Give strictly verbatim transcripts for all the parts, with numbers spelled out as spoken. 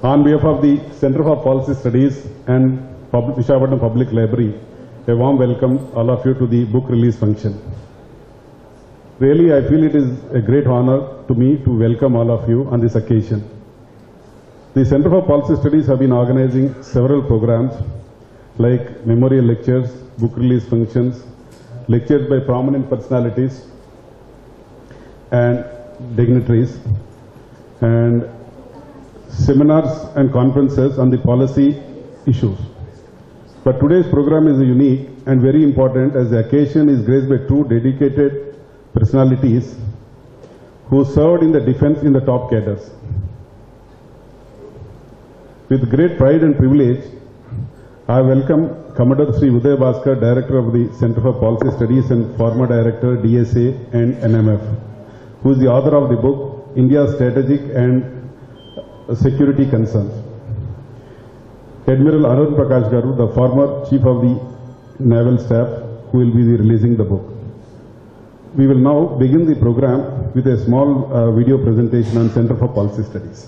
On behalf of the Center for Policy Studies and Public, Visakhapatnam Public Library, a warm welcome all of you to the book release function. Really, I feel it is a great honor to me to welcome all of you on this occasion. The Center for Policy Studies have been organizing several programs like memorial lectures, book release functions, lectures by prominent personalities and dignitaries, and seminars and conferences on the policy issues. But today's program is unique and very important as the occasion is graced by two dedicated personalities who served in the defense in the top cadres. With great pride and privilege, I welcome Commodore Sri Uday Bhaskar, Director of the Center for Policy Studies and former Director, D S A and N M F, who is the author of the book, India's Strategic and Security Concerns. Admiral ARUN PRAKASH Garu, the former Chief of the Naval Staff, who will be releasing the book. We will now begin the program with a small uh, video presentation on Center for Policy Studies.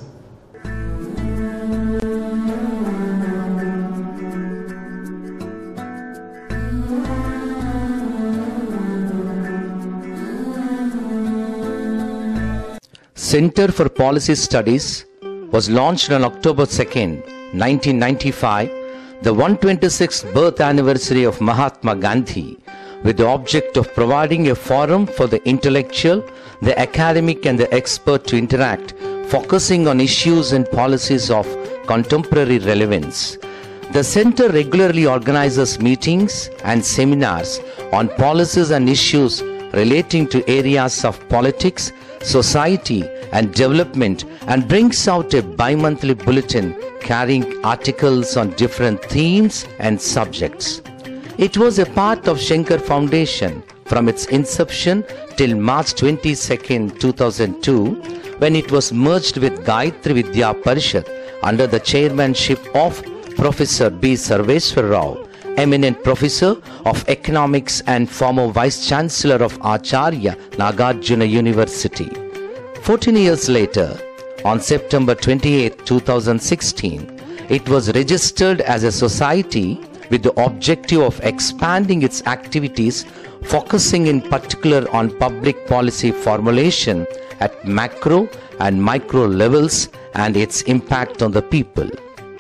Center for Policy Studies was launched on October second, nineteen ninety-five, the one hundred twenty-sixth birth anniversary of Mahatma Gandhi, with the object of providing a forum for the intellectual, the academic and the expert to interact, focusing on issues and policies of contemporary relevance. The center regularly organizes meetings and seminars on policies and issues relating to areas of politics, society and development, and brings out a bi-monthly bulletin carrying articles on different themes and subjects. It was a part of Shankar Foundation from its inception till March twenty-second, two thousand two, when it was merged with Gayatri Vidya Parishad under the chairmanship of Professor B. Sarveshwar Rao, eminent professor of economics and former vice chancellor of Acharya Nagarjuna University. fourteen years later, on September twenty-eighth, two thousand sixteen, it was registered as a society with the objective of expanding its activities, focusing in particular on public policy formulation at macro and micro levels and its impact on the people.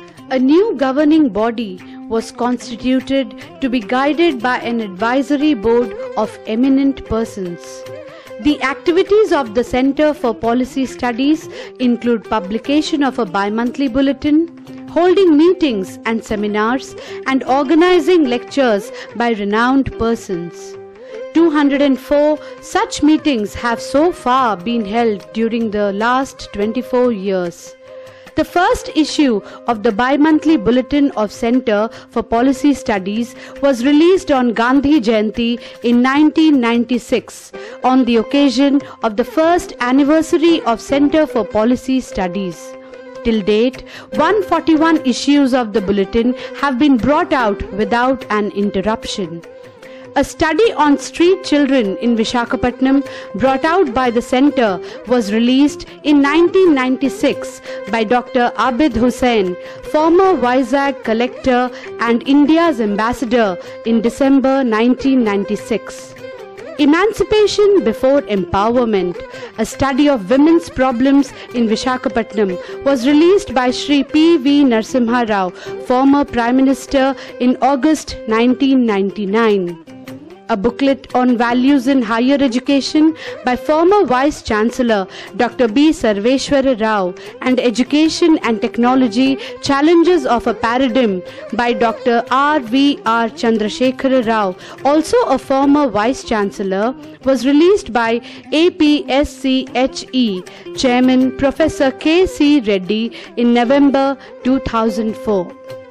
A new governing body was constituted to be guided by an advisory board of eminent persons. The activities of the Center for Policy Studies include publication of a bi-monthly bulletin, holding meetings and seminars, and organizing lectures by renowned persons. two hundred four such meetings have so far been held during the last twenty-four years. The first issue of the bi-monthly bulletin of Center for Policy Studies was released on Gandhi Jayanti in nineteen ninety-six on the occasion of the first anniversary of Center for Policy Studies. Till date, one hundred forty-one issues of the bulletin have been brought out without an interruption. A study on street children in Visakhapatnam, brought out by the Center, was released in nineteen ninety-six by Doctor Abid Hussain, former Vizag collector and India's ambassador, in December nineteen ninety-six. Emancipation Before Empowerment, a study of women's problems in Visakhapatnam, was released by Shri P V Narasimha Rao, former Prime Minister, in August nineteen ninety-nine. A booklet on values in higher education by former Vice Chancellor Doctor B. Sarveshwar Rao, and Education and Technology Challenges of a Paradigm by Doctor R V R Chandrasekhar Rao, also a former Vice Chancellor, was released by A P S C H E Chairman Professor K C Reddy in November two thousand four.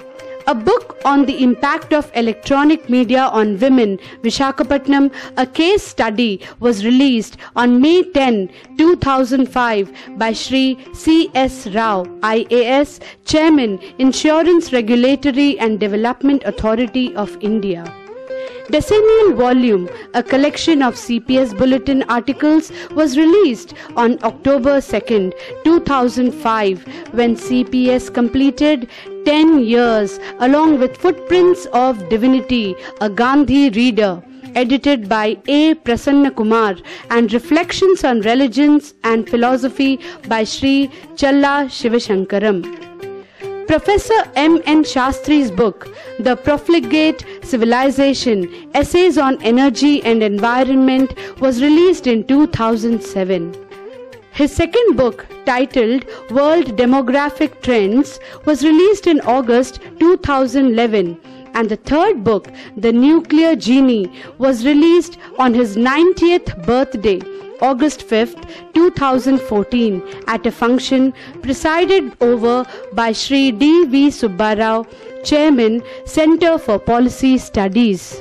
A book on the impact of electronic media on women, Visakhapatnam, a case study, was released on May tenth, two thousand five by Shri C S Rao, I A S, Chairman, Insurance Regulatory and Development Authority of India. Decennial volume, a collection of C P S bulletin articles, was released on October second, two thousand five, when C P S completed ten years, along with Footprints of Divinity, a Gandhi reader, edited by A. Prasanna Kumar, and Reflections on Religions and Philosophy by Sri Challa Shivashankaram. Professor M N Shastri's book, The Profligate Civilization, Essays on Energy and Environment, was released in two thousand seven. His second book, titled World Demographic Trends, was released in August two thousand eleven, and the third book, The Nuclear Genie, was released on his ninetieth birthday, August fifth, two thousand fourteen, at a function presided over by Shri D V Subbarao, Chairman, Center for Policy Studies.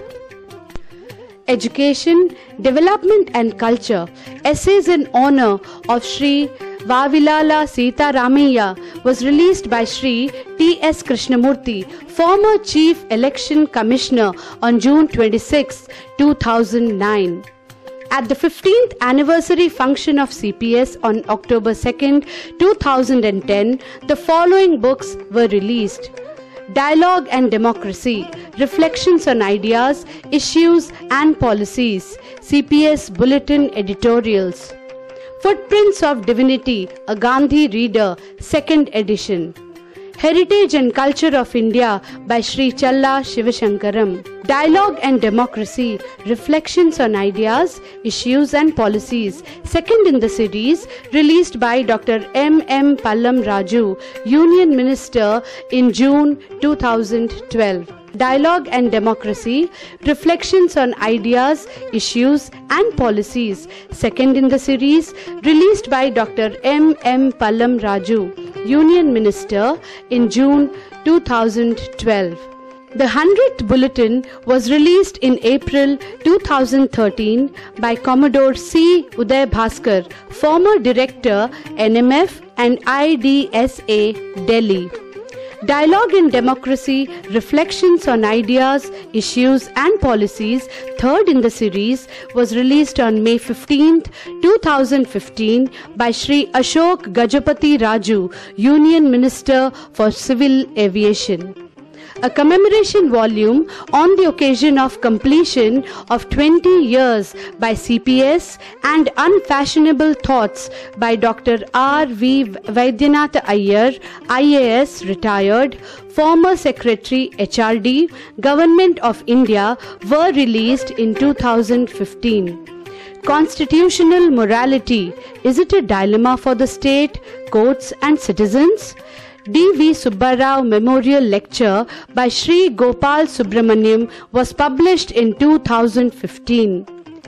Education, Development and Culture, Essays in Honor of Shri Vavilala Sita Ramaiah, was released by Shri T S Krishnamurthy, former Chief Election Commissioner, on June twenty-sixth, two thousand nine. At the fifteenth anniversary function of C P S on October second, two thousand ten, the following books were released: Dialogue and Democracy, Reflections on Ideas, Issues and Policies, C P S Bulletin Editorials; Footprints of Divinity, a Gandhi Reader, second edition; Heritage and Culture of India by Sri Challa Shivashankaram; Dialogue and Democracy, Reflections on Ideas, Issues and Policies, second in the series, released by Doctor M M Pallam Raju, Union Minister, in June two thousand twelve. Dialogue and Democracy, Reflections on Ideas, Issues and Policies, second in the series, released by Doctor M M Pallam Raju, Union Minister, in June two thousand twelve. The hundredth Bulletin was released in April two thousand thirteen by Commodore C. Uday Bhaskar, former Director, N M F and I D S A, Delhi. Dialogue and Democracy, Reflections on Ideas, Issues and Policies, third in the series, was released on May fifteenth, two thousand fifteen by Shri Ashok Gajapati Raju, Union Minister for Civil Aviation. A commemoration volume on the occasion of completion of twenty years by C P S, and Unfashionable Thoughts by Doctor R V Vaidyanath Iyer, I A S retired, former Secretary H R D, Government of India, were released in two thousand fifteen. Constitutional Morality, Is it a Dilemma for the State, Courts and Citizens? D V Subbarao Memorial Lecture by Sri Gopal Subramaniam was published in two thousand fifteen.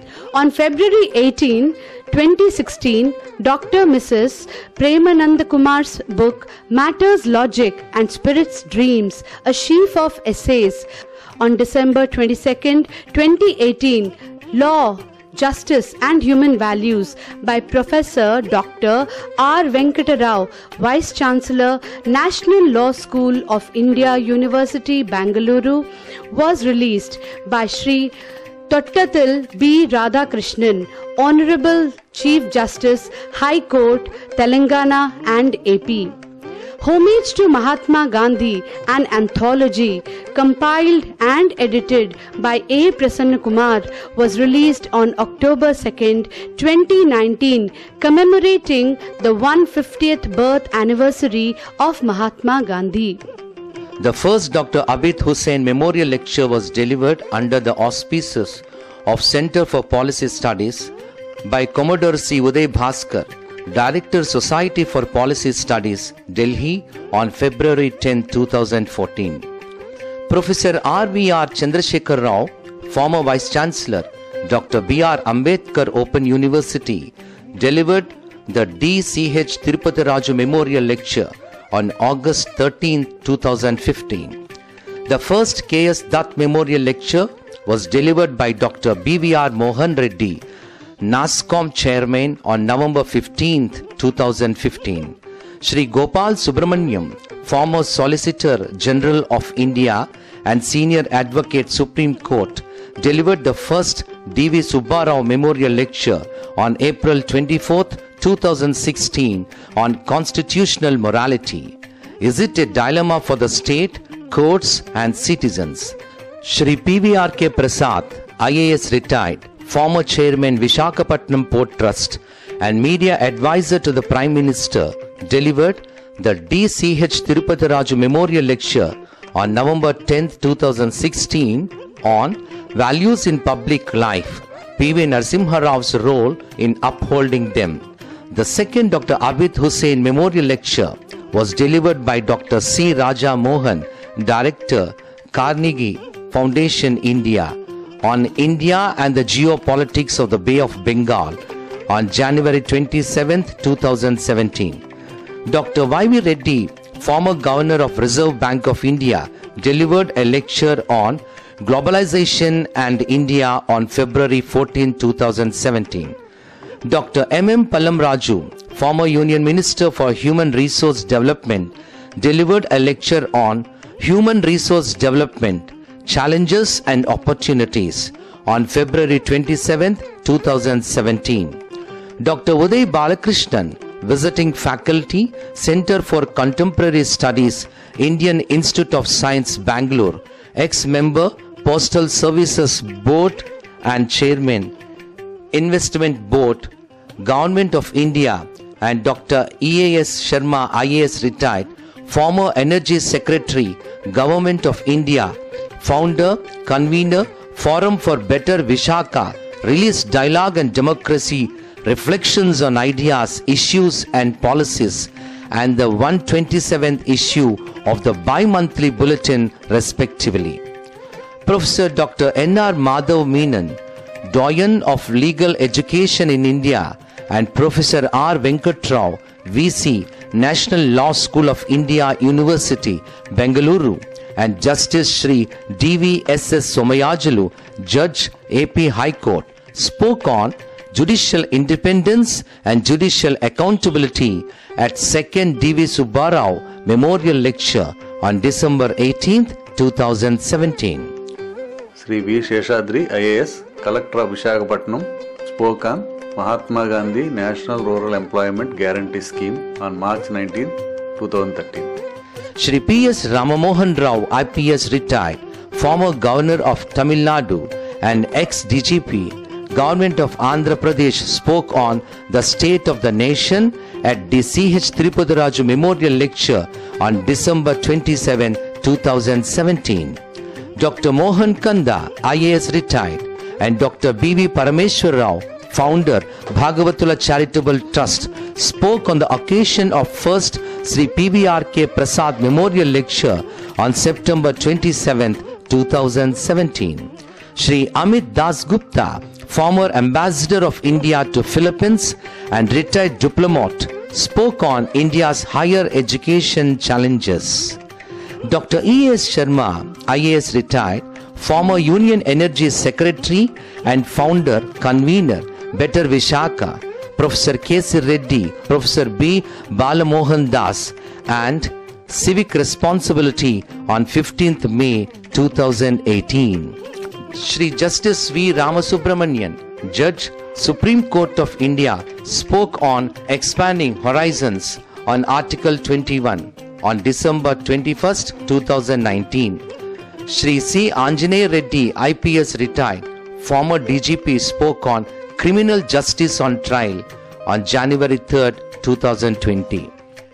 On February eighteenth, twenty sixteen, Doctor Missus Premanand Kumar's book Matters, Logic and Spirit's Dreams, a sheaf of essays. On December twenty-second, twenty eighteen, Law, Justice and Human Values by Professor Doctor R Venkata Rao, Vice Chancellor, National Law School of India, University, Bangalore, was released by Shri Tottathil B. Radhakrishnan, Honorable Chief Justice, High Court, Telangana and A P. Homage to Mahatma Gandhi, an anthology compiled and edited by A. Prasanna Kumar, was released on October second, twenty nineteen, commemorating the one hundred fiftieth birth anniversary of Mahatma Gandhi. The first Doctor Abid Hussain Memorial Lecture was delivered under the auspices of Center for Policy Studies by Commodore C. Uday Bhaskar, Director, Society for Policy Studies, Delhi, on February tenth, two thousand fourteen. Professor R V R Chandrasekhar Rao, former Vice Chancellor, Doctor B R Ambedkar Open University, delivered the D C H Tirupati Raju Memorial Lecture on August thirteenth, two thousand fifteen. The first K S Dutt Memorial Lecture was delivered by Doctor B V R Mohan Reddy, NASSCOM Chairman, on November fifteenth, two thousand fifteen. Shri Gopal Subramaniam, former Solicitor General of India and Senior Advocate Supreme Court, delivered the first D V Subbarao Memorial Lecture on April twenty-fourth, two thousand sixteen on constitutional morality. Is it a dilemma for the state, courts and citizens? Shri P V R K Prasad, I A S retired, former chairman Visakhapatnam Port Trust and media advisor to the Prime Minister, delivered the D C H Tirupati Raju Memorial Lecture on November tenth, two thousand sixteen on Values in Public Life, P V Narasimha Rao's role in upholding them. The second Doctor Abid Hussain Memorial Lecture was delivered by Doctor C. Raja Mohan, Director, Carnegie Foundation, India, on India and the Geopolitics of the Bay of Bengal on January twenty-seventh, two thousand seventeen. Doctor Y V Reddy, former Governor of Reserve Bank of India, delivered a lecture on Globalization and India on February fourteenth, two thousand seventeen. Doctor M M Pallam Raju, former Union Minister for Human Resource Development, delivered a lecture on Human Resource Development, Challenges and Opportunities on February twenty-seventh, two thousand seventeen. Doctor Uday Balakrishnan, visiting faculty, Center for Contemporary Studies, Indian Institute of Science, Bangalore, ex-member, Postal Services Board and Chairman, Investment Board, Government of India, and Doctor E A S Sharma, I A S retired, former Energy Secretary, Government of India, founder, convener, Forum for Better Vishaka, released Dialogue and Democracy, Reflections on Ideas, Issues and Policies, and the one hundred twenty-seventh issue of the bi-monthly bulletin, respectively. Professor Doctor N R Madhav Menon, Doyen of Legal Education in India, and Professor R Venkat Rao, V C, National Law School of India, University, Bengaluru, and Justice Shri D V S S Somayajalu, Judge, A P High Court, spoke on Judicial Independence and Judicial Accountability at second D V Subbarao Memorial Lecture on December eighteenth, two thousand seventeen. Shri V. Sheshadri, I A S, Collector of Visakhapatnam, spoke on Mahatma Gandhi National Rural Employment Guarantee Scheme on March nineteenth, two thousand thirteen. Shri P S Ramamohan Rao, I P S retired, former Governor of Tamil Nadu and ex-D G P, Government of Andhra Pradesh, spoke on the state of the nation at D C H Tirupati Raju Memorial Lecture on December twenty-seventh, two thousand seventeen. Doctor Mohan Kanda, I A S retired, and Doctor B V Parameshwar Rao, founder, Bhagavatula Charitable Trust, spoke on the occasion of first Shri P V R K Prasad Memorial Lecture on September twenty-seventh, two thousand seventeen. Shri Amit Das Gupta, former Ambassador of India to Philippines and retired diplomat, spoke on India's higher education challenges. Doctor E S Sharma, I A S retired, former Union Energy Secretary and founder, convener, Better Vishaka, Professor K C Reddy, Professor B. Balamohan Das, and Civic Responsibility on fifteenth May two thousand eighteen. Shri Justice V. Ramasubramanian, Judge, Supreme Court of India, spoke on Expanding Horizons on Article twenty-one on December twenty-first, two thousand nineteen. Shri C. Anjaney Reddy, I P S retired, former D G P, spoke on Criminal Justice on Trial on January third, two thousand twenty.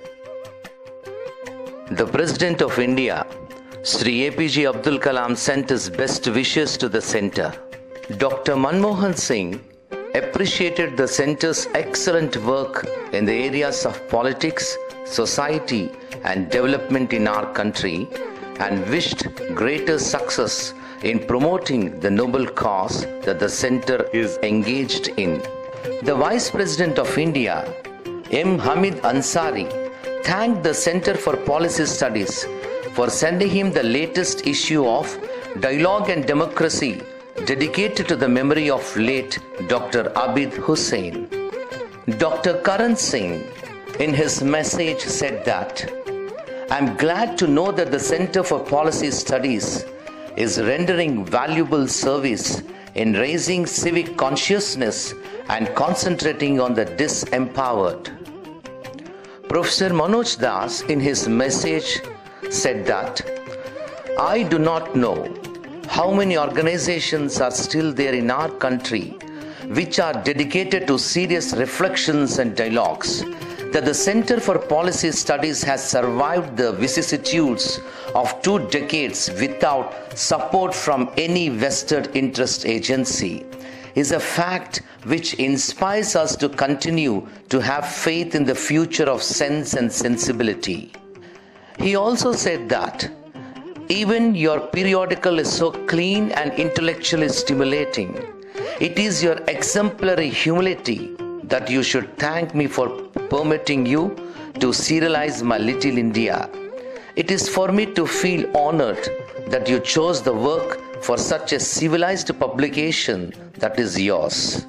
The President of India, Shri A P J Abdul Kalam, sent his best wishes to the Centre. Doctor Manmohan Singh appreciated the Centre's excellent work in the areas of politics, society and development in our country, and wished greater success in promoting the noble cause that the Centre is engaged in. The Vice President of India, M. Hamid Ansari, thanked the Centre for Policy Studies for sending him the latest issue of Dialogue and Democracy, dedicated to the memory of late Doctor Abid Hussain. Doctor Karan Singh, in his message, said that, "I am glad to know that the Centre for Policy Studies is rendering valuable service in raising civic consciousness and concentrating on the disempowered. Professor Manoj Das, in his message, said that, "I do not know how many organizations are still there in our country which are dedicated to serious reflections and dialogues, that the Center for Policy Studies has survived the vicissitudes of two decades without support from any vested interest agency is a fact which inspires us to continue to have faith in the future of sense and sensibility." He also said that, "Even your periodical is so clean and intellectually stimulating. It is your exemplary humility that you should thank me for permitting you to serialize my little India. It is for me to feel honored that you chose the work for such a civilized publication that is yours."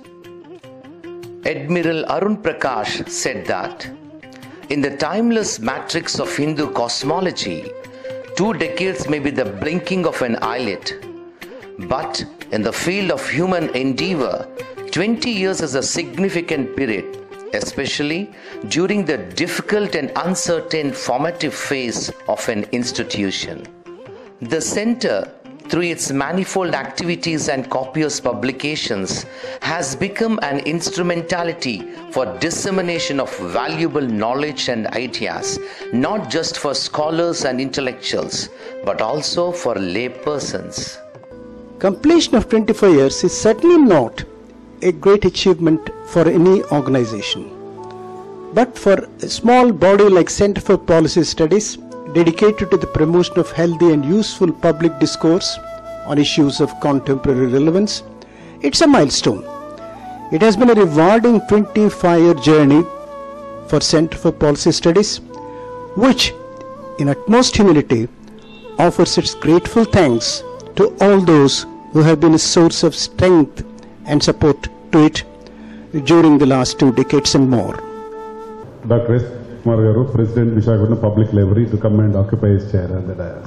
Admiral Arun Prakash said that, "In the timeless matrix of Hindu cosmology, two decades may be the blinking of an eyelid, but in the field of human endeavor, twenty years is a significant period, especially during the difficult and uncertain formative phase of an institution." The Center, through its manifold activities and copious publications, has become an instrumentality for dissemination of valuable knowledge and ideas, not just for scholars and intellectuals, but also for lay persons. Completion of twenty-five years is certainly not a great achievement for any organization. But for a small body like Center for Policy Studies, dedicated to the promotion of healthy and useful public discourse on issues of contemporary relevance, it's a milestone. It has been a rewarding twenty-five year journey for Center for Policy Studies, which, in utmost humility, offers its grateful thanks to all those who have been a source of strength and support to it during the last two decades and more. Doctor S. Kumar Garu, President, Visakhapatnam Public Library, to come and occupy his chair on the dais.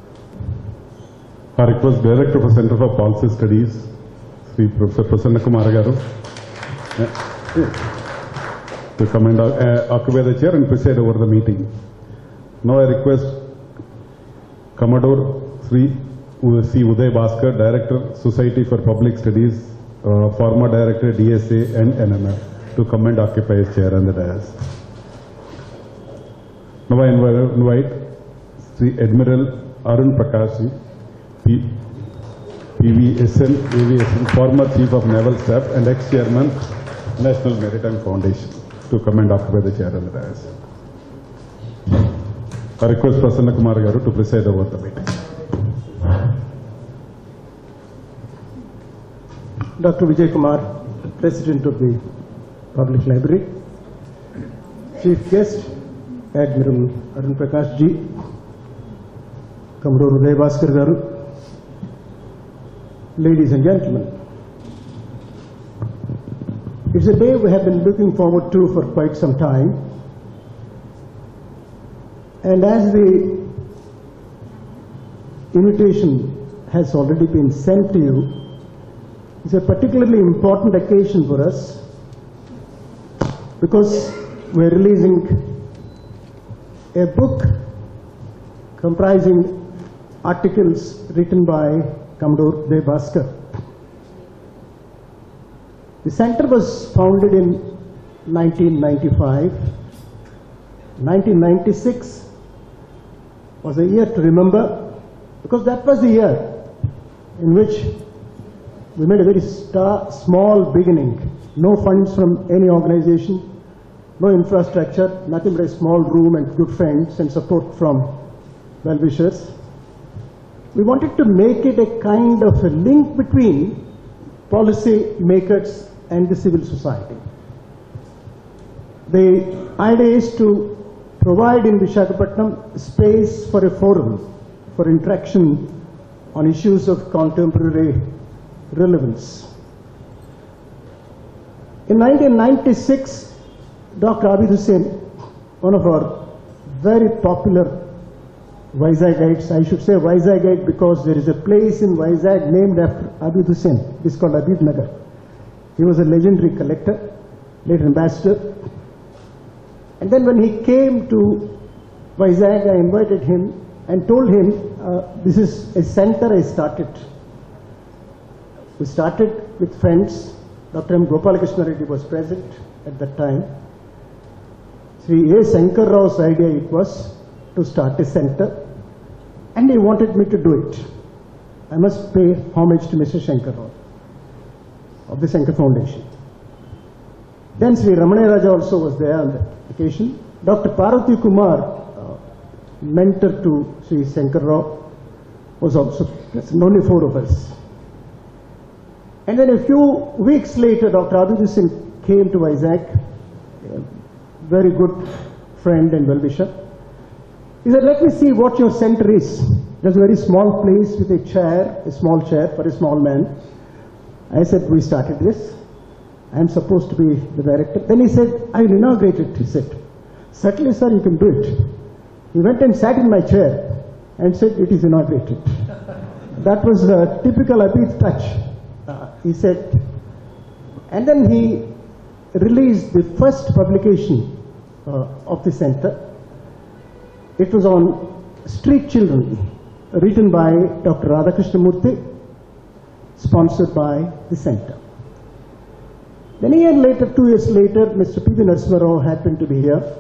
I request Director for Center for Policy Studies, Sri Professor Prasanna Kumar Garu, to come and uh, occupy the chair and preside over the meeting. Now I request Commodore Sri C. Uday Bhaskar, Director, Society for Public Studies, uh, former Director, D S A and N M F, to come and occupy his chair on the dais. Now I invite, invite Sri Admiral Arun Prakash, P V S N, A V S N, former Chief of Naval Staff and ex-Chairman, National Maritime Foundation, to come and occupy the chair on the dais. I request Prasanna Kumar Garu to preside over the meeting. Doctor Vijay Kumar, President of the Public Library, Chief Guest, Admiral Arun Prakash Ji, Commodore Uday Bhaskar Garu, ladies and gentlemen. It's a day we have been looking forward to for quite some time, and as the invitation has already been sent to you, it's a particularly important occasion for us because we're releasing a book comprising articles written by Commodore Uday Bhaskar. The center was founded in nineteen ninety-five. nineteen ninety-six was a year to remember because that was the year in which we made a very star, small beginning. No funds from any organization, no infrastructure, nothing but a small room and good friends and support from well-wishers. We wanted to make it a kind of a link between policy makers and the civil society. The idea is to provide in Visakhapatnam space for a forum for interaction on issues of contemporary relevance. In nineteen ninety-six, Doctor Abid Hussain, one of our very popular Visagites. I should say Visagite because there is a place in Vizag named after Abid Hussain. It's called Abid Nagar. He was a legendary collector, later ambassador. And then when he came to Vizag, I invited him and told him, uh, this is a center I started. We started with friends. Doctor M. Gopalakrishna Reddy was present at that time. Sri A. Shankar Rao's idea it was to start a center, and he wanted me to do it. I must pay homage to Mister Shankar Rao of the Shankar Foundation. Then Sri Ramana Raja also was there on the occasion. Doctor Parvati Kumar, uh, mentor to Sri Shankar Rao, was also present. Only four of us. And then a few weeks later, Doctor Abid Hussain came to Vizag, a very good friend and well-wisher. He said, let me see what your center is. There's a very small place with a chair, a small chair for a small man. I said, we started this. I'm supposed to be the director. Then he said, I will inaugurate it. He said, certainly, sir, you can do it. He went and sat in my chair and said, it is inaugurated. That was the typical Abid touch. Uh, he said, and then he released the first publication uh, of the center. It was on street children, written by Doctor Radhakrishna Murthy, sponsored by the center. Then a year later, two years later, Mister P V Narasimha Rao happened to be here.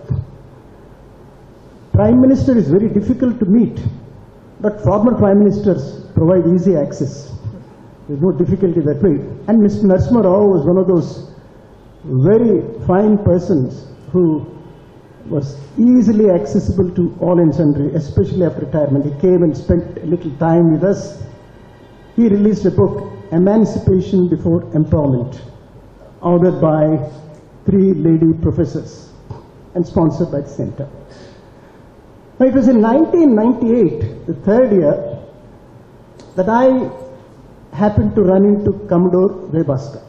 Prime Minister is very difficult to meet, but former Prime Ministers provide easy access. There's no difficulty that way. And Mister Narasimha Rao was one of those very fine persons who was easily accessible to all and sundry, especially after retirement. He came and spent a little time with us. He released a book, Emancipation Before Empowerment, authored by three lady professors and sponsored by the center. Now, it was in nineteen ninety-eight, the third year, that I happened to run into Commodore Bhaskar,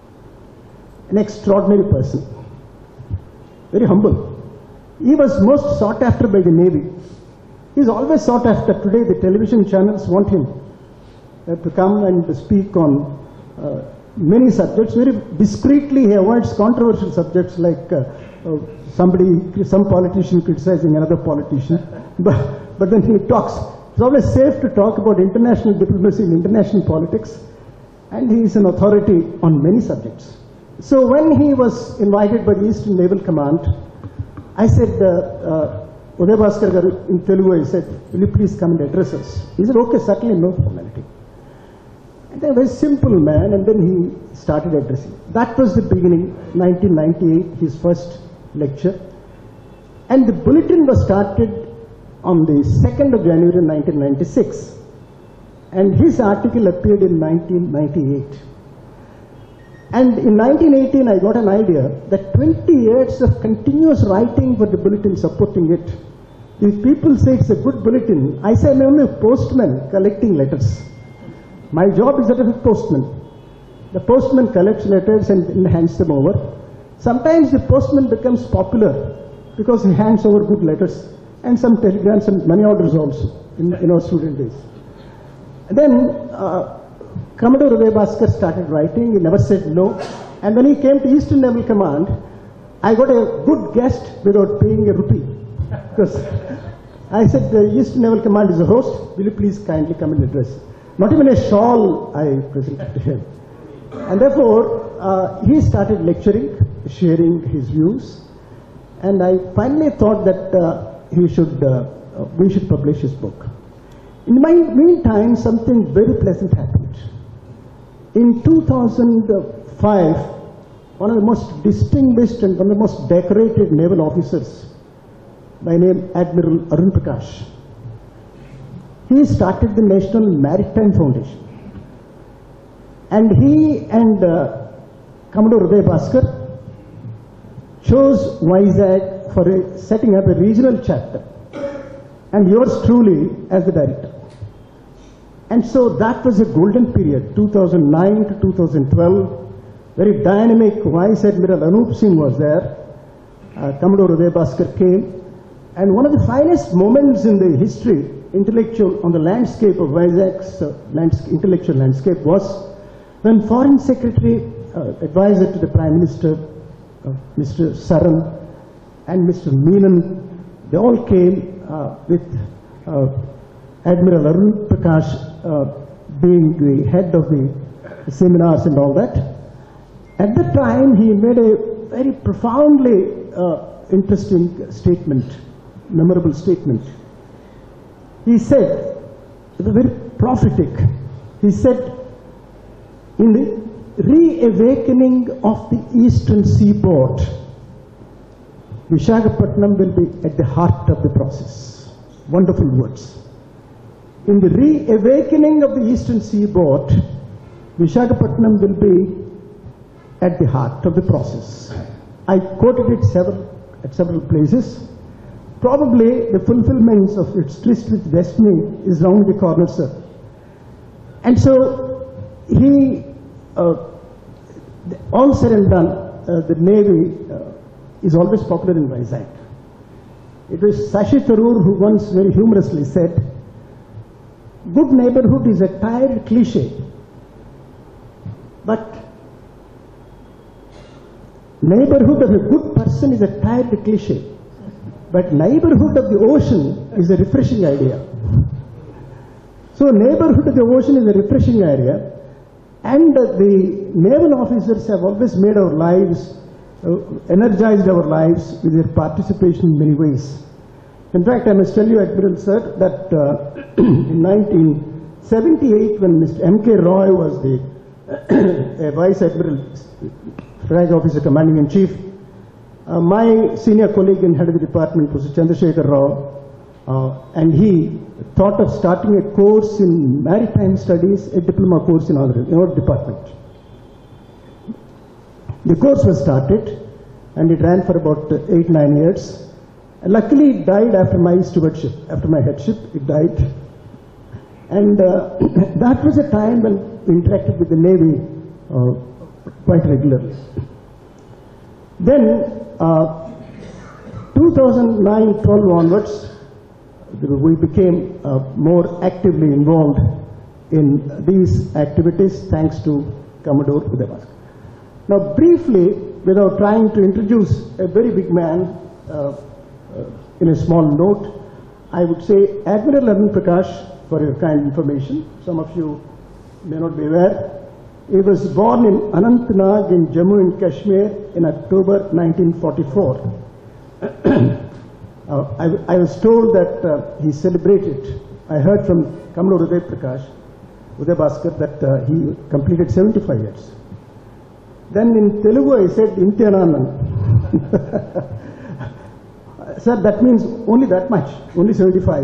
an extraordinary person, very humble. He was most sought after by the Navy. He's always sought after. Today the television channels want him uh, to come and speak on uh, many subjects. Very discreetly he avoids controversial subjects like uh, uh, somebody, some politician criticizing another politician. But, but then he talks. It's always safe to talk about international diplomacy and international politics. And he is an authority on many subjects. So when he was invited by the Eastern Naval Command, I said, uh, uh, Uday Bhaskar garu in Telugu, I said, will you please come and address us? He said, okay, certainly, no formality. And then a very simple man, and then he started addressing. That was the beginning, nineteen ninety-eight, his first lecture. And the bulletin was started on the second of January nineteen ninety-six. And his article appeared in nineteen ninety-eight. And in nineteen eighteen, I got an idea that twenty years of continuous writing for the bulletin, supporting it. If people say it's a good bulletin, I say I'm only a postman collecting letters. My job is that of a postman. The postman collects letters and hands them over. Sometimes the postman becomes popular because he hands over good letters and some telegrams and money orders also in, in our student days. And then uh, Commodore Uday Bhaskar started writing. He never said no. And when he came to Eastern Naval Command, I got a good guest without paying a rupee. Because I said, the Eastern Naval Command is a host. Will you please kindly come and address? Not even a shawl I presented to him. And therefore, uh, he started lecturing, sharing his views. And I finally thought that uh, he should, uh, uh, we should publish his book. In the meantime, something very pleasant happened. In two thousand five, one of the most distinguished and one of the most decorated naval officers, by name Admiral ARUN PRAKASH, he started the National Maritime Foundation. And he and uh, Commodore Uday Bhaskar chose Vizag for a, setting up a regional chapter, and yours truly as the director. And so that was a golden period, two thousand nine to two thousand twelve, very dynamic. Vice Admiral Anup Singh was there. Uh, Commodore Uday Bhaskar came. And one of the finest moments in the history, intellectual, on the landscape of Vizag's uh, lands intellectual landscape was when Foreign Secretary, uh, advisor to the Prime Minister, uh, Mister Saran, and Mister Menon, they all came uh, with uh, Admiral Arun Prakash uh, being the head of the seminars and all that. At the time, he made a very profoundly uh, interesting statement, memorable statement. He said, it was very prophetic, he said, in the reawakening of the eastern seaboard, Visakhapatnam will be at the heart of the process. Wonderful words. In the reawakening of the eastern seaboard, Visakhapatnam will be at the heart of the process. I quoted it several, at several places. Probably the fulfillment of its twisted destiny is round the corner, sir. And so he, uh, all said and done, uh, the Navy uh, is always popular in Vizag. It was Shashi Tharoor who once very humorously said, good neighborhood is a tired cliche, but neighborhood of a good person is a tired cliche, but neighborhood of the ocean is a refreshing idea. So neighborhood of the ocean is a refreshing area, and uh, the naval officers have always made our lives, uh, energized our lives with their participation in many ways. In fact, I must tell you, Admiral Sir, that uh, in nineteen seventy-eight, when Mister M K Roy was the uh, Vice Admiral, Flag Officer Commanding-in-Chief, uh, my senior colleague in head of the department was Chandrasekhar Rao, uh, and he thought of starting a course in maritime studies, a diploma course in our, in our department. The course was started, and it ran for about uh, eight, nine years. And luckily, it died after my stewardship, after my headship, it died. And uh, that was a time when we interacted with the Navy uh, quite regularly. Then, uh, two thousand nine twelve onwards, we became uh, more actively involved in these activities thanks to Commodore Uday Bhaskar. Now, briefly, without trying to introduce a very big man, uh, Uh, in a small note, I would say Admiral Arun Prakash, for your kind information, some of you may not be aware, he was born in Anantnag in Jammu and Kashmir in October nineteen forty-four. uh, I, I was told that uh, he celebrated, I heard from Commodore Uday Prakash, Uday Bhaskar, that uh, he completed seventy-five years. Then in Telugu I said, Intyanana. Sir, that means only that much, only seventy-five,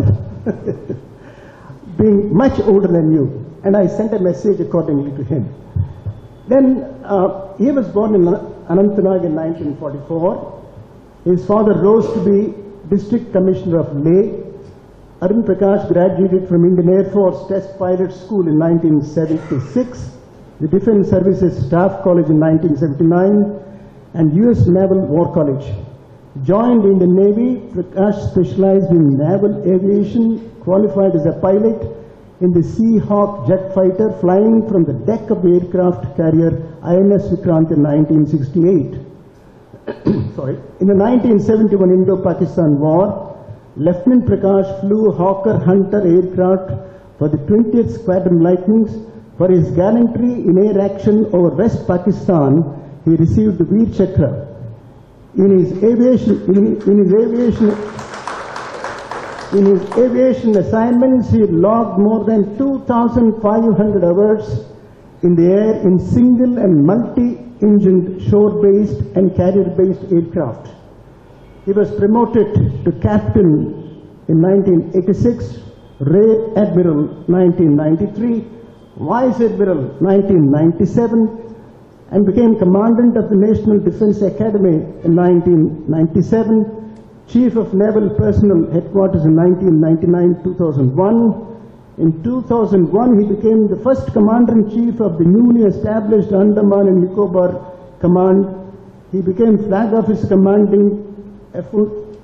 being much older than you. And I sent a message accordingly to him. Then uh, he was born in Anantnag in nineteen forty-four. His father rose to be District Commissioner of Leh. Arun Prakash graduated from Indian Air Force Test Pilot School in nineteen seventy-six, the Defense Services Staff College in nineteen seventy-nine, and U S Naval War College. Joined in the Navy, Prakash specialized in naval aviation, qualified as a pilot in the Seahawk jet fighter flying from the deck of the aircraft carrier I N S Vikrant in nineteen sixty-eight. Sorry. In the nineteen seventy-one Indo-Pakistan War, Lieutenant Prakash flew Hawker Hunter aircraft for the twentieth Squadron Lightnings. For his gallantry in air action over West Pakistan, he received the Veer Chakra. In his aviation, in, in his aviation, in his aviation assignments, he logged more than two thousand five hundred hours in the air in single and multi-engined shore-based and carrier-based aircraft. He was promoted to captain in nineteen eighty-six, Rear Admiral nineteen ninety-three, Vice Admiral nineteen ninety-seven, and became Commandant of the National Defense Academy in nineteen ninety-seven, Chief of Naval Personnel Headquarters in nineteen ninety-nine to two thousand one. In two thousand one, he became the first Commander-in-Chief of the newly established Andaman and Nicobar Command. He became Flag Officer Commanding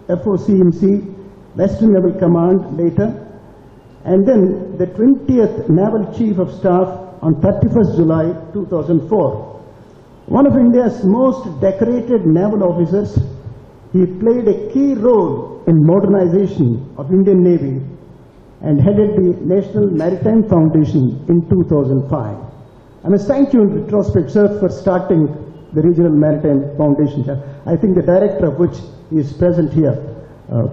F O C M C, Western Naval Command later, and then the twentieth Naval Chief of Staff on thirty-first July two thousand four. One of India's most decorated naval officers, he played a key role in modernization of Indian Navy and headed the National Maritime Foundation in two thousand five. I must thank you in retrospect, sir, for starting the Regional Maritime Foundation. I think the director of which is present here. Uh,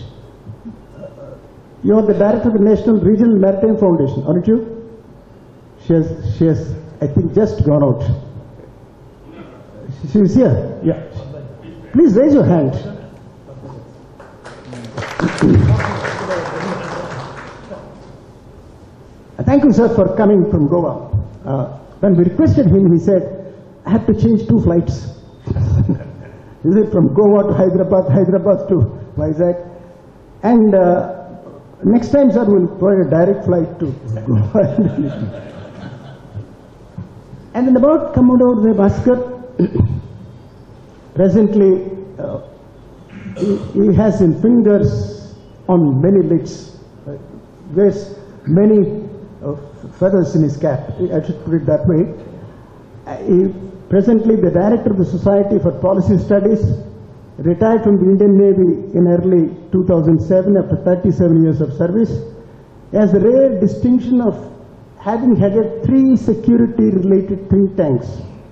you are the director of the National Regional Maritime Foundation, aren't you? She has, she has, I think, just gone out. She is here. Yeah. Please raise your hand. Thank you, sir, for coming from Goa. Uh, when we requested him, he said, I have to change two flights. Is it from Goa to Hyderabad, Hyderabad to Vizag? And uh, next time, sir, we'll provide a direct flight to Goa. And then about Commodore Uday Bhaskar, presently uh, he, he has his fingers on many licks, uh, wears many uh, feathers in his cap, I should put it that way. Uh, he presently the director of the Society for Policy Studies, retired from the Indian Navy in early two thousand seven after thirty-seven years of service. He has the rare distinction of having headed three security-related think tanks.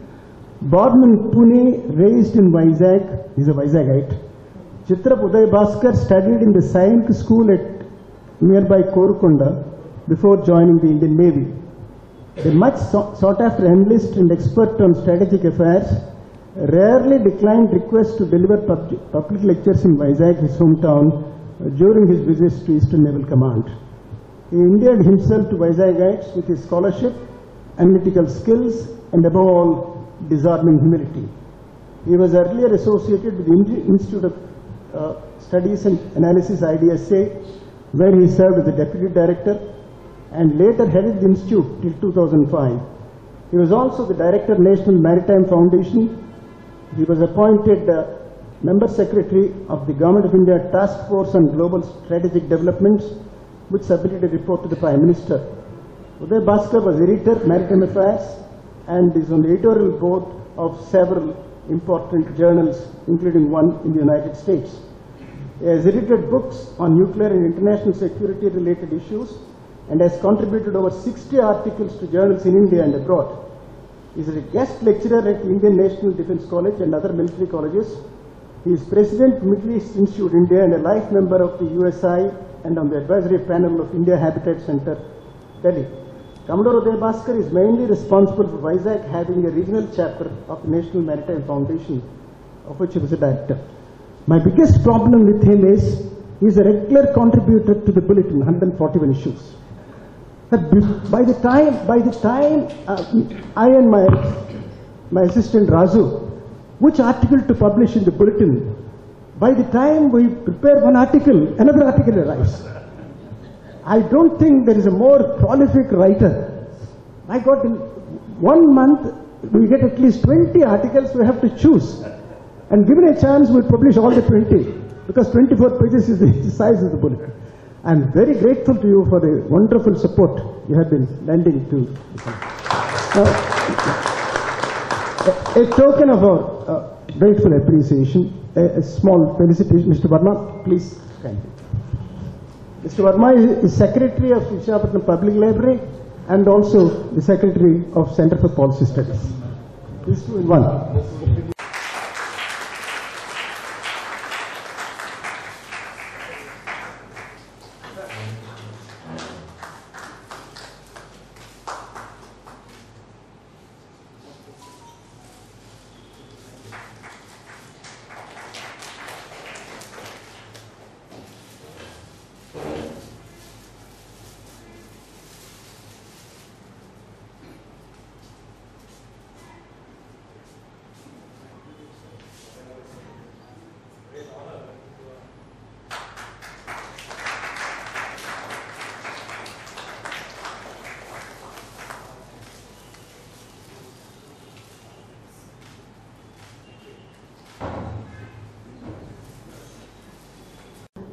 Born in Pune, raised in Vizag, he's a Vizagite. Chitrap Uday Bhaskar studied in the Sainik school at nearby Korukonda before joining the Indian Navy. The much sought after analyst and expert on strategic affairs rarely declined requests to deliver pub public lectures in Vizag, his hometown, uh, during his visits to Eastern Naval Command. He endeared himself to Visagites with his scholarship, analytical skills, and above all, disarming humility. He was earlier associated with the Institute of uh, Studies and Analysis, I D S A, where he served as the deputy director, and later headed the institute till two thousand five. He was also the director of National Maritime Foundation. He was appointed uh, member secretary of the Government of India Task Force on Global Strategic Developments, which submitted a report to the Prime Minister. Uday Bhaskar was editor, Maritime Affairs, and is on the editorial board of several important journals, including one in the United States. He has edited books on nuclear and international security-related issues and has contributed over sixty articles to journals in India and abroad. He is a guest lecturer at the Indian National Defence College and other military colleges. He is president of Middle East Institute India and a life member of the U S I and on the advisory panel of India Habitat Center, Delhi. Commodore Uday Bhaskar is mainly responsible for Vizag having a regional chapter of the National Maritime Foundation, of which he was a director. My biggest problem with him is he is a regular contributor to the bulletin, one hundred forty-one issues. But by the time, by the time uh, I and my, my assistant Razu, which article to publish in the bulletin, by the time we prepare one article, another article arrives. I don't think there is a more prolific writer. I got in one month, we get at least twenty articles we have to choose. And given a chance, we'll publish all the twenty, because twenty-four pages is the size of the bulletin. I'm very grateful to you for the wonderful support you have been lending to the uh, a, a token of our uh, grateful appreciation, a, a small felicitation. Mister Verma, please stand. Mister Verma is, is Secretary of Visakhapatnam Public Library and also the Secretary of Center for Policy Studies. These two in one.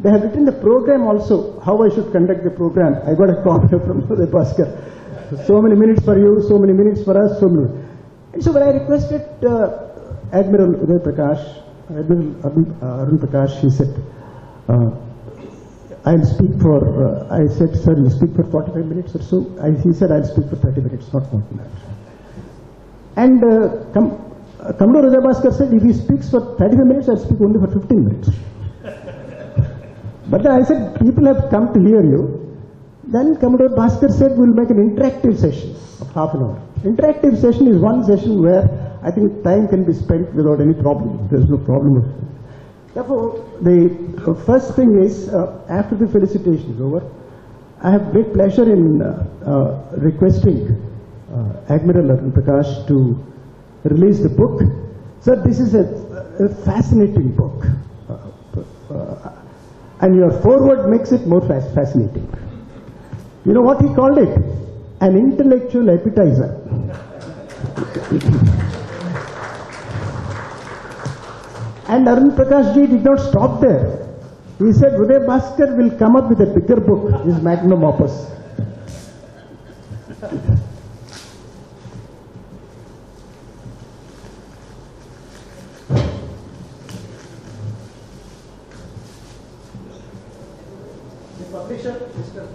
they have written the program also, how I should conduct the program. I got a copy from the Bhaskar. So many minutes for you, so many minutes for us, so many. And so when I requested uh, Admiral Uday Prakash, Admiral Arun, uh, Arun Prakash, he said, uh, I'll speak for, uh, I said, sir, you speak for forty-five minutes or so. I, he said, I'll speak for thirty minutes, not more than that. And uh, come, uh, Commodore Uday Bhaskar said, if he speaks for thirty-five minutes, I'll speak only for fifteen minutes. But then I said, people have come to hear you. Then Commodore Bhaskar said, we'll make an interactive session of half an hour. Interactive session is one session where I think time can be spent without any problem. There's no problem. Therefore, the first thing is, uh, after the felicitation is over, I have great pleasure in uh, uh, requesting uh, Admiral Arun Prakash to release the book. Sir, this is a, a fascinating book. Uh, uh, and your foreword makes it more fascinating. You know what he called it? An intellectual appetizer. And Arun Prakash ji did not stop there. He said, Uday Bhaskar will come up with a bigger book, his magnum opus. The publisher, Mister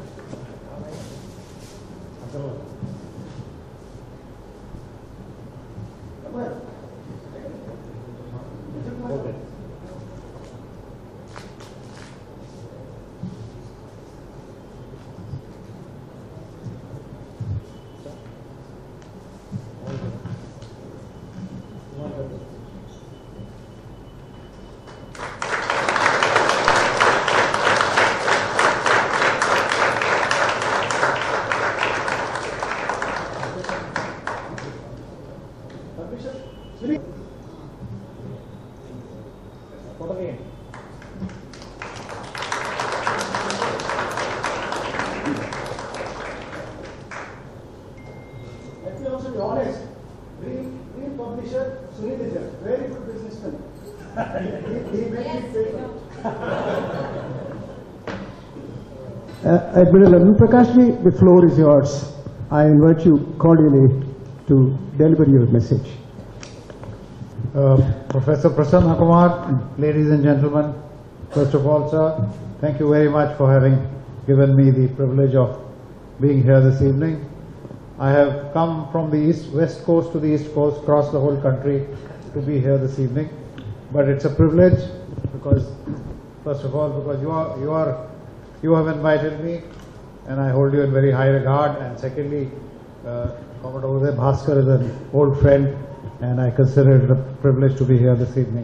Admiral Arun Prakash ji, the floor is yours. I invite you cordially to deliver your message. Uh, Professor Prasanna Kumar, ladies and gentlemen, first of all, sir, thank you very much for having given me the privilege of being here this evening. I have come from the east, west coast to the east coast, across the whole country to be here this evening. But it's a privilege because, first of all, because you are, you are, you have invited me, and I hold you in very high regard. And secondly, uh, Commodore Uday Bhaskar is an old friend, and I consider it a privilege to be here this evening.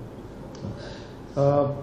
Uh,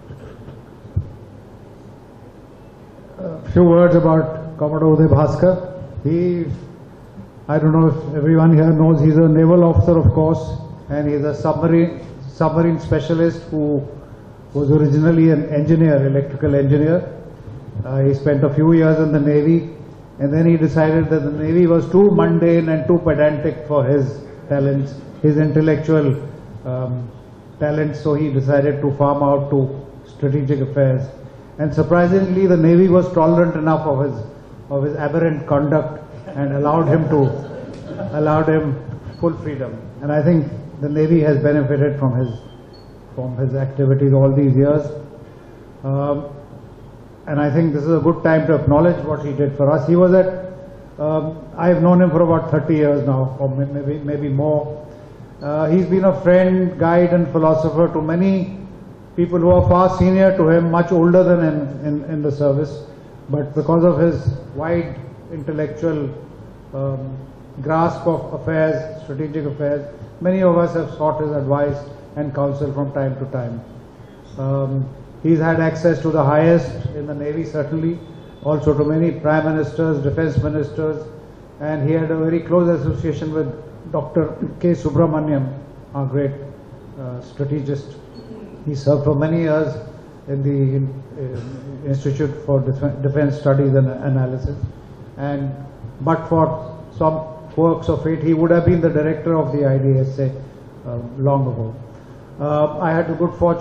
a few words about Commodore Uday Bhaskar. He, I don't know if everyone here knows, he's a naval officer, of course, and he's a submarine submarine specialist who was originally an engineer, electrical engineer. Uh, he spent a few years in the Navy, and then he decided that the Navy was too mundane and too pedantic for his talents, his intellectual um, talents, so he decided to farm out to strategic affairs. And surprisingly, the Navy was tolerant enough of his of his aberrant conduct and allowed him to allowed him full freedom. And I think the Navy has benefited from his from his activities all these years. Um, and I think this is a good time to acknowledge what he did for us. He was at, um, I've known him for about thirty years now, or maybe, maybe more. Uh, he's been a friend, guide and philosopher to many people who are far senior to him, much older than in, in, in the service. But because of his wide intellectual um, grasp of affairs, strategic affairs, many of us have sought his advice and counsel from time to time. Um, he's had access to the highest in the Navy, certainly, also to many prime ministers, defense ministers, and he had a very close association with Doctor K. Subramaniam, our great uh, strategist. He served for many years in the in, uh, Institute for Def Defense Studies and Analysis, and but for some quirks of fate, he would have been the director of the I D S A uh, long ago. Uh, I had the good fortune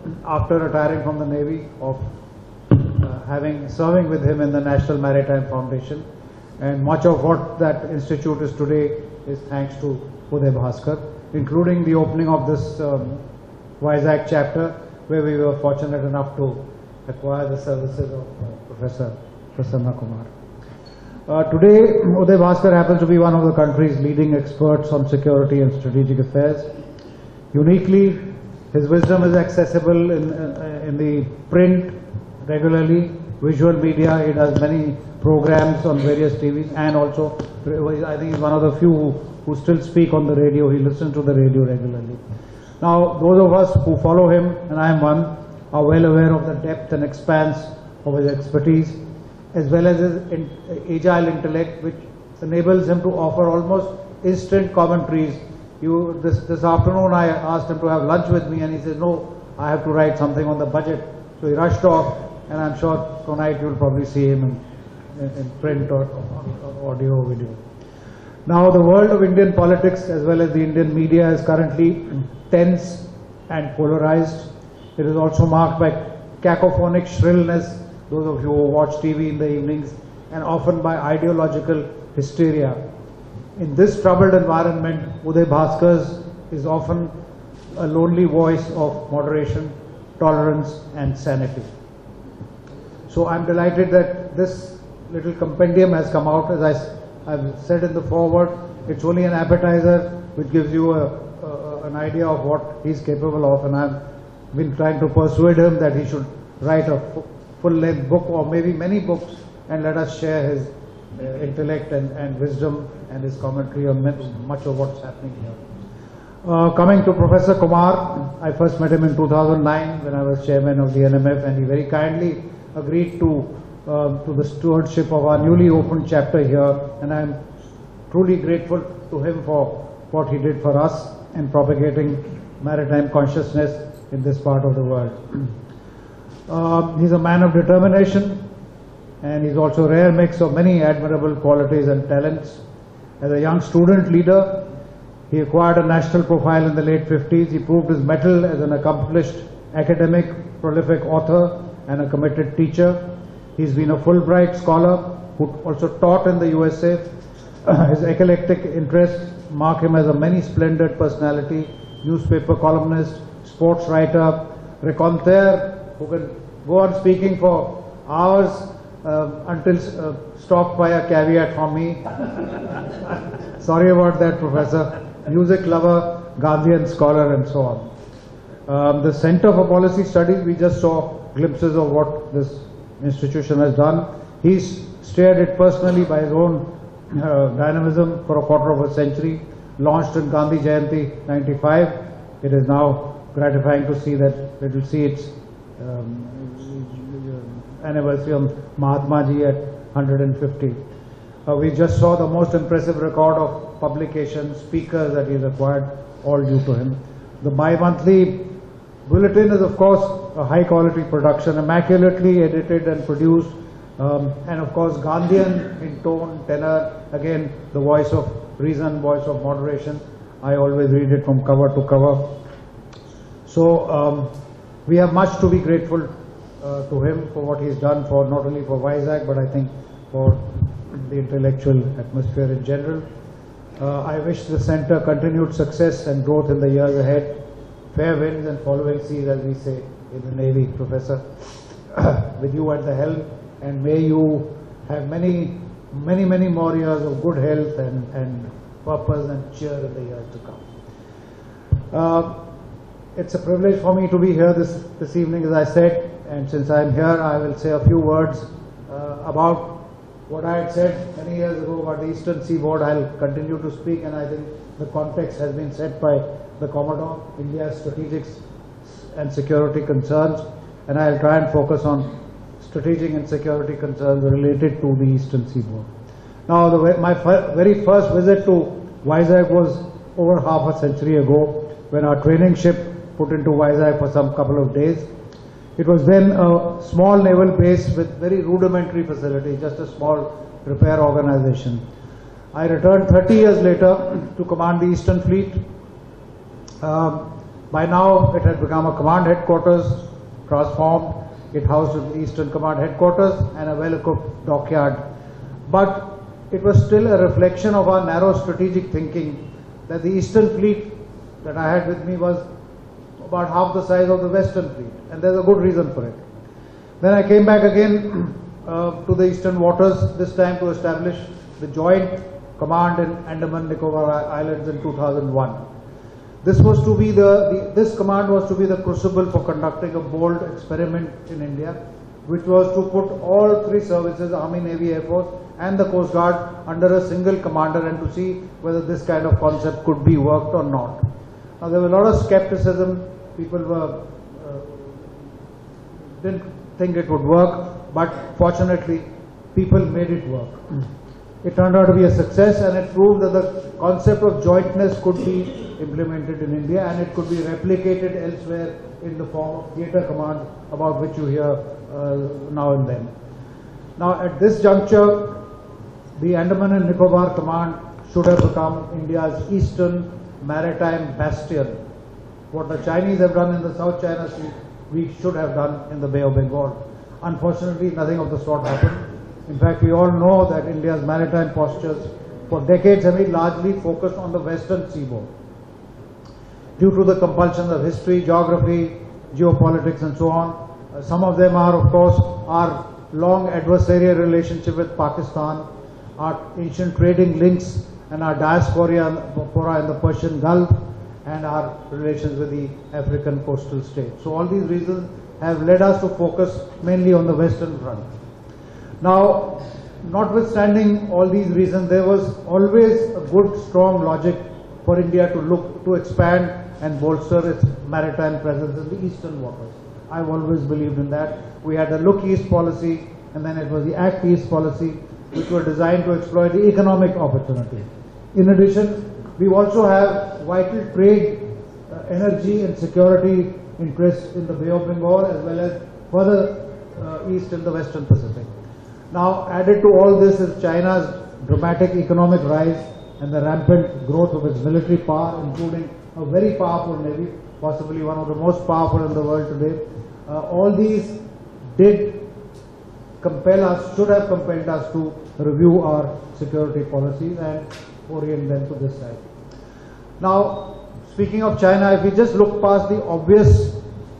after retiring from the Navy, of uh, having serving with him in the National Maritime Foundation, and much of what that institute is today is thanks to Uday Bhaskar, including the opening of this um, Vizag chapter, where we were fortunate enough to acquire the services of uh, Professor Prasanna Kumar. Uh, today, Uday Bhaskar happens to be one of the country's leading experts on security and strategic affairs. Uniquely, his wisdom is accessible in, uh, in the print regularly, visual media. He does many programs on various T Vs, and also, I think he's one of the few who, who still speak on the radio. He listens to the radio regularly. Now, those of us who follow him, and I am one, are well aware of the depth and expanse of his expertise, as well as his in, agile intellect, which enables him to offer almost instant commentaries. You, this, this afternoon I asked him to have lunch with me, and he said, no, I have to write something on the budget. So he rushed off, and I'm sure tonight you'll probably see him in, in, in print or, or audio or video. Now, the world of Indian politics as well as the Indian media is currently tense and polarized. It is also marked by cacophonic shrillness, those of you who watch T V in the evenings, and often by ideological hysteria. In this troubled environment, Uday Bhaskar's is often a lonely voice of moderation, tolerance and sanity. So I'm delighted that this little compendium has come out. As I, I've said in the foreword, it's only an appetizer which gives you a, a, an idea of what he's capable of, and I've been trying to persuade him that he should write a full-length book, or maybe many books, and let us share his uh, intellect and, and wisdom and his commentary on much of what's happening here. Uh, coming to Professor Kumar, I first met him in two thousand nine when I was chairman of the N M F, and he very kindly agreed to uh, to the stewardship of our newly opened chapter here, and I am truly grateful to him for what he did for us in propagating maritime consciousness in this part of the world. Uh, he's a man of determination, and he's also a rare mix of many admirable qualities and talents. As a young student leader, he acquired a national profile in the late fifties. He proved his mettle as an accomplished academic, prolific author, and a committed teacher. He's been a Fulbright scholar who also taught in the U S A. His eclectic interests mark him as a many-splendid personality, newspaper columnist, sports writer, raconteur, who can go on speaking for hours uh, until uh, stopped by a caveat from me. Sorry about that, Professor. Music lover, Gandhian scholar, and so on. Um, the Center for Policy Studies, we just saw glimpses of what this institution has done. He's steered it personally by his own uh, dynamism for a quarter of a century. Launched in Gandhi Jayanti ninety-five, it is now gratifying to see that it will see its um, anniversary on Mahatma Ji at one hundred fifty. Uh, we just saw the most impressive record of publications, speakers that he's acquired, all due to him. The bi-monthly bulletin is, of course, a high-quality production, immaculately edited and produced, um, and of course, Gandhian in tone, tenor, again, the voice of reason, voice of moderation. I always read it from cover to cover. So, um, we have much to be grateful uh, to him for what he's done for not only for Vizag, but I think for the intellectual atmosphere in general. Uh, I wish the center continued success and growth in the years ahead. Fair winds and following seas, as we say in the Navy, Professor, with you at the helm, and may you have many, many, many more years of good health and, and purpose and cheer in the years to come. Uh, it's a privilege for me to be here this, this evening, as I said, and since I'm here, I will say a few words uh, about what I had said many years ago about the Eastern Seaboard. I'll continue to speak, and I think the context has been set by the Commodore, India's strategic and security concerns, and I'll try and focus on strategic and security concerns related to the Eastern Seaboard. Now, the, my very first visit to Vizag was over half a century ago, when our training ship put into Vizag for some couple of days. It was then a small naval base with very rudimentary facilities, just a small repair organization. I returned thirty years later to command the Eastern Fleet. Um, By now, it had become a command headquarters, transformed. It housed the Eastern Command headquarters and a well-equipped dockyard. But it was still a reflection of our narrow strategic thinking that the Eastern Fleet that I had with me was about half the size of the Western Fleet, and there's a good reason for it. Then I came back again uh, to the Eastern waters, this time to establish the joint command in Andaman Nicobar Islands in two thousand one. This was to be the, the this command was to be the crucible for conducting a bold experiment in India, which was to put all three services, Army, Navy, Air Force and the Coast Guard under a single commander, and to see whether this kind of concept could be worked or not. Now there was a lot of skepticism. People were uh, didn't think it would work, but fortunately people made it work. It turned out to be a success, and it proved that the concept of jointness could be implemented in India, and it could be replicated elsewhere in the form of theatre command, about which you hear uh, now and then. Now at this juncture, the Andaman and Nicobar command should have become India's eastern maritime bastion. What the Chinese have done in the South China Sea, we should have done in the Bay of Bengal. Unfortunately, nothing of the sort happened. In fact, we all know that India's maritime postures for decades have been largely focused on the western seaboard. Due to the compulsions of history, geography, geopolitics and so on, uh, some of them are, of course, our long adversarial relationship with Pakistan, our ancient trading links and our diaspora in the Persian Gulf, and our relations with the African coastal states. So all these reasons have led us to focus mainly on the western front. Now, notwithstanding all these reasons, there was always a good, strong logic for India to look to expand and bolster its maritime presence in the eastern waters. I've always believed in that. We had the Look East policy, and then it was the Act East policy, which were designed to exploit the economic opportunity. In addition, we also have vital trade, uh, energy and security interests in the Bay of Bengal, as well as further uh, east in the Western Pacific. Now, added to all this is China's dramatic economic rise and the rampant growth of its military power, including a very powerful navy, possibly one of the most powerful in the world today. Uh, all these did compel us, should have compelled us to review our security policies and orient them to this side. Now, speaking of China, if we just look past the obvious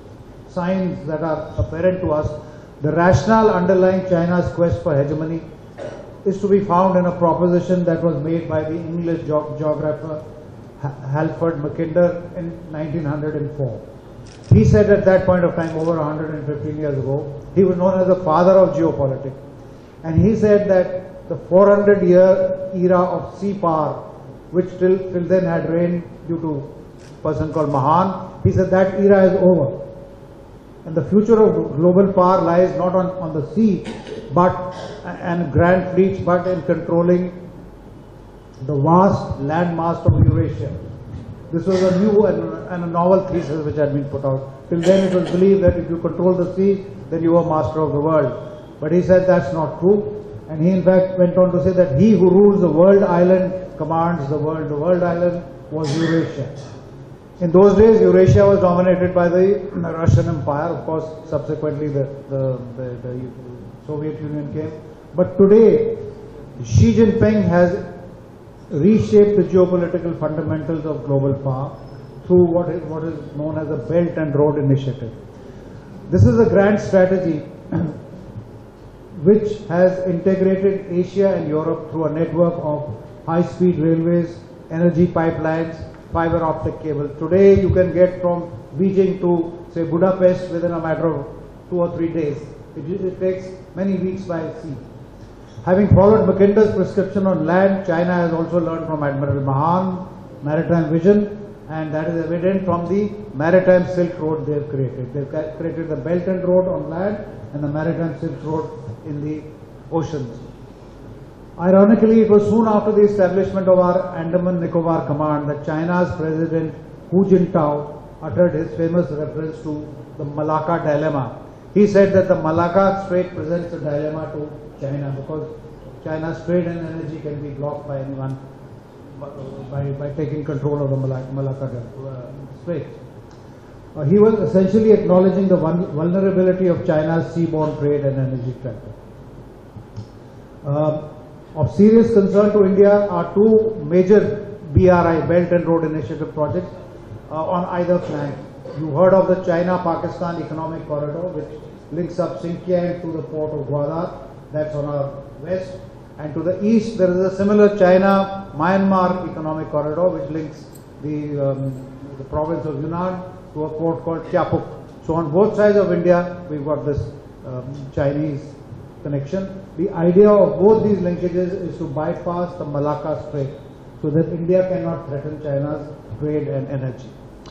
signs that are apparent to us, the rationale underlying China's quest for hegemony is to be found in a proposition that was made by the English ge geographer Halford Mackinder in nineteen oh four. He said at that point of time, over one hundred fifteen years ago, he was known as the father of geopolitics. And he said that the four hundred year era of sea power, which till, till then had reigned due to a person called Mahan, he said that era is over. And the future of global power lies not on, on the sea, but and grand fleets, but in controlling the vast landmass of Eurasia. This was a new and, and a novel thesis which had been put out. Till then it was believed that if you control the sea, then you are master of the world. But he said that's not true. And he in fact went on to say that he who rules the world island commands the world. The world island was Eurasia. In those days, Eurasia was dominated by the Russian Empire. Of course, subsequently the, the, the, the Soviet Union came. But today, Xi Jinping has reshaped the geopolitical fundamentals of global power through what is, what is known as the Belt and Road Initiative. This is a grand strategy which has integrated Asia and Europe through a network of high-speed railways, energy pipelines, fiber optic cable. Today you can get from Beijing to say Budapest within a matter of two or three days. It, it takes many weeks by sea. Having followed Mackinder's prescription on land, China has also learned from Admiral Mahan maritime vision, and that is evident from the maritime Silk Road they have created. They have created the Belt and Road on land and the maritime Silk Road in the oceans. Ironically, it was soon after the establishment of our Andaman Nicobar Command that China's President Hu Jintao uttered his famous reference to the Malacca dilemma. He said that the Malacca Strait presents a dilemma to China because China's trade and energy can be blocked by anyone by, by taking control of the Malacca uh, Strait. Uh, he was essentially acknowledging the vulnerability of China's seaborne trade and energy sector. Uh, of serious concern to India are two major B R I, Belt and Road Initiative projects, uh, on either flank. You heard of the China-Pakistan Economic Corridor, which links up Xinjiang to the port of Gwadar, that's on our west. And to the east, there is a similar China-Myanmar Economic Corridor, which links the, um, the province of Yunnan to a port called Chiapuk. So on both sides of India, we've got this um, Chinese connection. The idea of both these linkages is to bypass the Malacca Strait so that India cannot threaten China's trade and energy.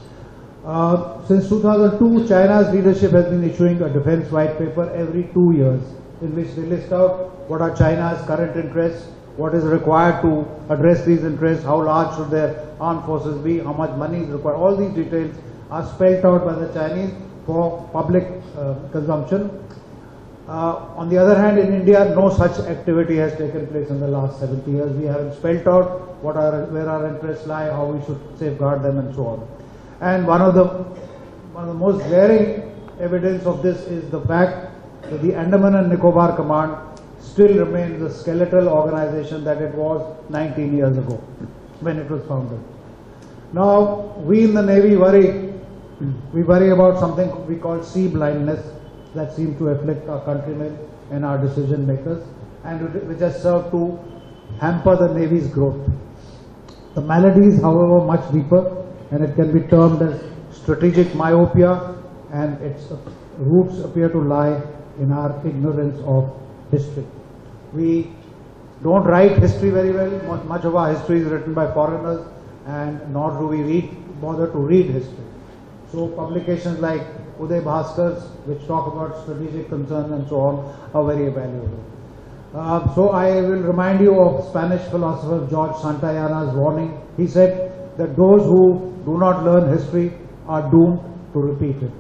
Uh, since two thousand two, China's leadership has been issuing a defense white paper every two years in which they list out what are China's current interests, what is required to address these interests, how large should their armed forces be, how much money is required. All these details are spelled out by the Chinese for public uh, consumption. Uh, on the other hand, in India, no such activity has taken place in the last seventy years. We haven't spelled out what our, where our interests lie, how we should safeguard them, and so on. And one of the one of the most glaring evidence of this is the fact that the Andaman and Nicobar Command still remains the skeletal organization that it was nineteen years ago when it was founded. Now, we in the Navy worry, we worry about something we call sea blindness that seems to afflict our countrymen and our decision makers, and which has served to hamper the Navy's growth. The malady is, however, much deeper, and it can be termed as strategic myopia, and its roots appear to lie in our ignorance of history. We don't write history very well. Much of our history is written by foreigners, and nor do we read, bother to read history. So publications like Uday Bhaskar's, which talk about strategic concerns and so on, are very valuable. Uh, so I will remind you of Spanish philosopher George Santayana's warning. He said that those who do not learn history are doomed to repeat it.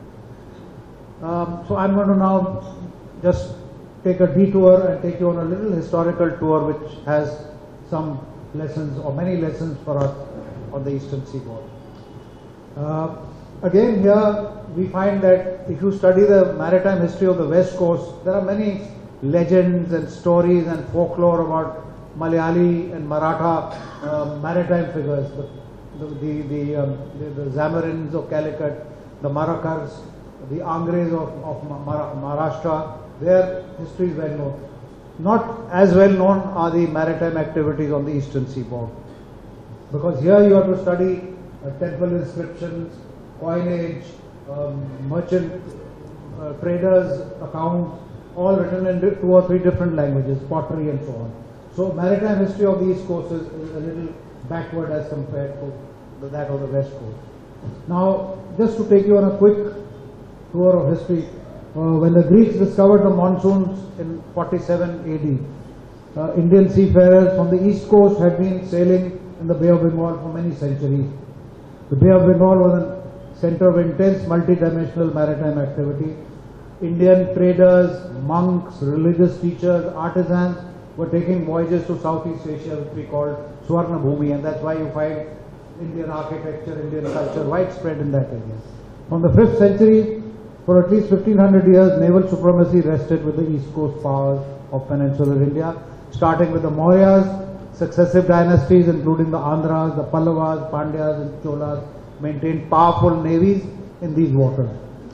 Um, so I'm going to now just take a detour and take you on a little historical tour which has some lessons or many lessons for us on the Eastern Seaboard. Uh, again here we find that if you study the maritime history of the West Coast, there are many legends and stories and folklore about Malayali and Maratha uh, maritime figures. The, the, the, the, um, the, the Zamarins of Calicut, the Marakars, the Angres of, of Maharashtra, their history is well known. Not as well known are the maritime activities on the Eastern Seaboard. Because here you have to study uh, temple inscriptions, coinage, um, merchant uh, traders' accounts, all written in two or three different languages, pottery and so on. So maritime history of the East Coast is, is a little backward as compared to that of the West Coast. Now, just to take you on a quick tour of history, uh, when the Greeks discovered the monsoons in forty-seven A D, uh, Indian seafarers from the East Coast had been sailing in the Bay of Bengal for many centuries. The Bay of Bengal was a center of intense multi-dimensional maritime activity. Indian traders, monks, religious teachers, artisans were taking voyages to Southeast Asia, which we called Swarna Bhumi, and that's why you find Indian architecture, Indian culture widespread in that area. From the fifth century, for at least fifteen hundred years, naval supremacy rested with the East Coast powers of peninsular India, starting with the Mauryas. Successive dynasties, including the Andhras, the Pallavas, Pandyas, and Cholas, maintained powerful navies in these waters.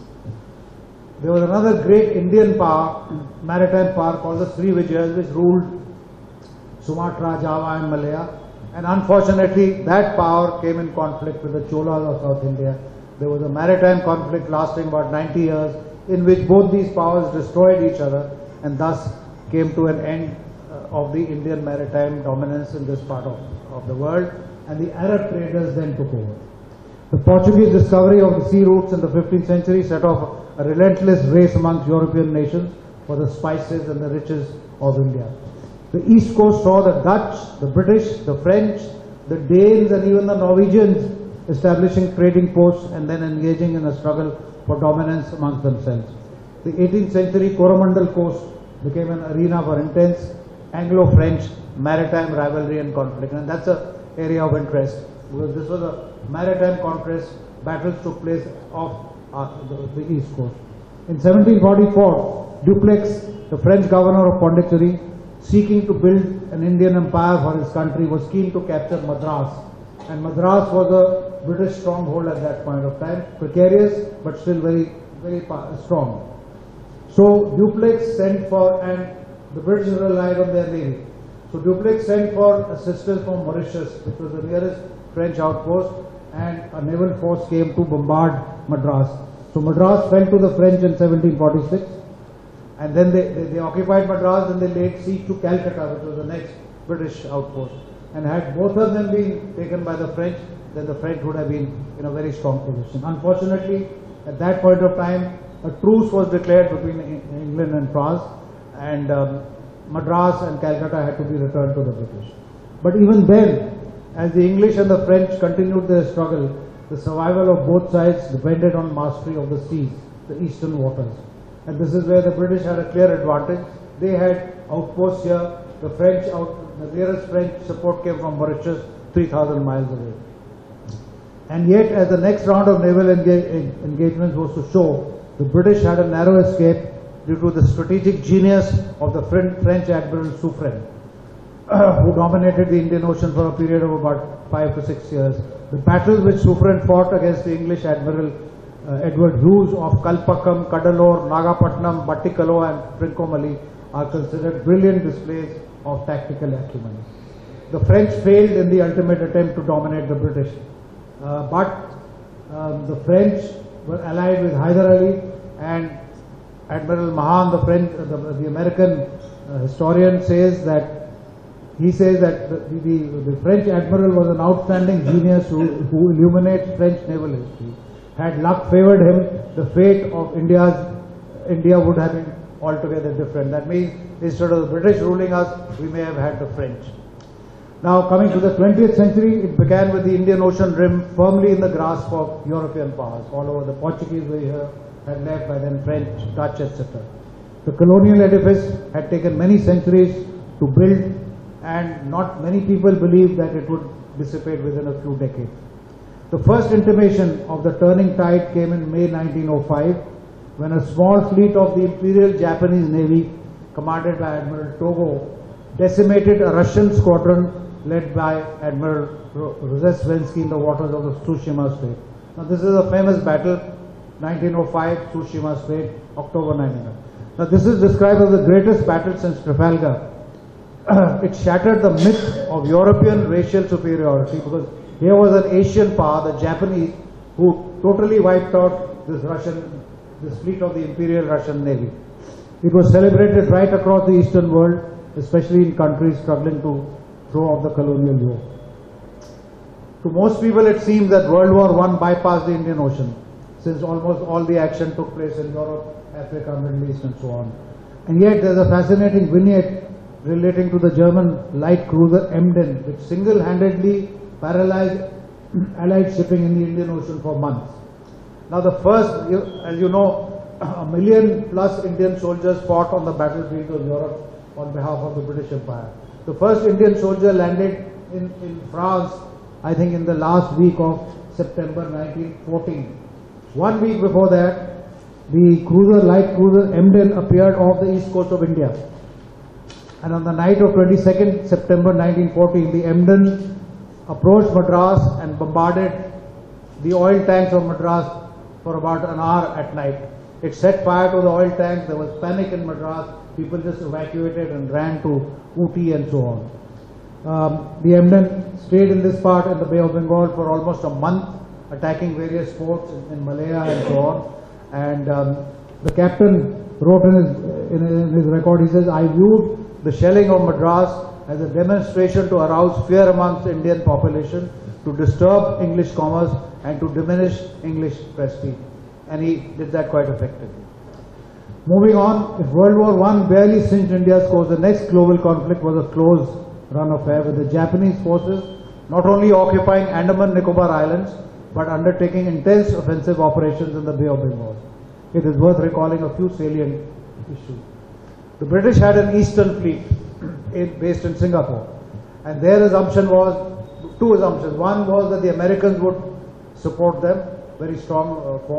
There was another great Indian power, maritime power called the Srivijayas, which ruled Sumatra, Java, and Malaya. And unfortunately, that power came in conflict with the Cholas of South India. There was a maritime conflict lasting about ninety years, in which both these powers destroyed each other, and thus came to an end of the Indian maritime dominance in this part of, of the world, and the Arab traders then took over. The Portuguese discovery of the sea routes in the fifteenth century set off a relentless race amongst European nations for the spices and the riches of India. The East Coast saw the Dutch, the British, the French, the Danes, and even the Norwegians establishing trading posts and then engaging in a struggle for dominance amongst themselves. The eighteenth century Coromandel coast became an arena for intense Anglo-French maritime rivalry and conflict, and that's an area of interest because this was a maritime conquest. Battles took place off uh, the, the east coast. In seventeen forty-four, Dupleix, the French governor of Pondicherry, seeking to build an Indian empire for his country, was keen to capture Madras. And Madras was a British stronghold at that point of time, precarious but still very, very strong. So Dupleix sent for, and the British relied on their navy. So Dupleix sent for assistance from Mauritius, which was the nearest French outpost, and a naval force came to bombard Madras. So Madras fell to the French in seventeen forty-six, and then they, they, they occupied Madras, and they laid siege to Calcutta, which was the next British outpost. And had both of them been taken by the French, then the French would have been in a very strong position. Unfortunately, at that point of time, a truce was declared between England and France, and um, Madras and Calcutta had to be returned to the British. But even then, as the English and the French continued their struggle, the survival of both sides depended on mastery of the seas, the eastern waters. And this is where the British had a clear advantage. They had outposts here. The French, out, the nearest French support came from Mauritius, three thousand miles away. And yet, as the next round of naval engage, engagements was to show, the British had a narrow escape due to the strategic genius of the French Admiral Suffren, who dominated the Indian Ocean for a period of about five to six years. The battles which Suffren fought against the English Admiral uh, Edward Hughes off Kalpakkam, Cuddalore, Nagapatnam, Battikalo and Trincomalee are considered brilliant displays of tactical acumen. The French failed in the ultimate attempt to dominate the British, uh, but um, the French were allied with Hyder Ali, and Admiral Mahan, the French, uh, the, the American uh, historian, says that he says that the, the, the French admiral was an outstanding genius who, who illuminates French naval history. Had luck favored him, the fate of India's India would have been altogether different. That means instead of the British ruling us, we may have had the French. Now coming to the twentieth century, it began with the Indian Ocean rim firmly in the grasp of European powers. All over, the Portuguese were here, had left, by then French, Dutch, et cetera. The colonial edifice had taken many centuries to build, and not many people believed that it would dissipate within a few decades. The first intimation of the turning tide came in May nineteen oh five, when a small fleet of the Imperial Japanese Navy, commanded by Admiral Togo, decimated a Russian squadron led by Admiral Rozhestvensky in the waters of the Tsushima Strait. Now this is a famous battle, nineteen oh five, Tsushima Strait, October nineteen. Now this is described as the greatest battle since Trafalgar. It shattered the myth of European racial superiority, because here was an Asian power, the Japanese, who totally wiped out this Russian, this fleet of the Imperial Russian Navy. It was celebrated right across the Eastern world, especially in countries struggling to throw off the colonial yoke. To most people, it seems that World War One bypassed the Indian Ocean, since almost all the action took place in Europe, Africa, Middle East, and so on. And yet, there's a fascinating vignette relating to the German light cruiser Cmde, which single-handedly paralyzed Allied shipping in the Indian Ocean for months. Now, the first, as you know, a million plus Indian soldiers fought on the battlefields of Europe on behalf of the British Empire. The first Indian soldier landed in, in France, I think in the last week of September nineteen fourteen. One week before that, the cruiser, light cruiser Cmde appeared off the east coast of India. And on the night of twenty-second September nineteen fourteen, the Cmde approached Madras and bombarded the oil tanks of Madras for about an hour at night. It set fire to the oil tanks. There was panic in Madras. People just evacuated and ran to Ooty and so on. Um, the Cmde stayed in this part in the Bay of Bengal for almost a month, attacking various ports in, in Malaya and so on. And um, the captain wrote in his, in, in his record, he says, "I viewed the shelling of Madras as a demonstration to arouse fear amongst the Indian population, to disturb English commerce and to diminish English prestige." And he did that quite effectively. Moving on, if World War One barely cinched India's course, the next global conflict was a close run affair, with the Japanese forces not only occupying Andaman Nicobar Islands, but undertaking intense offensive operations in the Bay of Bengal. It is worth recalling a few salient issues. The British had an eastern fleet in, based in Singapore, and their assumption was, two assumptions. One was that the Americans would support them, very strong uh, force,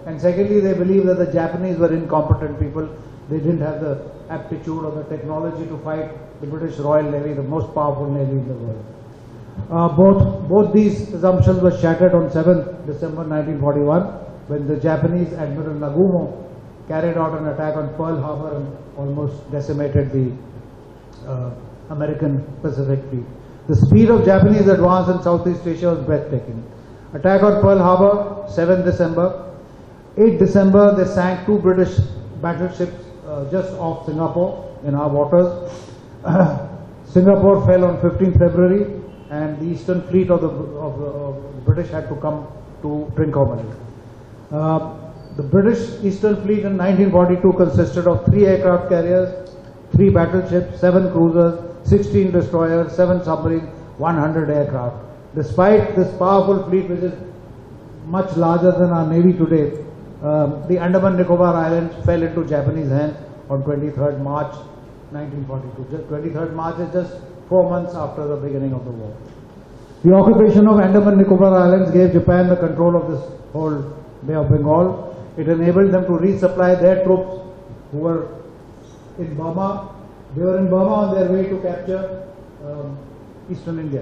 and secondly, they believed that the Japanese were incompetent people. They didn't have the aptitude or the technology to fight the British Royal Navy, the most powerful navy in the world. Uh, both, both these assumptions were shattered on seventh December nineteen forty-one when the Japanese Admiral Nagumo carried out an attack on Pearl Harbor and almost decimated the uh, American Pacific Fleet. The speed of Japanese advance in Southeast Asia was breathtaking. Attack on Pearl Harbor, seventh December. eighth December, they sank two British battleships uh, just off Singapore in our waters. Singapore fell on fifteenth February, and the Eastern Fleet of the, of the, of the British had to come to Trincomalee. Uh, the British Eastern Fleet in nineteen forty-two consisted of three aircraft carriers, three battleships, seven cruisers, sixteen destroyers, seven submarines, one hundred aircraft. Despite this powerful fleet, which is much larger than our Navy today, uh, the Andaman Nicobar Islands fell into Japanese hands on twenty-third March nineteen forty-two. twenty-third March is just four months after the beginning of the war. The occupation of Andaman Nicobar Islands gave Japan the control of this whole Bay of Bengal. It enabled them to resupply their troops who were in Burma. They were in Burma on their way to capture um, Eastern India.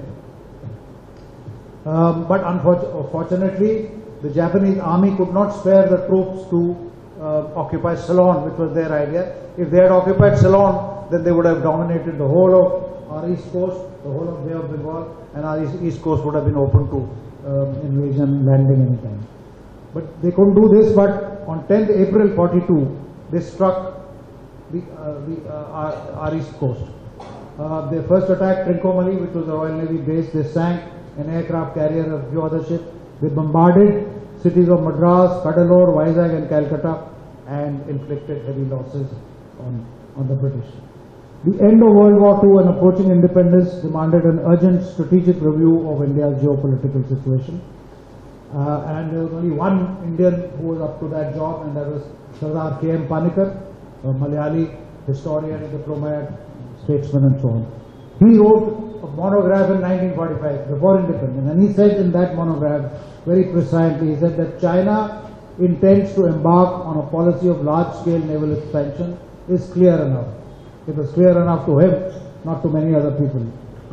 Um, but unfortunately, the Japanese army could not spare the troops to uh, occupy Ceylon, which was their idea. If they had occupied Ceylon, then they would have dominated the whole of our east coast, the whole of Bay of Bengal, and our east, east coast would have been open to um, invasion, landing anytime. But they couldn't do this, but on tenth April forty-two, they struck the, uh, the, uh, our, our east coast. Uh, they first attacked Trincomalee, which was a Royal Navy base. They sank an aircraft carrier, a few other ships. They bombarded cities of Madras, Cuddalore, Vizag and Calcutta, and inflicted heavy losses on, on the British. The end of World War Two and approaching independence demanded an urgent strategic review of India's geopolitical situation. Uh, and there was only one Indian who was up to that job, and that was Sardar K M Panikkar, a Malayali historian, diplomat, statesman and so on. He wrote a monograph in nineteen forty-five, before independence, and he said in that monograph, very precisely, he said that China intends to embark on a policy of large-scale naval expansion is clear enough. It was clear enough to him, not to many other people.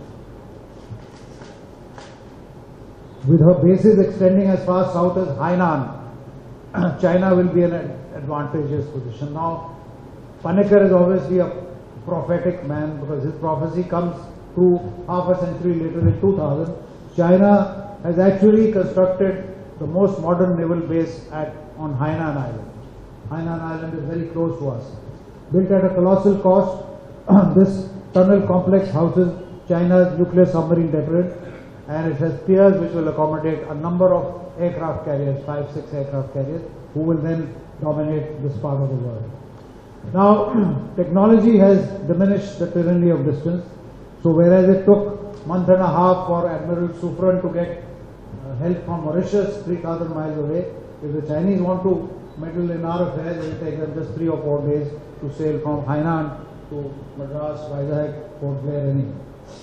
With her bases extending as far south as Hainan, China will be in an advantageous position. Now, Panikkar is obviously a prophetic man because his prophecy comes through half a century later in two thousand. China has actually constructed the most modern naval base at, on Hainan Island. Hainan Island is very close to us. Built at a colossal cost, this tunnel complex houses China's nuclear submarine deterrent, and it has piers which will accommodate a number of aircraft carriers, five, six aircraft carriers, who will then dominate this part of the world. Now, technology has diminished the tyranny of distance. So whereas it took a month and a half for Admiral Suffren to get uh, help from Mauritius, three thousand miles away, if the Chinese want to meddle in our affairs, it will take them just three or four days to sail from Hainan to Madras, Vizag, Port Blair, anything.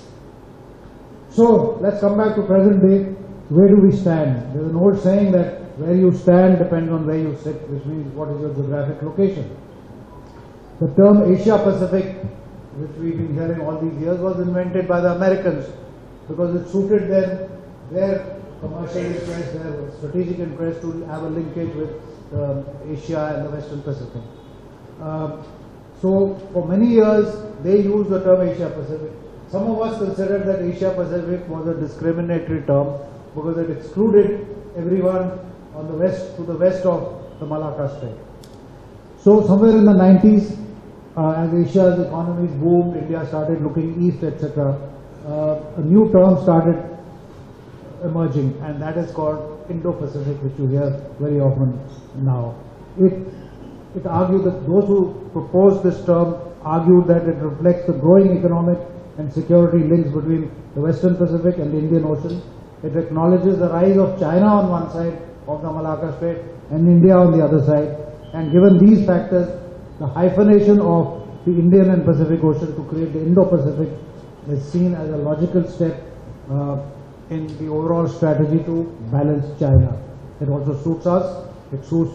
So let's come back to present day. Where do we stand? There's an old saying that where you stand depends on where you sit, which means what is your geographic location. The term Asia Pacific, which we've been hearing all these years, was invented by the Americans because it suited them, their commercial interests, their strategic interest to have a linkage with um, Asia and the Western Pacific. Um, so for many years they used the term Asia Pacific. Some of us considered that Asia Pacific was a discriminatory term because it excluded everyone on the west, to the west of the Malacca Strait. So somewhere in the nineties, uh, as Asia's economies boomed, India started looking east, et cetera, uh, a new term started emerging, and that is called Indo-Pacific, which you hear very often now. It, it argued that those who proposed this term argued that it reflects the growing economic and security links between the Western Pacific and the Indian Ocean. It acknowledges the rise of China on one side of the Malacca Strait and India on the other side. And given these factors, the hyphenation of the Indian and Pacific Ocean to create the Indo-Pacific is seen as a logical step uh, in the overall strategy to balance China. It also suits us. It suits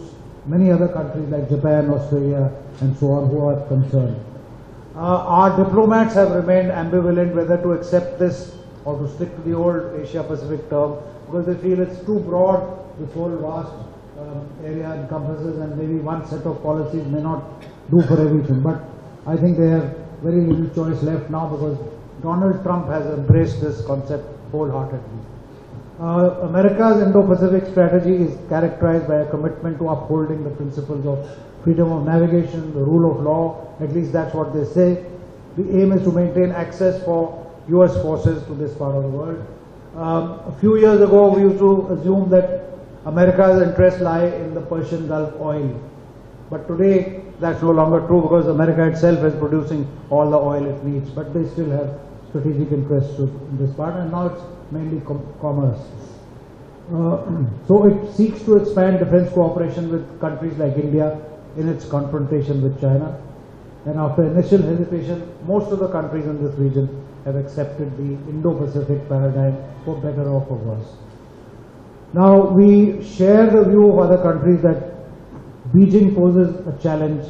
many other countries like Japan, Australia, and so on, who are concerned. Uh, our diplomats have remained ambivalent whether to accept this or to stick to the old Asia-Pacific term, because they feel it's too broad. This whole vast um, area encompasses, and maybe one set of policies may not do for everything. But I think they have very little choice left now, because Donald Trump has embraced this concept wholeheartedly. Uh, America's Indo-Pacific strategy is characterized by a commitment to upholding the principles of freedom of navigation, the rule of law. At least that's what they say. The aim is to maintain access for U S forces to this part of the world. Um, a few years ago, we used to assume that America's interests lie in the Persian Gulf oil. But today, that's no longer true, because America itself is producing all the oil it needs. But they still have strategic interests in this part, and now it's mainly com commerce. Uh, so it seeks to expand defense cooperation with countries like India in its confrontation with China. And after initial hesitation, most of the countries in this region have accepted the Indo-Pacific paradigm, for better or for worse. Now, we share the view of other countries that Beijing poses a challenge,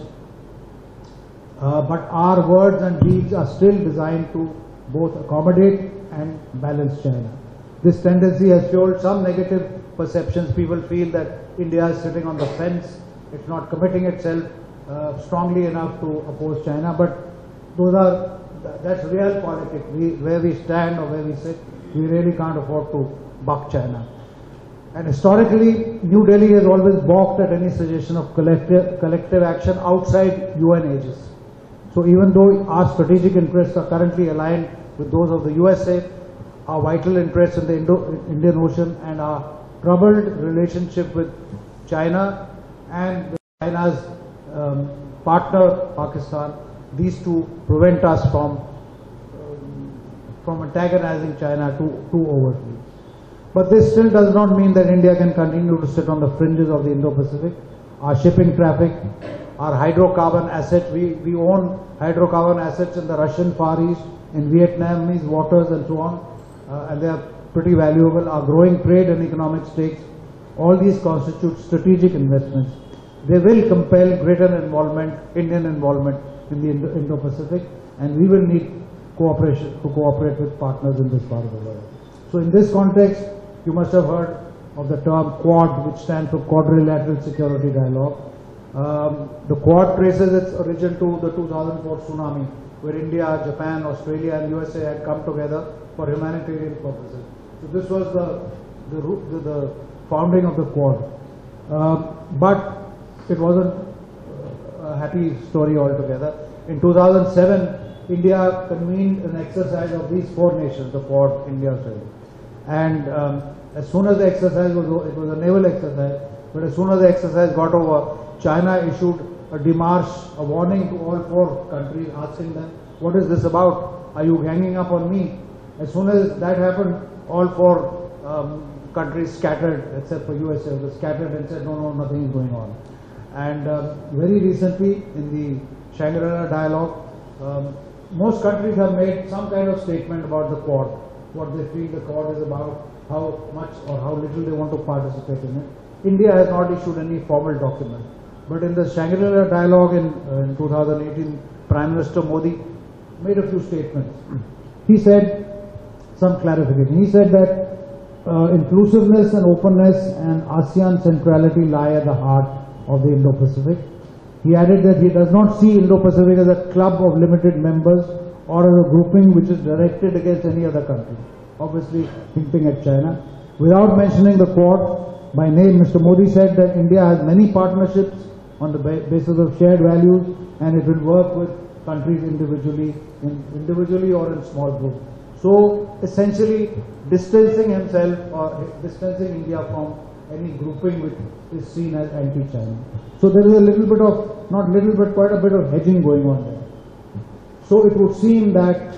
uh, but our words and deeds are still designed to both accommodate and balance China. This tendency has fueled some negative perceptions. People feel that India is sitting on the fence, it's not committing itself uh, strongly enough to oppose China, but those are, that's real politics. We, where we stand or where we sit, we really can't afford to buck China. And historically, New Delhi has always balked at any suggestion of collective, collective action outside U N aegis. So even though our strategic interests are currently aligned with those of the U S A, our vital interests in the Indo Indian Ocean and our troubled relationship with China and China's um, partner Pakistan, these two prevent us from, um, from antagonizing China too, too overtly. But this still does not mean that India can continue to sit on the fringes of the Indo-Pacific. Our shipping traffic, our hydrocarbon assets, we, we own hydrocarbon assets in the Russian Far East, in Vietnamese waters and so on, uh, and they are pretty valuable. Our growing trade and economic stakes, all these constitute strategic investments. They will compel greater involvement, Indian involvement in the Indo Indo-Pacific, and we will need cooperation to cooperate with partners in this part of the world. So in this context, you must have heard of the term Quad, which stands for Quadrilateral Security Dialogue. Um, the Quad traces its origin to the two thousand four tsunami, where India, Japan, Australia and U S A had come together for humanitarian purposes. So this was the, the, the, the founding of the Quad. Um, but it wasn't a happy story altogether. In two thousand seven, India convened an exercise of these four nations, the Quad, India, Australia. And um, as soon as the exercise was over, it was a naval exercise, but as soon as the exercise got over, China issued a démarche, a warning to all four countries, asking them, what is this about? Are you ganging up on me? As soon as that happened, all four um, countries scattered, except for U S A, was scattered and said, no, no, nothing is going on. And uh, very recently, in the Shangri-La dialogue, um, most countries have made some kind of statement about the Quad, what they feel the Quad is about, how much or how little they want to participate in it. India has not issued any formal document. But in the Shangri-La dialogue in, uh, in two thousand eighteen, Prime Minister Modi made a few statements. He said, some clarification, he said that uh, inclusiveness and openness and ASEAN centrality lie at the heart of the Indo-Pacific. He added that he does not see Indo-Pacific as a club of limited members or as a grouping which is directed against any other country, obviously hinting at China. Without mentioning the Quad by name, Mister Modi said that India has many partnerships on the basis of shared values, and it will work with countries individually, in, individually or in small groups. So essentially distancing himself or distancing India from any grouping which is seen as anti-China. So there is a little bit of, not little but quite a bit of hedging going on there. So it would seem that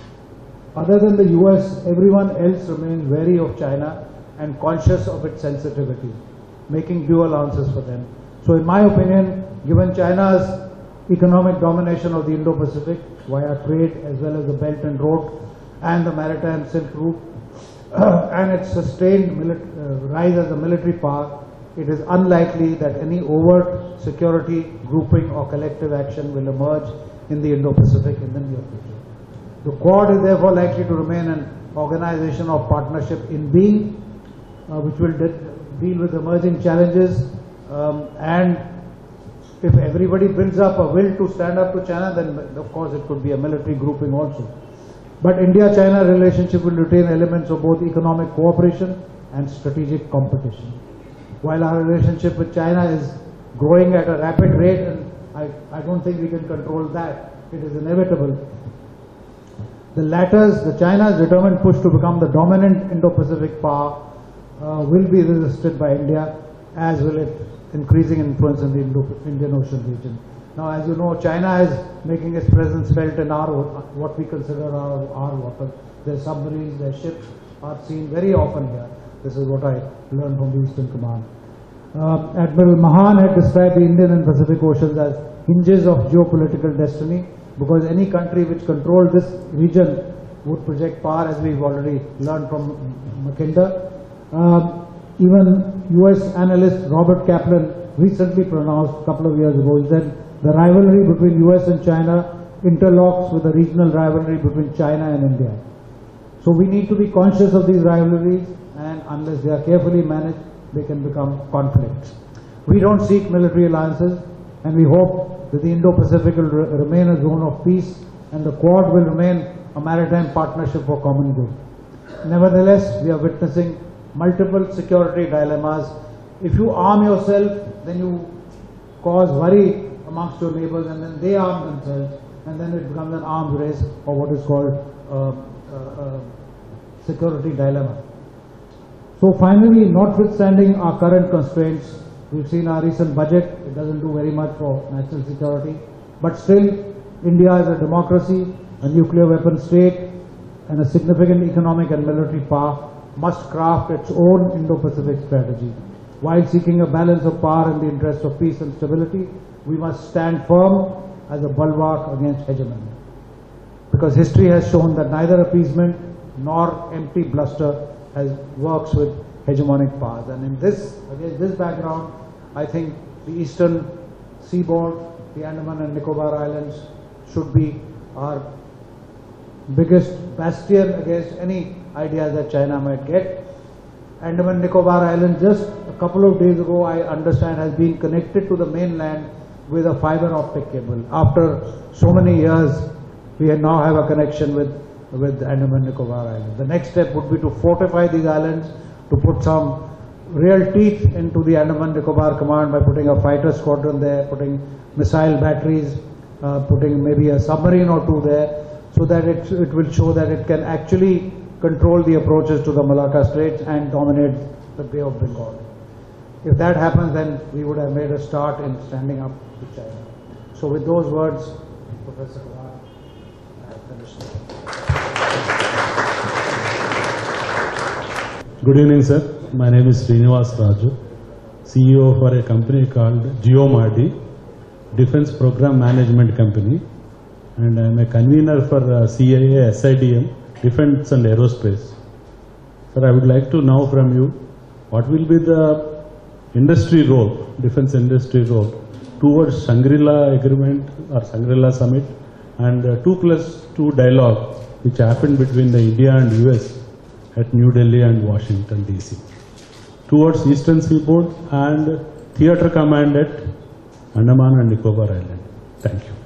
other than the U S, everyone else remains wary of China and conscious of its sensitivity, making due allowances for them. So in my opinion, given China's economic domination of the Indo-Pacific via trade as well as the Belt and Road and the Maritime Silk Route, and its sustained uh, rise as a military power, it is unlikely that any overt security grouping or collective action will emerge in the Indo-Pacific in the near future. The Quad is therefore likely to remain an organization of partnership in being, uh, which will de deal with emerging challenges, um, and if everybody builds up a will to stand up to China, then of course it could be a military grouping also. But India-China relationship will retain elements of both economic cooperation and strategic competition. While our relationship with China is growing at a rapid rate, and I, I don't think we can control that, it is inevitable. The latter's, the China's determined push to become the dominant Indo-Pacific power uh, will be resisted by India, as will its increasing influence in the Indo-Indian Ocean region. Now, as you know, China is making its presence felt in our, what we consider our, our water. Their submarines, their ships are seen very often here. This is what I learned from the Eastern Command. Uh, Admiral Mahan had described the Indian and Pacific Oceans as hinges of geopolitical destiny, because any country which controlled this region would project power, as we've already learned from Mackinder. Uh, even U S analyst Robert Kaplan recently pronounced a couple of years ago, he said the rivalry between U S and China interlocks with the regional rivalry between China and India. So we need to be conscious of these rivalries, and unless they are carefully managed, they can become conflicts. We don't seek military alliances, and we hope that the Indo-Pacific will re remain a zone of peace, and the Quad will remain a maritime partnership for common good. Nevertheless, we are witnessing multiple security dilemmas. If you arm yourself, then you cause worry amongst your neighbors, and then they arm themselves, and then it becomes an arms race, or what is called uh, uh, uh, security dilemma. So finally, notwithstanding our current constraints, we've seen our recent budget, it doesn't do very much for national security, but still India is a democracy, a nuclear weapon state, and a significant economic and military power must craft its own Indo-Pacific strategy. While seeking a balance of power in the interest of peace and stability, we must stand firm as a bulwark against hegemony. Because history has shown that neither appeasement nor empty bluster has works with hegemonic powers. And in this, against this background, I think the eastern seaboard, the Andaman and Nicobar Islands, should be our biggest bastion against any ideas that China might get. Andaman Nicobar Islands, just a couple of days ago, I understand, has been connected to the mainland with a fiber optic cable. After so many years, we now have a connection with, with Andaman Nicobar Islands. The next step would be to fortify these islands, to put some real teeth into the Andaman Nicobar Command by putting a fighter squadron there, putting missile batteries, uh, putting maybe a submarine or two there, so that it, it will show that it can actually control the approaches to the Malacca Straits and dominate the Bay of Bengal. If that happens, then we would have made a start in standing up to China. So with those words, Professor Kumar, I have finished. Good evening, sir. My name is Srinivas Raju, C E O for a company called GeoMardi, Defense Program Management Company, and I am a convener for uh, C I A S I D M, Defense and Aerospace. Sir, I would like to know from you, what will be the industry role, defense industry role, towards Shangri-La Agreement or Shangri-La Summit and uh, two plus two dialogue which happened between the India and U S at New Delhi and Washington D C towards Eastern Seaboard and Theatre Command at Andaman and Nicobar Island. Thank you.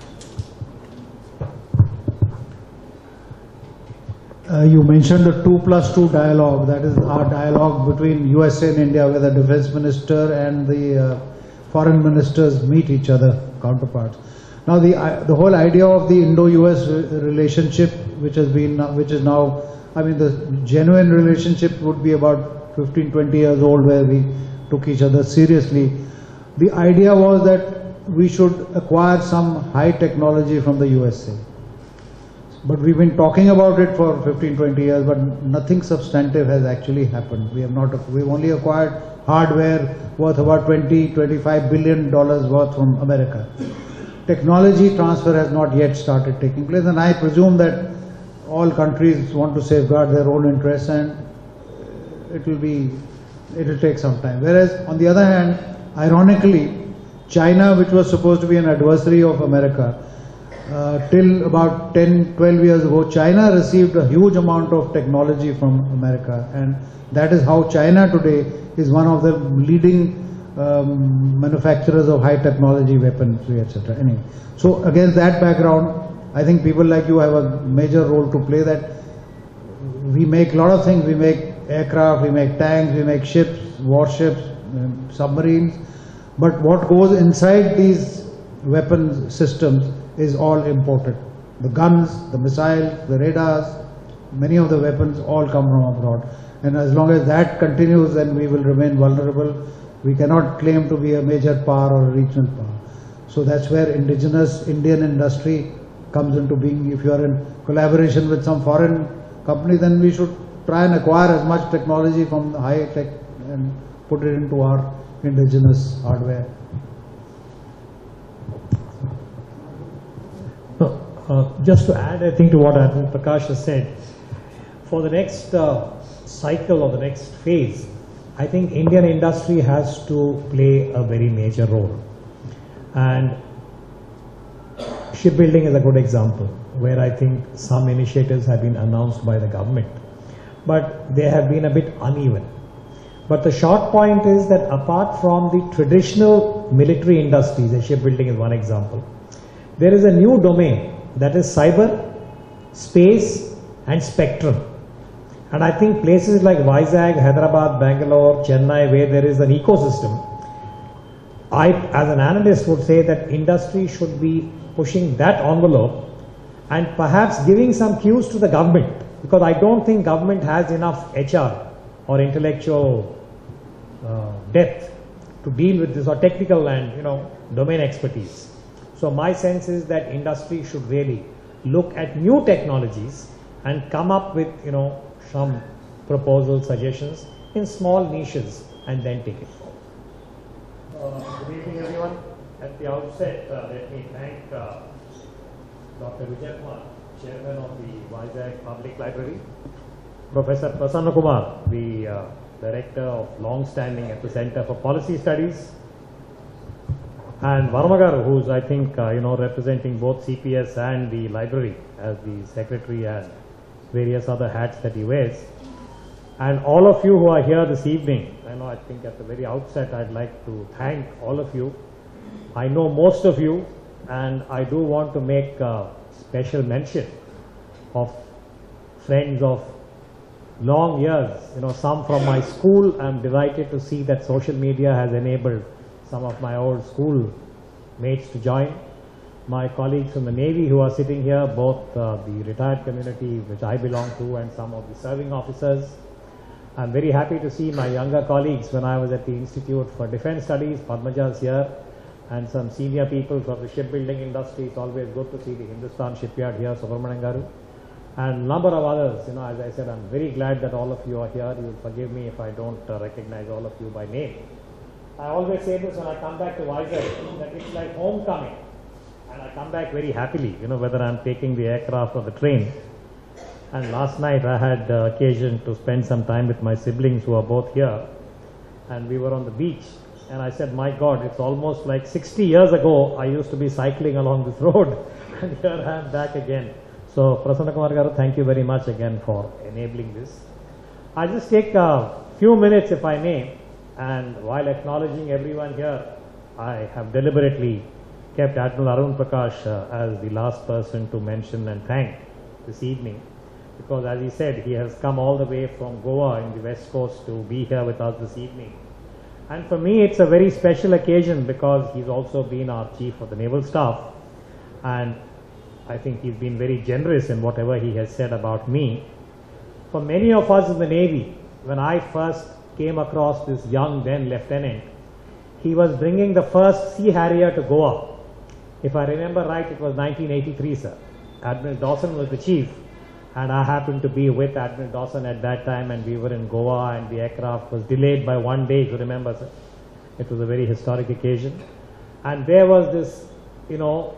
Uh, you mentioned the two plus two dialogue. That is our dialogue between U S A and India, where the defense minister and the uh, foreign ministers meet each other, counterparts. Now, the uh, the whole idea of the Indo-U S relationship, which has been, uh, which is now, I mean, the genuine relationship would be about fifteen, twenty years old, where we took each other seriously. The idea was that we should acquire some high technology from the U S A. But we've been talking about it for fifteen, twenty years, but nothing substantive has actually happened. We have not, we've only acquired hardware worth about twenty, twenty-five billion dollars worth from America. Technology transfer has not yet started taking place, and I presume that all countries want to safeguard their own interests, and it will be, it will take some time. Whereas on the other hand, ironically, China, which was supposed to be an adversary of America, uh, till about ten, twelve years ago, China received a huge amount of technology from America, and that is how China today is one of the leading um, manufacturers of high technology weaponry, et cetera. Anyway, so against that background, I think people like you have a major role to play. That we make a lot of things. We make aircraft, we make tanks, we make ships, warships, um, submarines. But what goes inside these weapons systems is all imported. The guns, the missiles, the radars, many of the weapons all come from abroad. And as long as that continues, then we will remain vulnerable. We cannot claim to be a major power or a regional power. So that's where indigenous Indian industry comes into being. If you are in collaboration with some foreign company, then we should try and acquire as much technology from the high tech and put it into our indigenous hardware. No, uh, just to add, I think, to what Admiral Prakash has said, for the next uh, cycle or the next phase, I think Indian industry has to play a very major role. And shipbuilding is a good example, where I think some initiatives have been announced by the government, but they have been a bit uneven. But the short point is that apart from the traditional military industries, and shipbuilding is one example, there is a new domain, that is cyber, space and spectrum. And I think places like Vizag, Hyderabad, Bangalore, Chennai, where there is an ecosystem, I as an analyst would say that industry should be pushing that envelope and perhaps giving some cues to the government, because I don't think government has enough H R or intellectual uh, depth to deal with this, or technical and, you know, domain expertise. So my sense is that industry should really look at new technologies and come up with, you know, some proposal suggestions in small niches and then take it forward. Uh, good evening, everyone. At the outset, uh, let me thank uh, Doctor Visakhapatnam, Chairman of the Vizag Public Library, Professor Prasanna Kumar, the uh, Director of Long-Standing at the Center for Policy Studies, and Varmagaru, who's, I think, uh, you know, representing both C P S and the library as the Secretary and various other hats that he wears. And all of you who are here this evening, I know, I think at the very outset, I'd like to thank all of you. I know most of you, and I do want to make a special mention of friends of long years, you know, some from my school. I'm delighted to see that social media has enabled some of my old school mates to join. My colleagues from the Navy who are sitting here, both uh, the retired community which I belong to and some of the serving officers. I'm very happy to see my younger colleagues when I was at the Institute for Defense Studies, Padmaja's here, and some senior people from the shipbuilding industry. It's always good to see the Hindustan shipyard here, Subramanian Garu, and a number of others. You know, as I said, I'm very glad that all of you are here. You will forgive me if I don't uh, recognize all of you by name. I always say this when I come back to Vizag, that it's like homecoming. And I come back very happily, you know, whether I'm taking the aircraft or the train. And last night I had uh, occasion to spend some time with my siblings who are both here. And we were on the beach. And I said, my God, it's almost like sixty years ago I used to be cycling along this road. And here I am back again. So, Prasanna Kumar Garu, thank you very much again for enabling this. I'll just take a few minutes, if I may. And while acknowledging everyone here, I have deliberately kept Admiral Arun Prakash uh, as the last person to mention and thank this evening, because as he said, he has come all the way from Goa in the west coast to be here with us this evening. And for me, it's a very special occasion because he's also been our Chief of the Naval Staff, and I think he's been very generous in whatever he has said about me. For many of us in the Navy, when I first came across this young then lieutenant, he was bringing the first Sea Harrier to Goa. If I remember right, it was nineteen eighty-three, sir. Admiral Dawson was the chief, and I happened to be with Admiral Dawson at that time, and we were in Goa, and the aircraft was delayed by one day, if you remember, sir. It was a very historic occasion. And there was this, you know,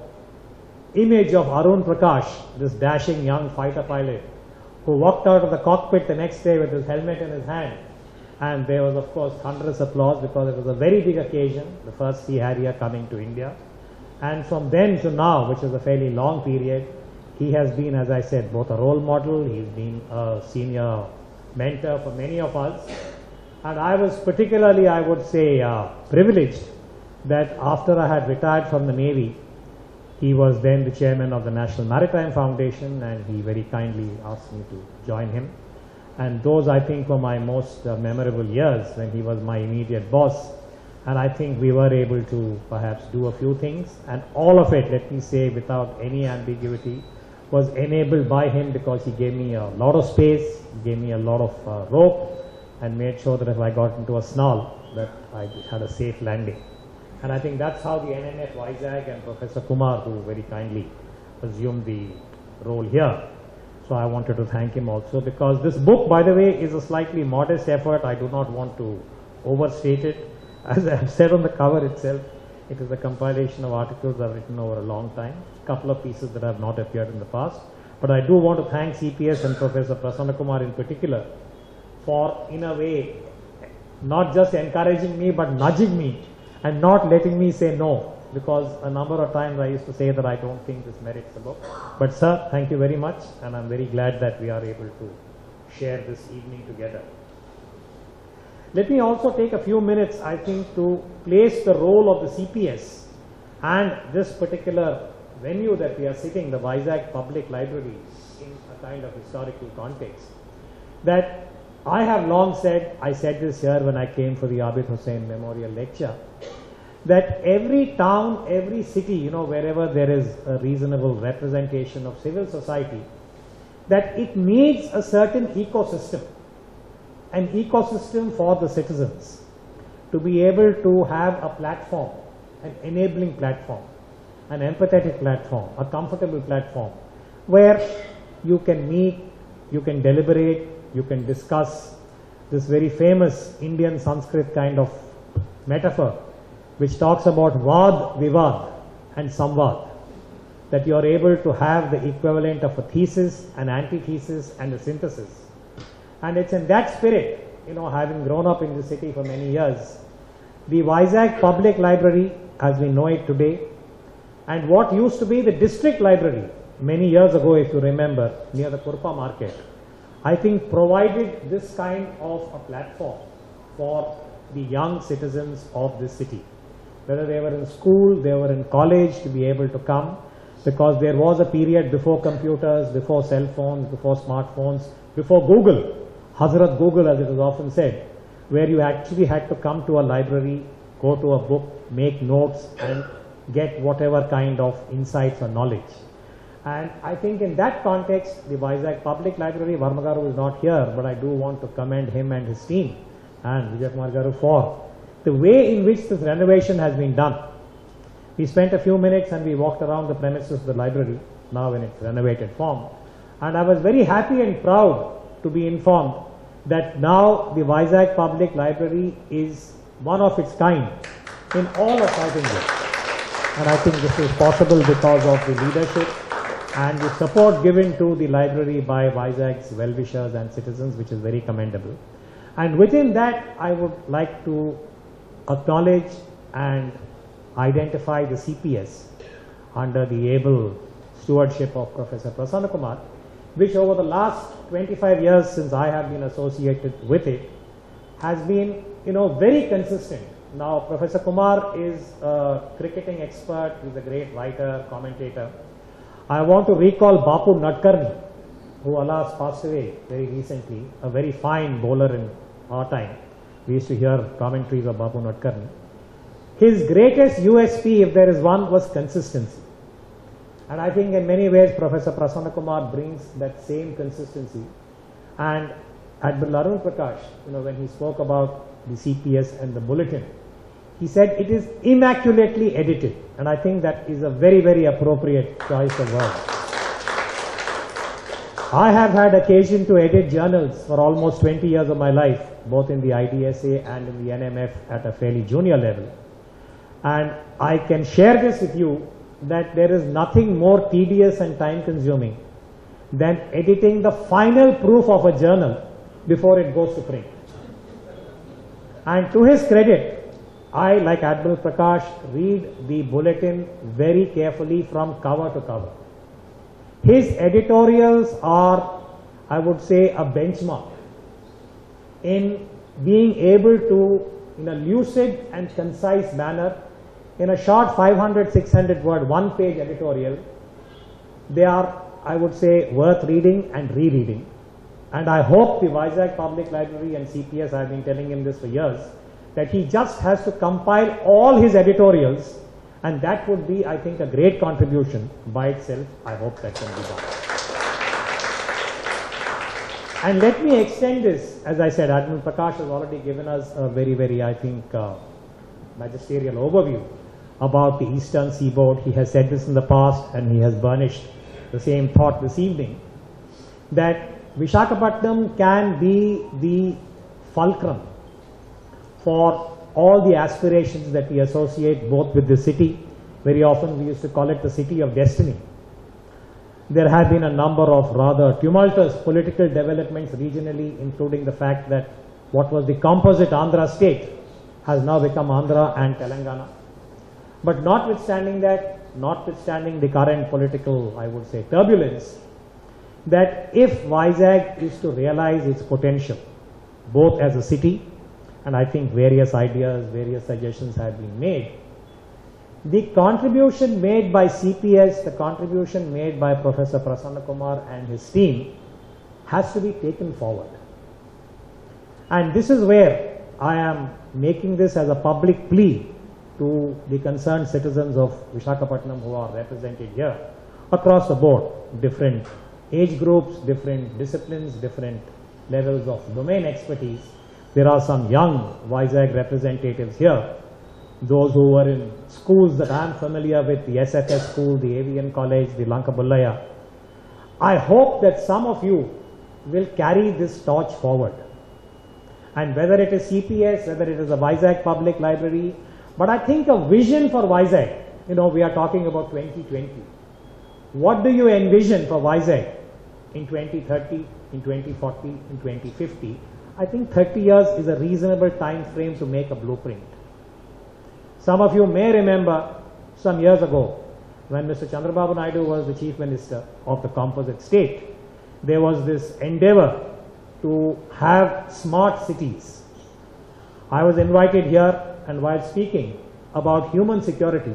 image of Arun Prakash, this dashing young fighter pilot, who walked out of the cockpit the next day with his helmet in his hand. And there was, of course, thunderous applause because it was a very big occasion, the first Sea Harrier coming to India. And from then to now, which is a fairly long period, he has been, as I said, both a role model, he's been a senior mentor for many of us. And I was particularly, I would say, uh, privileged that after I had retired from the Navy, he was then the chairman of the National Maritime Foundation, and he very kindly asked me to join him. And those, I think, were my most uh, memorable years when he was my immediate boss. And I think we were able to perhaps do a few things. And all of it, let me say without any ambiguity, was enabled by him because he gave me a lot of space, gave me a lot of uh, rope, and made sure that if I got into a snarl, that I had a safe landing. And I think that's how the N M F Vizag and Professor Kumar, who very kindly assumed the role here. So I wanted to thank him also, because this book, by the way, is a slightly modest effort. I do not want to overstate it. As I have said on the cover itself, it is a compilation of articles I've written over a long time, a couple of pieces that have not appeared in the past. But I do want to thank C P S and Professor Prasanna Kumar in particular for, in a way, not just encouraging me, but nudging me and not letting me say no. Because a number of times I used to say that I don't think this merits a book. But sir, thank you very much, and I'm very glad that we are able to share this evening together. Let me also take a few minutes, I think, to place the role of the C P S and this particular venue that we are sitting, the Vizag Public Library, in a kind of historical context. That I have long said, I said this here when I came for the Abid Hussain Memorial Lecture, that every town, every city, you know, wherever there is a reasonable representation of civil society, that it needs a certain ecosystem, an ecosystem for the citizens to be able to have a platform, an enabling platform, an empathetic platform, a comfortable platform, where you can meet, you can deliberate, you can discuss this very famous Indian Sanskrit kind of metaphor, which talks about Vad, Vivad and Samvad, that you are able to have the equivalent of a thesis, an antithesis and a synthesis. And it's in that spirit, you know, having grown up in the city for many years, the Vizag Public Library as we know it today, and what used to be the district library many years ago, if you remember, near the Kurpa market, I think provided this kind of a platform for the young citizens of this city. Whether they were in school, they were in college, to be able to come, because there was a period before computers, before cell phones, before smartphones, before Google, Hazrat Google as it is often said, where you actually had to come to a library, go to a book, make notes and get whatever kind of insights or knowledge. And I think in that context, the Vizag Public Library, Varma Garu is not here, but I do want to commend him and his team and Vijay Kumar Garu for the way in which this renovation has been done. We spent a few minutes and we walked around the premises of the library, now in its renovated form. And I was very happy and proud to be informed that now the Vizag Public Library is one of its kind in all of South India. And I think this is possible because of the leadership and the support given to the library by Vizag's well-wishers and citizens, which is very commendable. And within that, I would like to acknowledge and identify the C P S under the able stewardship of Professor Prasanna Kumar, which over the last twenty-five years since I have been associated with it, has been, you know, very consistent. Now, Professor Kumar is a cricketing expert, he's a great writer, commentator. I want to recall Bapu Nadkarni, who alas passed away very recently, a very fine bowler in our time. We used to hear commentaries of Bapu Nadkarni. His greatest U S P, if there is one, was consistency. And I think in many ways Professor Prasanna Kumar brings that same consistency. And Admiral ARUN PRAKASH, you know, when he spoke about the C P S and the bulletin, he said it is immaculately edited. And I think that is a very, very appropriate choice of words. I have had occasion to edit journals for almost twenty years of my life, both in the I D S A and in the N M F at a fairly junior level. And I can share this with you that there is nothing more tedious and time consuming than editing the final proof of a journal before it goes to print. And to his credit, I, like Admiral Prakash, read the bulletin very carefully from cover to cover. His editorials are, I would say, a benchmark in being able to, in a lucid and concise manner, in a short five hundred, six hundred word, one page editorial, they are, I would say, worth reading and rereading. And I hope the Vizag Public Library and C P S, I have been telling him this for years, that he just has to compile all his editorials, and that would be, I think, a great contribution by itself. I hope that can be done. And let me extend this. As I said, Admiral Prakash has already given us a very, very, I think, uh, magisterial overview about the Eastern Seaboard. He has said this in the past, and he has burnished the same thought this evening, that Visakhapatnam can be the fulcrum for all the aspirations that we associate both with the city. Very often we used to call it the city of destiny. There have been a number of rather tumultuous political developments regionally, including the fact that what was the composite Andhra state has now become Andhra and Telangana. But notwithstanding that, notwithstanding the current political, I would say, turbulence, that if Vizag is to realize its potential, both as a city, and I think various ideas, various suggestions have been made, the contribution made by C P S, the contribution made by Professor Prasanna Kumar and his team has to be taken forward. And this is where I am making this as a public plea to the concerned citizens of Visakhapatnam who are represented here across the board, different age groups, different disciplines, different levels of domain expertise. There are some young Vizag representatives here, those who were in schools that I am familiar with, the S F S school, the Avian College, the Lankabullaya. I hope that some of you will carry this torch forward. And whether it is C P S, whether it is a Vizag Public Library, but I think a vision for Vizag, you know, we are talking about twenty twenty. What do you envision for Vizag in twenty thirty, in twenty forty, in twenty fifty? I think thirty years is a reasonable time frame to make a blueprint. Some of you may remember some years ago when Mister Chandrababu Naidu was the Chief Minister of the composite state, there was this endeavor to have smart cities. I was invited here, and while speaking about human security,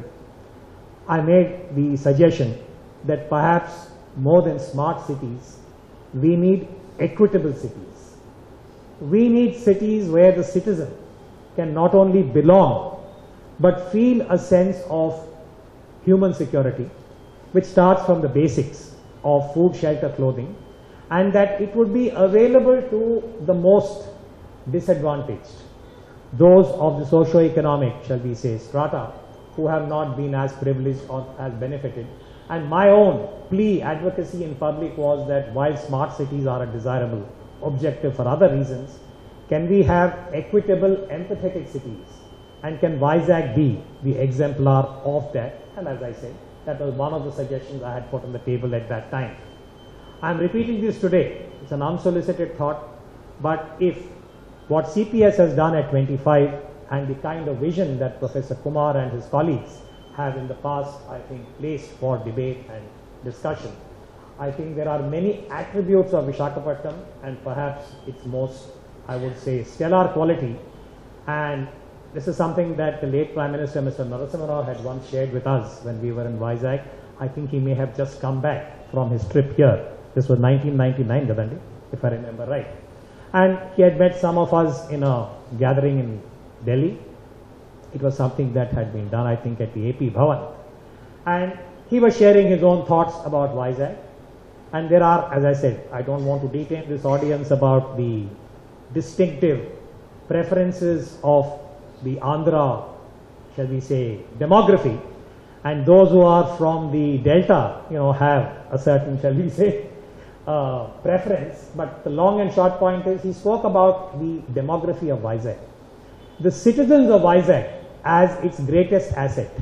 I made the suggestion that perhaps more than smart cities, we need equitable cities. We need cities where the citizen can not only belong, but feel a sense of human security, which starts from the basics of food, shelter, clothing, and that it would be available to the most disadvantaged, those of the socio-economic, shall we say, strata, who have not been as privileged or as benefited. And my own plea, advocacy in public was that while smart cities are a desirable objective for other reasons, can we have equitable, empathetic cities? And can Vizag be the exemplar of that? And as I said, that was one of the suggestions I had put on the table at that time. I am repeating this today. It's an unsolicited thought, but if what C P S has done at twenty-five and the kind of vision that Professor Kumar and his colleagues have in the past, I think, placed for debate and discussion, I think there are many attributes of Visakhapatnam, and perhaps its most, I would say, stellar quality. And this is something that the late Prime Minister, Mister Narasimha Rao, had once shared with us when we were in Vizag. I think he may have just come back from his trip here. This was nineteen ninety-nine, Gadandi, if I remember right. And he had met some of us in a gathering in Delhi. It was something that had been done, I think, at the A P Bhavan. And he was sharing his own thoughts about Vizag. And there are, as I said, I don't want to detain this audience about the distinctive preferences of the Andhra, shall we say, demography. And those who are from the Delta, you know, have a certain, shall we say, uh, preference. But the long and short point is, he spoke about the demography of Vizag. The citizens of Vizag as its greatest asset,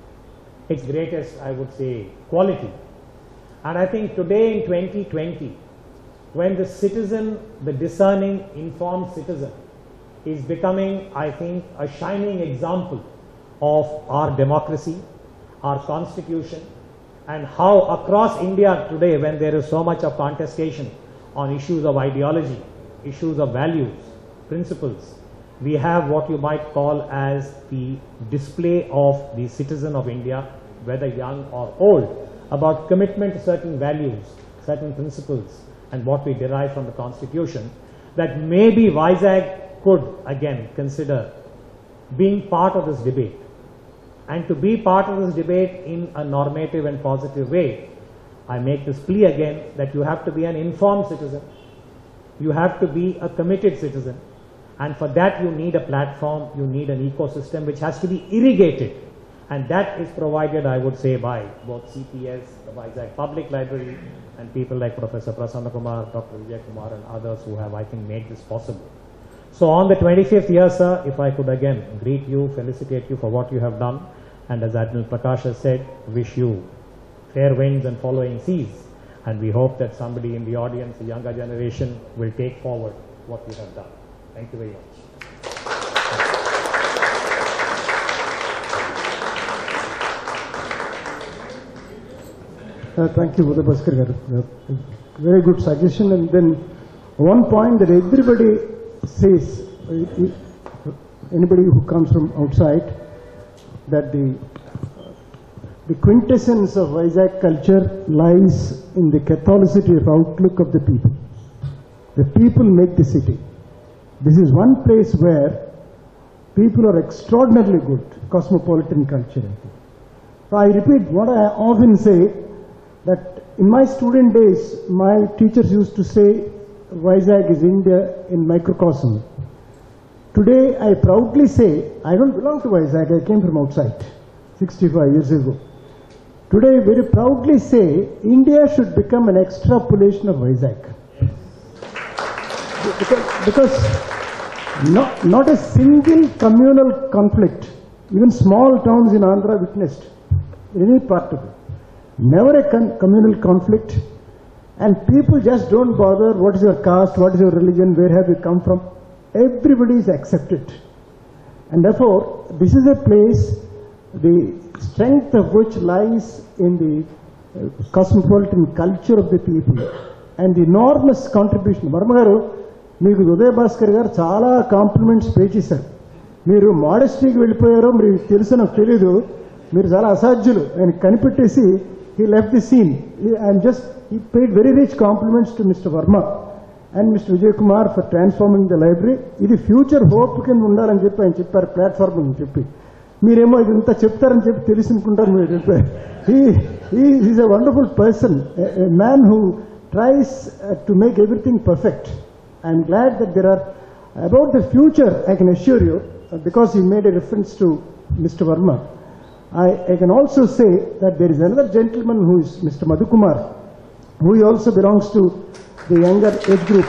its greatest, I would say, quality. And I think today in twenty twenty, when the citizen, the discerning, informed citizen, is becoming, I think, a shining example of our democracy, our constitution, and how across India today, when there is so much of contestation on issues of ideology, issues of values, principles, we have what you might call as the display of the citizen of India, whether young or old, about commitment to certain values, certain principles, and what we derive from the Constitution, that maybe Vizag could again consider being part of this debate. And to be part of this debate in a normative and positive way, I make this plea again that you have to be an informed citizen, you have to be a committed citizen, and for that you need a platform, you need an ecosystem which has to be irrigated, and that is provided, I would say, by both C P S, the Vizag Public Library, and people like Professor Prasanna Kumar, Doctor Vijay Kumar, and others who have, I think, made this possible. So on the twenty-fifth year, sir, if I could again greet you, felicitate you for what you have done, and as Admiral Prakash has said, wish you fair winds and following seas, and we hope that somebody in the audience, the younger generation, will take forward what you have done. Thank you very much. Uh, thank you, Uday Bhaskar. Uh, very good suggestion. And then one point that everybody says, uh, anybody who comes from outside, that the the quintessence of Vizag culture lies in the Catholicity of outlook of the people. The people make the city. This is one place where people are extraordinarily good, cosmopolitan culture. So I repeat what I often say, that in my student days, my teachers used to say, Vizag is India in microcosm. Today, I proudly say, I don't belong to Vizag, I came from outside, sixty-five years ago. Today, very proudly say, India should become an extrapolation of Vizag. Because, because not, not a single communal conflict, even small towns in Andhra witnessed, any part of it. Never a con communal conflict, and people just don't bother what is your caste, what is your religion, where have you come from. Everybody is accepted, and therefore this is a place, the strength of which lies in the uh, cosmopolitan culture of the people and the enormous contribution. Varma garu, meeku Uday Bhaskar garu chaala compliments pay chesaru. Meeru modesty ki vellipoyaro meeru telusu naku teliyadu, meeru chaala asajyulu ayana kanipettesi he left the scene. And just he paid very rich compliments to Mister Verma and Mister Vijay Kumar for transforming the library. Idi future hope kin undalani cheppi ayana chepparu platform ani cheppi. Meeremo idantha cheptarani cheppi telusukuntaru meeru chepparu. He he is a wonderful person, a, a man who tries uh, to make everything perfect. I am glad that there are, about the future, I can assure you, uh, because he made a reference to Mister Verma. I, I can also say that there is another gentleman who is Mister Madhukumar, who also belongs to the younger age group,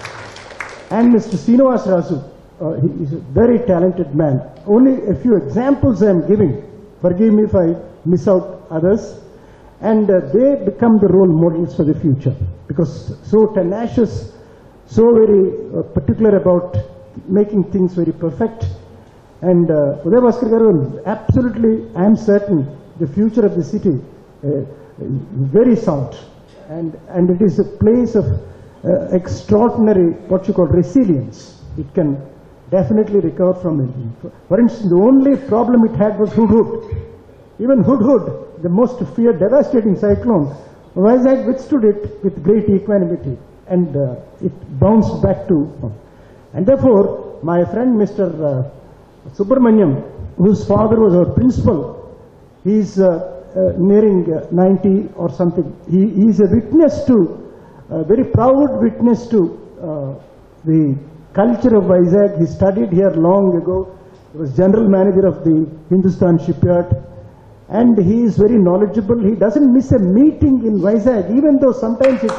and Mister Srinivas Rasu. Uh, he is a very talented man. Only a few examples I am giving. Forgive me if I miss out others. And uh, they become the role models for the future, because so tenacious, so very uh, particular about making things very perfect. And uh, Uday Bhaskar garu, absolutely, I am certain, the future of the city uh, very sound, and and it is a place of uh, extraordinary, what you call, resilience. It can definitely recover from it. For instance, the only problem it had was Hudhud. Even Hudhud, the most feared, devastating cyclone, Vizag withstood it with great equanimity, and uh, it bounced back to. And therefore, my friend Mister Uh, Subramaniam, whose father was our principal, he is uh, uh, nearing uh, ninety or something. He, he is a witness to, a very proud witness to uh, the culture of Vizag. He studied here long ago. He was general manager of the Hindustan shipyard, and he is very knowledgeable. He doesn't miss a meeting in Vizag, even though sometimes it,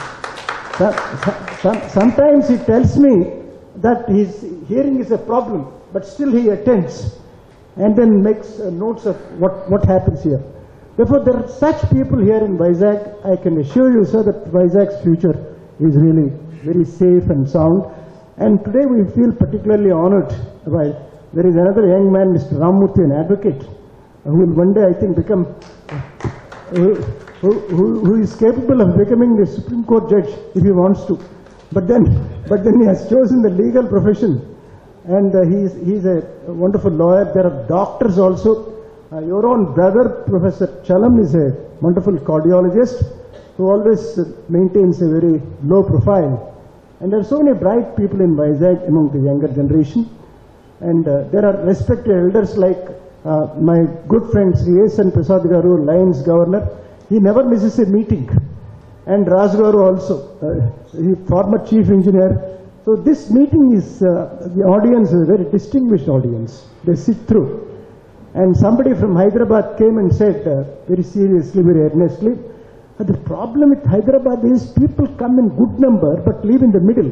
uh, some, sometimes he tells me that his hearing is a problem, but still he attends and then makes uh, notes of what, what happens here. Therefore, there are such people here in Vizag. I can assure you, sir, that Vizag's future is really very safe and sound. And today we feel particularly honored by, there is another young man, Mister Ramurthy, an advocate, who will one day, I think, become, who, who, who is capable of becoming a Supreme Court judge if he wants to. But then, but then he has chosen the legal profession, and uh, he is, he is a wonderful lawyer. There are doctors also. Uh, your own brother, Professor Chalam, is a wonderful cardiologist who always uh, maintains a very low profile. And there are so many bright people in Vizag among the younger generation. And uh, there are respected elders like uh, my good friend Sri S N Prasad Garu, Lions Governor. He never misses a meeting. And Raj Garu also, uh, he former chief engineer. So this meeting is, uh, the audience is a very distinguished audience. They sit through. And somebody from Hyderabad came and said, uh, very seriously, very earnestly, uh, the problem with Hyderabad is people come in good number but leave in the middle.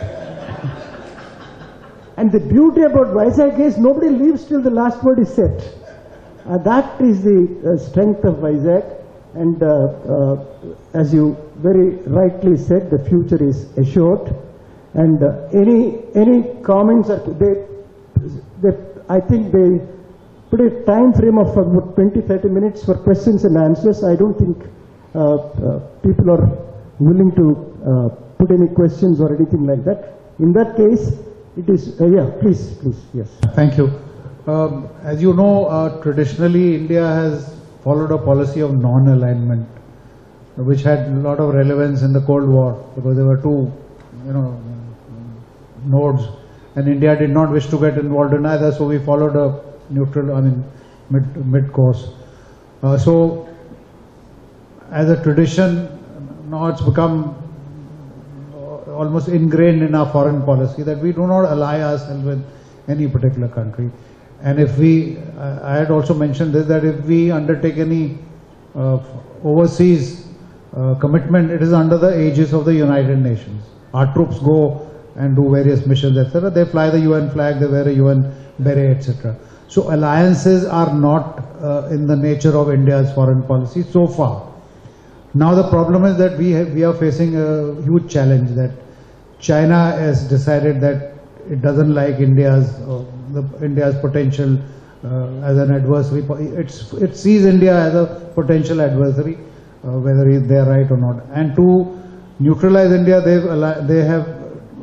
And the beauty about Vizag is nobody leaves till the last word is said. Uh, that is the uh, strength of Vizag. And uh, uh, as you very rightly said, the future is assured. And uh, any any comments, are, they, they, I think they put a time frame of about twenty to thirty minutes for questions and answers. I don't think uh, uh, people are willing to uh, put any questions or anything like that. In that case, it is, uh, yeah, please, please, yes. Thank you. Um, as you know, uh, traditionally India has followed a policy of non-alignment, which had a lot of relevance in the Cold War, because there were two, you know, nodes, and India did not wish to get involved in either, so we followed a neutral, I mean, mid, mid course. Uh, so, as a tradition, now it's become almost ingrained in our foreign policy that we do not ally ourselves with any particular country. And if we, I had also mentioned this, that if we undertake any uh, overseas uh, commitment, it is under the aegis of the United Nations. Our troops go and do various missions, et cetera. They fly the U N flag, they wear a U N beret, et cetera. So alliances are not uh, in the nature of India's foreign policy so far. Now the problem is that we have, we are facing a huge challenge, that China has decided that it doesn't like India's uh, the, India's potential uh, as an adversary. It's, it sees India as a potential adversary, uh, whether they are right or not. And to neutralize India, they've they have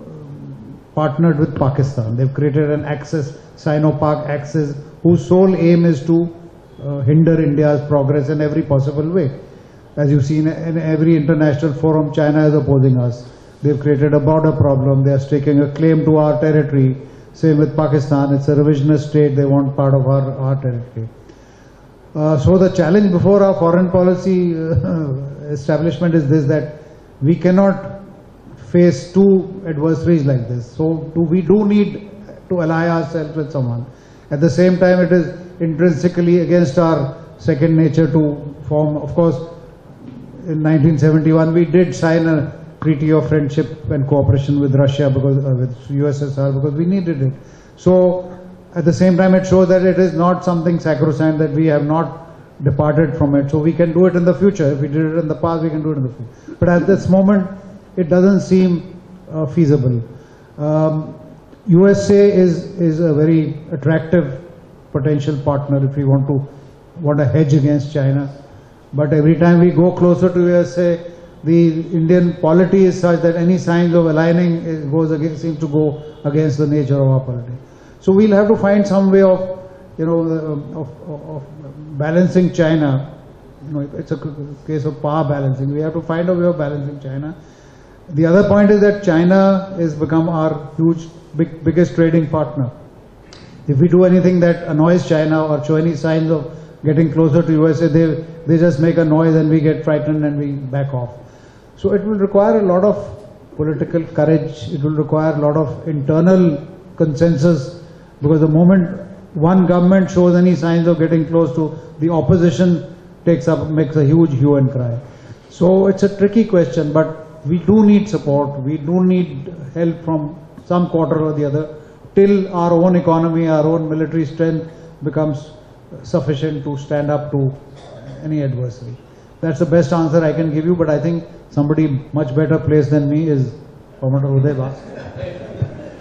partnered with Pakistan. They've created an axis, Sino-Pak axis, whose sole aim is to uh, hinder India's progress in every possible way. As you've seen in every international forum, China is opposing us. They've created a border problem. They are staking a claim to our territory. Same with Pakistan. It's a revisionist state. They want part of our, our territory. Uh, so the challenge before our foreign policy uh, establishment is this, that we cannot face two adversaries like this. So do, we do need to ally ourselves with someone. At the same time, it is intrinsically against our second nature to form, of course, in nineteen seventy-one, we did sign a treaty of friendship and cooperation with Russia, because uh, with U S S R, because we needed it. So, at the same time, it shows that it is not something sacrosanct, that we have not departed from it. So we can do it in the future. If we did it in the past, we can do it in the future. But at this moment, it doesn't seem uh, feasible. Um, U S A is is a very attractive potential partner if we want to want to hedge against China. But every time we go closer to U S A, the Indian polity is such that any signs of aligning is, goes against, seems to go against the nature of our polity. So we'll have to find some way of, you know, of, of, of balancing China. You know, it's a case of power balancing. We have to find a way of balancing China. The other point is that China has become our huge, big, biggest trading partner. If we do anything that annoys China or show any signs of getting closer to U S A, they, they just make a noise and we get frightened and we back off. So it will require a lot of political courage. It will require a lot of internal consensus, because the moment one government shows any signs of getting close to, the opposition takes up, makes a huge hue and cry. So it's a tricky question, but we do need support. We do need help from some quarter or the other till our own economy, our own military strength becomes sufficient to stand up to any adversary. That's the best answer I can give you, but I think somebody much better placed than me is Commander Uday.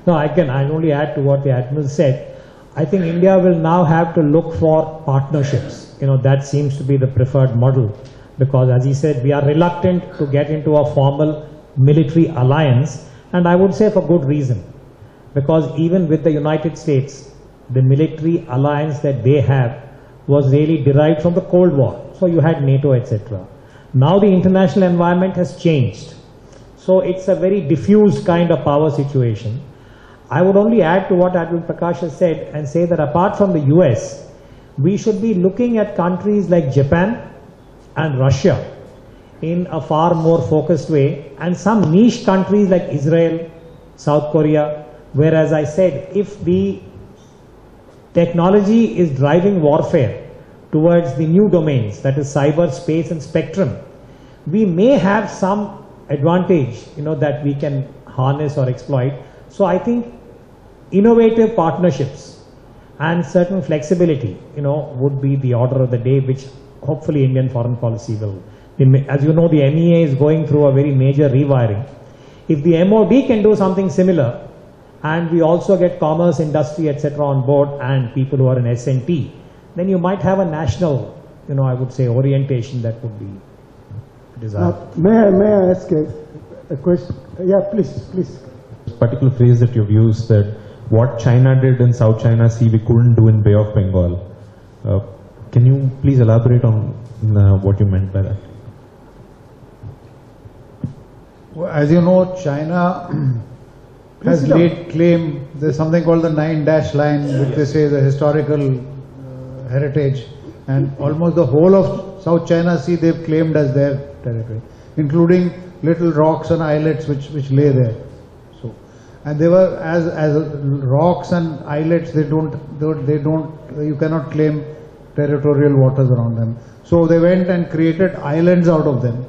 No, I can, I'll only add to what the Admiral said. I think India will now have to look for partnerships. You know, that seems to be the preferred model, because as he said, we are reluctant to get into a formal military alliance, and I would say for good reason. Because even with the United States, the military alliance that they have was really derived from the Cold War. So you had NATO, et cetera. Now the international environment has changed. So it's a very diffused kind of power situation. I would only add to what Admiral Prakash has said and say that apart from the U S, we should be looking at countries like Japan and Russia in a far more focused way, and some niche countries like Israel, South Korea, where, as I said, if the technology is driving warfare towards the new domains, that is cyber, space and spectrum, we may have some advantage, you know, that we can harness or exploit. So I think innovative partnerships and certain flexibility, you know, would be the order of the day, which hopefully Indian foreign policy will. As you know, the M E A is going through a very major rewiring. If the M O D can do something similar, and we also get commerce, industry, et cetera on board, and people who are in S and T, then you might have a national, you know, I would say, orientation that would be desired. Uh, may, I, may I ask a, a question? Yeah, please, please. Particular phrase that you've used, that what China did in South China Sea we couldn't do in Bay of Bengal. Uh, can you please elaborate on uh, what you meant by that? Well, as you know, China has laid claim. There's something called the nine dash line, which they say is a historical uh, heritage, and almost the whole of South China Sea they've claimed as their territory, including little rocks and islets which which lay there. So, and they were as as rocks and islets. They don't they don't you cannot claim territorial waters around them. So they went and created islands out of them,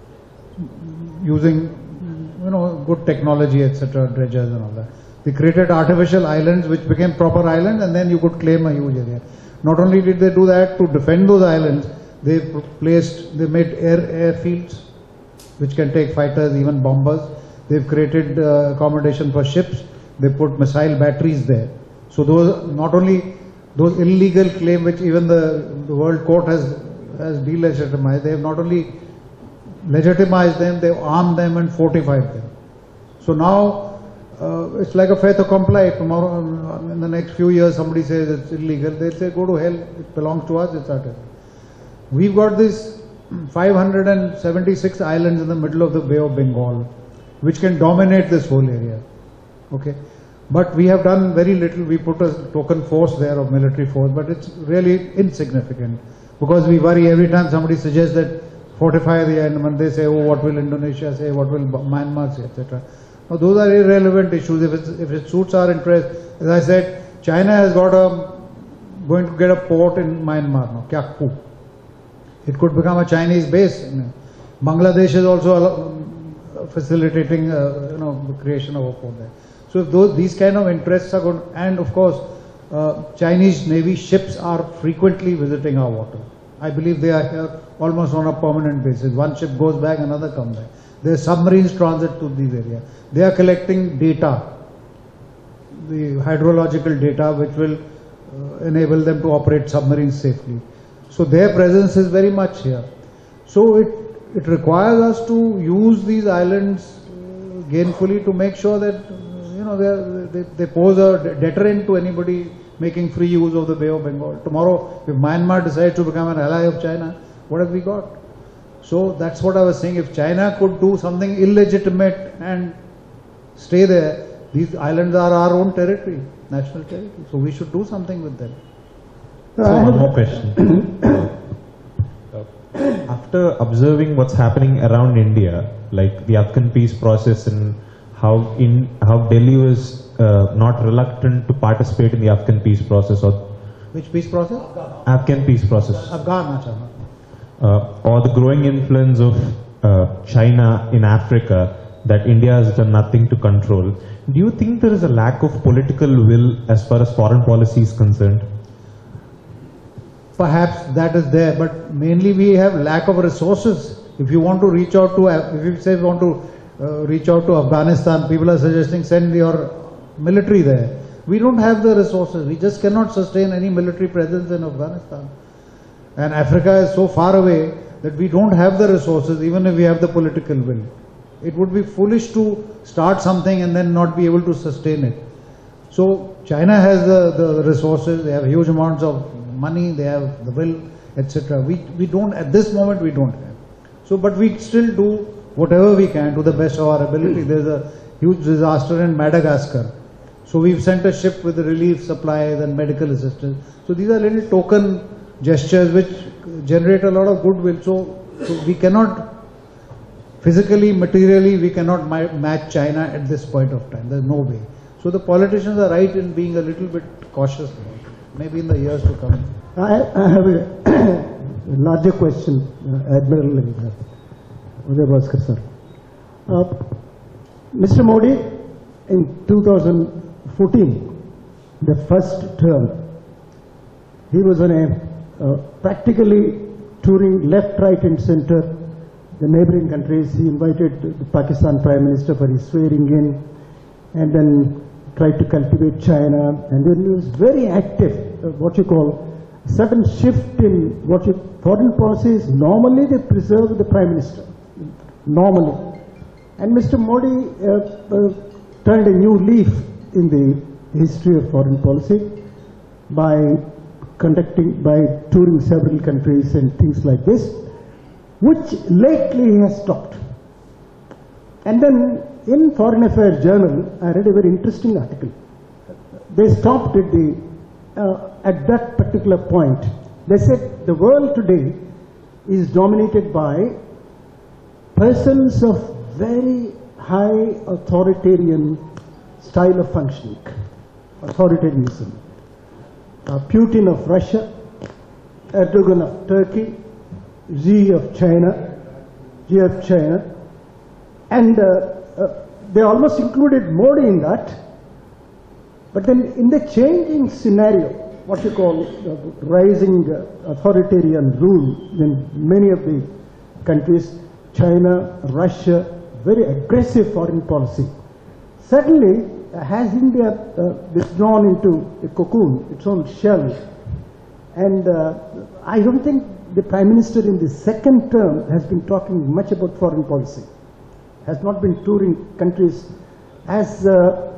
using, you know, good technology, et cetera, dredgers and all that. They created artificial islands which became proper islands, and then you could claim a huge area. Not only did they do that, to defend those islands, they placed, they made air airfields which can take fighters, even bombers. They've created uh, accommodation for ships. They put missile batteries there. So those, not only those illegal claims which even the, the World Court has has delegitimized, they have not only legitimized them, they've armed them and fortified them. So now uh, it's like a fait accompli. Tomorrow, in the next few years, somebody says it's illegal, they'll say go to hell, it belongs to us, it's our territory. We've got this five hundred seventy-six islands in the middle of the Bay of Bengal, which can dominate this whole area. Okay, but we have done very little. We put a token force there of military force, but it's really insignificant, because we worry every time somebody suggests that fortify the Andaman, they say, oh, what will Indonesia say, what will Myanmar say, et cetera. Now, those are irrelevant issues. If, it's, if it suits our interest, as I said, China has got a, going to get a port in Myanmar now, Kyakpu. It could become a Chinese base. Bangladesh is also facilitating, uh, you know, the creation of a port there. So if those, these kind of interests are good, and of course, uh, Chinese Navy ships are frequently visiting our water. I believe they are here almost on a permanent basis. One ship goes back, another comes back. There are submarines transit to these areas. They are collecting data, the hydrological data, which will uh, enable them to operate submarines safely. So their presence is very much here. So it, it requires us to use these islands uh, gainfully to make sure that, uh, you know, they, they pose a deterrent to anybody making free use of the Bay of Bengal. Tomorrow, if Myanmar decides to become an ally of China, what have we got? So that's what I was saying. If China could do something illegitimate and stay there, these islands are our own territory, national territory. So we should do something with them. So one more question. After observing what's happening around India, like the Afghan peace process and how in how Delhi was uh, not reluctant to participate in the Afghan peace process, or which peace process? Afghan peace process. Afghan, Achha. Uh, or the growing influence of uh, China in Africa that India has done nothing to control. Do you think there is a lack of political will as far as foreign policy is concerned? Perhaps that is there, but mainly we have lack of resources. If you want to reach out to, if you say you want to uh, reach out to Afghanistan, people are suggesting send your military there. We don't have the resources. We just cannot sustain any military presence in Afghanistan. And Africa is so far away that we don't have the resources, even if we have the political will. It would be foolish to start something and then not be able to sustain it. So China has the, the resources, they have huge amounts of money, they have the will, et cetera. We, we don't, at this moment we don't have. So, but we still do whatever we can to the best of our ability. There's a huge disaster in Madagascar. So we've sent a ship with relief supplies and medical assistance. So these are little token gestures which generate a lot of goodwill. So, so we cannot, physically, materially, we cannot match China at this point of time. There's no way. So the politicians are right in being a little bit cautious about it. Maybe in the years to come. I, I have a larger question, uh, Admiral Uday Bhaskar sir. Uh, Mister Modi, in two thousand fourteen, the first term, he was on a uh, practically touring left, right and center, the neighboring countries. He invited the Pakistan Prime Minister for his swearing in, and then tried to cultivate China, and then he was very active, uh, what you call sudden shift in what you, foreign policy is normally they preserve the Prime Minister, normally. And Mister Modi uh, uh, turned a new leaf in the history of foreign policy by conducting, by touring several countries and things like this, which lately he has stopped. And then in Foreign Affairs Journal, I read a very interesting article. They stopped at the, uh, at that particular point. They said the world today is dominated by persons of very high authoritarian style of functioning, authoritarianism. Uh, Putin of Russia, Erdogan of Turkey, Xi of China, Xi of China, and uh, Uh, they almost included Modi in that. But then in the changing scenario, what you call uh, rising uh, authoritarian rule in many of the countries, China, Russia, very aggressive foreign policy. Suddenly, uh, has India uh, withdrawn into a cocoon, its own shell? And uh, I don't think the Prime Minister in the second term has been talking much about foreign policy. Has not been touring countries as uh,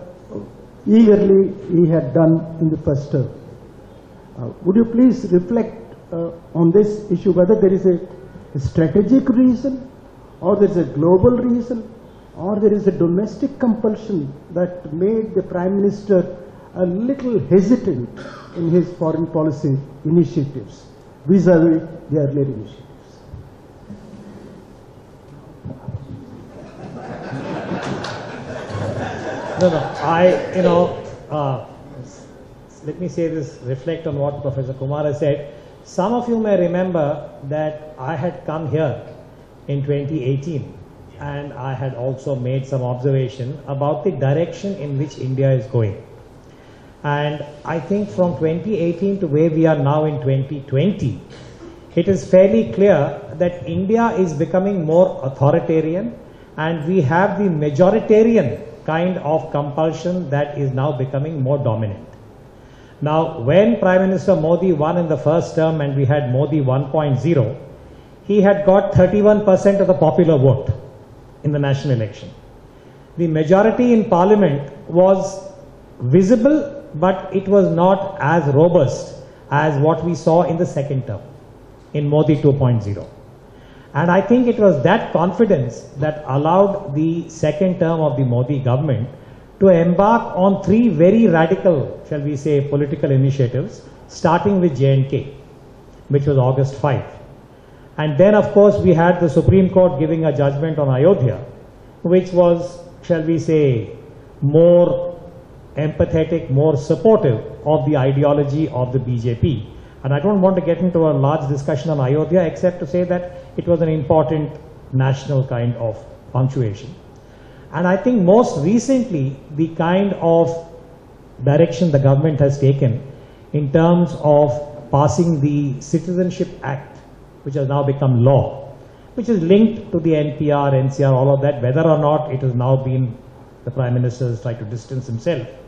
eagerly he had done in the first term. Uh, would you please reflect uh, on this issue, whether there is a, a strategic reason, or there is a global reason, or there is a domestic compulsion that made the Prime Minister a little hesitant in his foreign policy initiatives vis-a-vis the earlier initiatives? No, no, I, you know, uh, let me say this, reflect on what Professor Kumar has said. Some of you may remember that I had come here in twenty eighteen and I had also made some observation about the direction in which India is going. And I think from twenty eighteen to where we are now in twenty twenty, it is fairly clear that India is becoming more authoritarian, and we have the majoritarian kind of compulsion that is now becoming more dominant. Now, when Prime Minister Modi won in the first term and we had Modi one point oh, he had got thirty-one percent of the popular vote in the national election. The majority in Parliament was visible, but it was not as robust as what we saw in the second term, in Modi two point oh. And I think it was that confidence that allowed the second term of the Modi government to embark on three very radical, shall we say, political initiatives, starting with J and K, which was August fifth. And then, of course, we had the Supreme Court giving a judgment on Ayodhya, which was, shall we say, more empathetic, more supportive of the ideology of the B J P. And I don't want to get into a large discussion on Ayodhya, except to say that it was an important national kind of punctuation. And I think most recently, the kind of direction the government has taken in terms of passing the Citizenship Act, which has now become law, which is linked to the N P R, N C R, all of that, whether or not it has now been, the Prime Minister has tried to distance himself.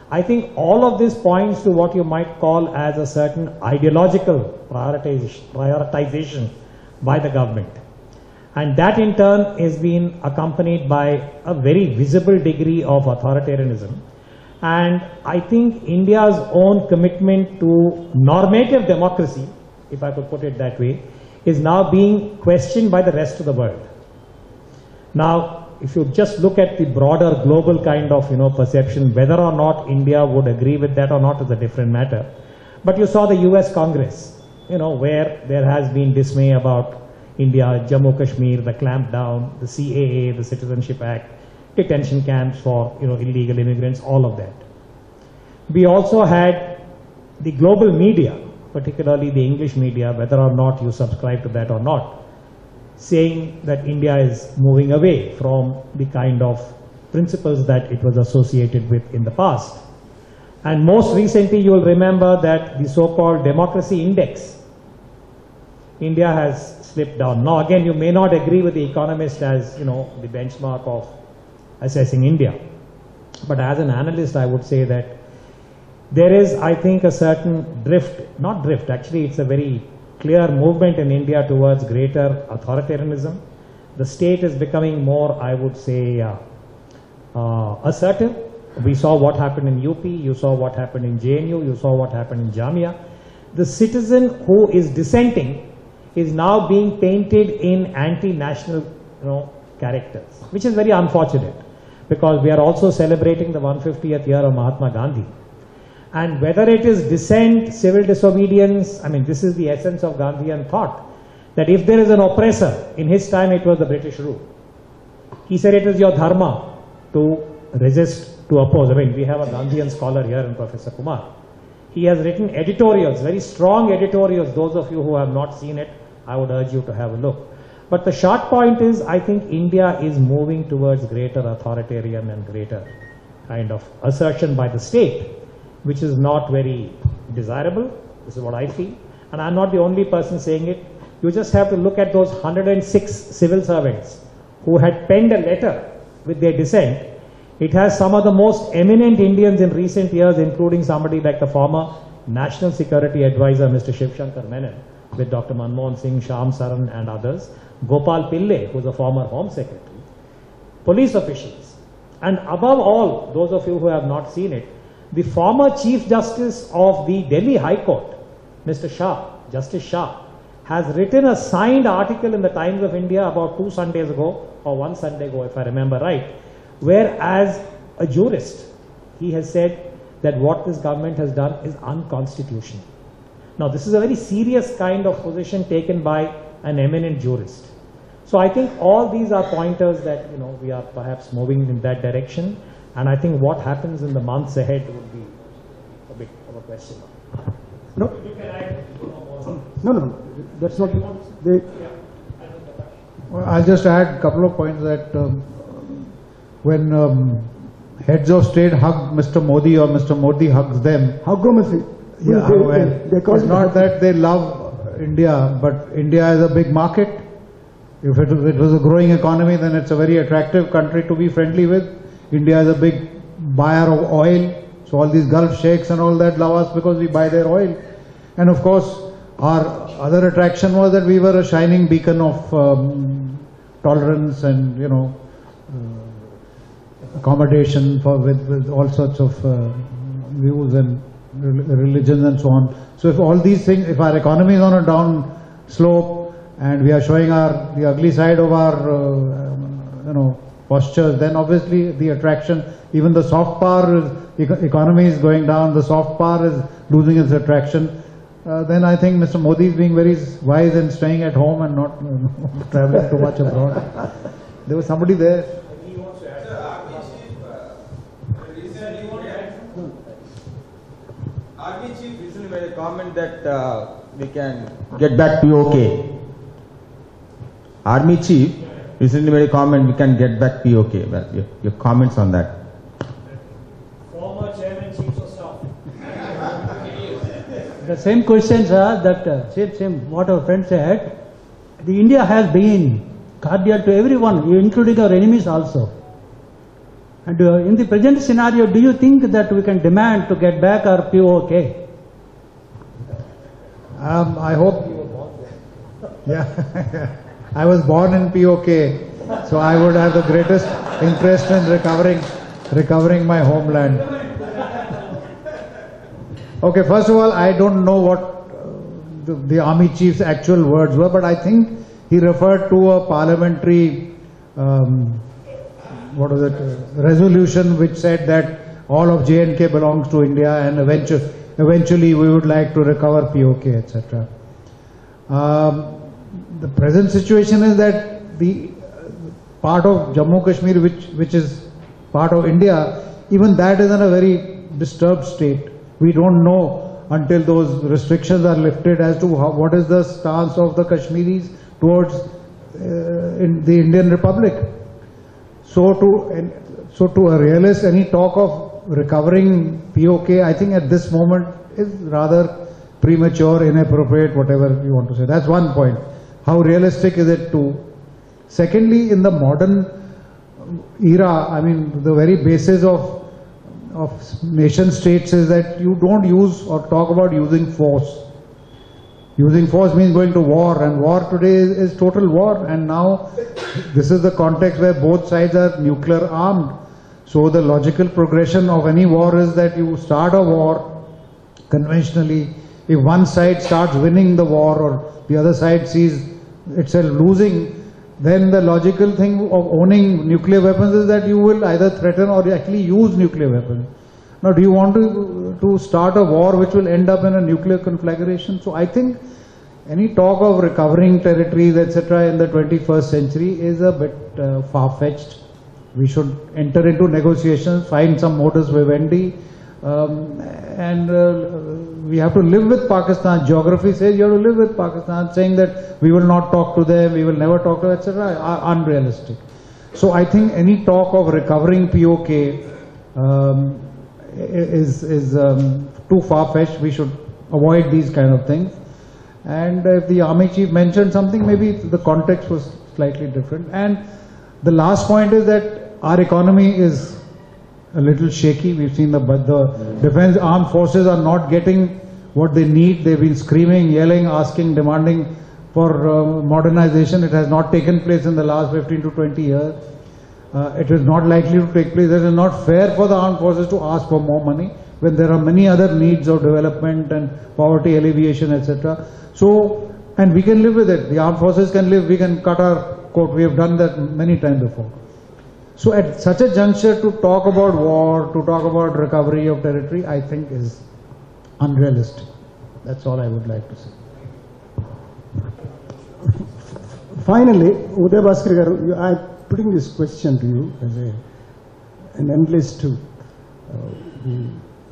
I think all of this points to what you might call as a certain ideological prioritization, prioritization by the government. And that in turn is being accompanied by a very visible degree of authoritarianism. And I think India's own commitment to normative democracy, if I could put it that way, is now being questioned by the rest of the world. Now, if you just look at the broader global kind of, you know, perception, whether or not India would agree with that or not is a different matter. But you saw the U S Congress, you know, where there has been dismay about India, Jammu Kashmir, the clampdown, the C A A, the Citizenship Act, detention camps for, you know, illegal immigrants, all of that. We also had the global media, particularly the English media, whether or not you subscribe to that or not, saying that India is moving away from the kind of principles that it was associated with in the past. And most recently, you will remember that the so-called democracy index, India has slipped down. Now, again, you may not agree with the Economist as, you know, the benchmark of assessing India. But as an analyst, I would say that there is, I think, a certain drift, not drift, actually it's a very clear movement in India towards greater authoritarianism. The state is becoming more, I would say, uh, uh, assertive. We saw what happened in U P, you saw what happened in J N U, you saw what happened in Jamia. The citizen who is dissenting is now being painted in anti-national, you know, characters, which is very unfortunate, because we are also celebrating the one hundred fiftieth year of Mahatma Gandhi. And whether it is dissent, civil disobedience, I mean, this is the essence of Gandhian thought, that if there is an oppressor, in his time it was the British rule. He said it is your dharma to resist, to oppose. I mean, we have a Gandhian scholar here in Professor Kumar. He has written editorials, very strong editorials. Those of you who have not seen it, I would urge you to have a look. But the short point is, I think India is moving towards greater authoritarian and greater kind of assertion by the state, which is not very desirable. This is what I feel. And I'm not the only person saying it. You just have to look at those one hundred six civil servants who had penned a letter with their dissent. It has some of the most eminent Indians in recent years, including somebody like the former National Security Advisor, Mister Shiv Shankar Menon, with Doctor Manmohan Singh, Shyam Saran and others, Gopal Pillai, who is a former Home Secretary, police officials, and above all, those of you who have not seen it, the former Chief Justice of the Delhi High Court, Mister Shah, Justice Shah, has written a signed article in the Times of India about two Sundays ago, or one Sunday ago if I remember right, where as a jurist, he has said that what this government has done is unconstitutional. Now, this is a very serious kind of position taken by an eminent jurist. So I think all these are pointers that, you know, we are perhaps moving in that direction. And I think what happens in the months ahead would be a bit of a question. No, no, no, that's not. They, Well, I'll just add a couple of points that um, when um, heads of state hug Mister Modi or Mister Modi hugs them, how come is it? yeah, they, well, they, they call it's it not that they love India, but India is a big market. If it, it was a growing economy, then it's a very attractive country to be friendly with. India is a big buyer of oil, so all these Gulf sheikhs and all that love us because we buy their oil. And of course, our other attraction was that we were a shining beacon of um, tolerance and, you know, uh, accommodation for with, with all sorts of uh, views and religions and so on. So if all these things, if our economy is on a down slope and we are showing our the ugly side of our uh, you know postures, then obviously the attraction, even the soft power is, economy is going down, the soft power is losing its attraction. Uh, then I think Mister Modi is being very wise and staying at home and not uh, traveling too much abroad. There was somebody there. Army Chief recently made a comment that uh, we can get back P O K. Army Chief recently made a comment, we can get back P O K. Well, your, your comments on that. Former Chairman, Chief of Staff. The same questions are that uh, same same what our friend said. The India has been cordial to everyone, including our enemies also. And uh, in the present scenario, do you think that we can demand to get back our P O K? Um, I hope you were born there. Yeah, I was born in P O K, so I would have the greatest interest in recovering, recovering my homeland. Okay, first of all, I don't know what uh, the, the army chief's actual words were, but I think he referred to a parliamentary, um, what was it, uh, resolution which said that all of J and K belongs to India, and eventually, eventually we would like to recover P O K, et cetera. Um, the present situation is that the part of Jammu Kashmir, which which is part of India, even that is in a very disturbed state. We don't know until those restrictions are lifted as to how, what is the stance of the Kashmiris towards uh, in the Indian Republic. So to so to a realist, any talk of recovering P O K, I think at this moment is rather premature, inappropriate, whatever you want to say. That's one point. How realistic is it to? Secondly, in the modern era, I mean, the very basis of of nation states is that you don't use or talk about using force. Using force means going to war, and war today is, is total war, and now this is the context where both sides are nuclear armed. So the logical progression of any war is that you start a war conventionally. If one side starts winning the war or the other side sees itself losing, then the logical thing of owning nuclear weapons is that you will either threaten or actually use nuclear weapons. Now, do you want to, to start a war which will end up in a nuclear conflagration? So I think any talk of recovering territories, et cetera in the twenty-first century is a bit uh, far-fetched. We should enter into negotiations, find some modus vivendi, um, and uh, we have to live with Pakistan. Geography says you have to live with Pakistan. Saying that we will not talk to them, we will never talk to them, et cetera are unrealistic. So I think any talk of recovering P O K um, is, is um, too far-fetched. We should avoid these kind of things. And if the army chief mentioned something, maybe the context was slightly different. And the last point is that our economy is a little shaky. We've seen the, the defense armed forces are not getting what they need. They've been screaming, yelling, asking, demanding for uh, modernization. It has not taken place in the last fifteen to twenty years. Uh, it is not likely to take place. It is not fair for the armed forces to ask for more money when there are many other needs of development and poverty alleviation, et cetera. So, and we can live with it. The armed forces can live. We can cut our coat. We have done that many times before. So at such a juncture to talk about war, to talk about recovery of territory, I think is unrealistic. That's all I would like to say. Finally, Uday Bhaskar, I'm putting this question to you as a, an analyst who uh,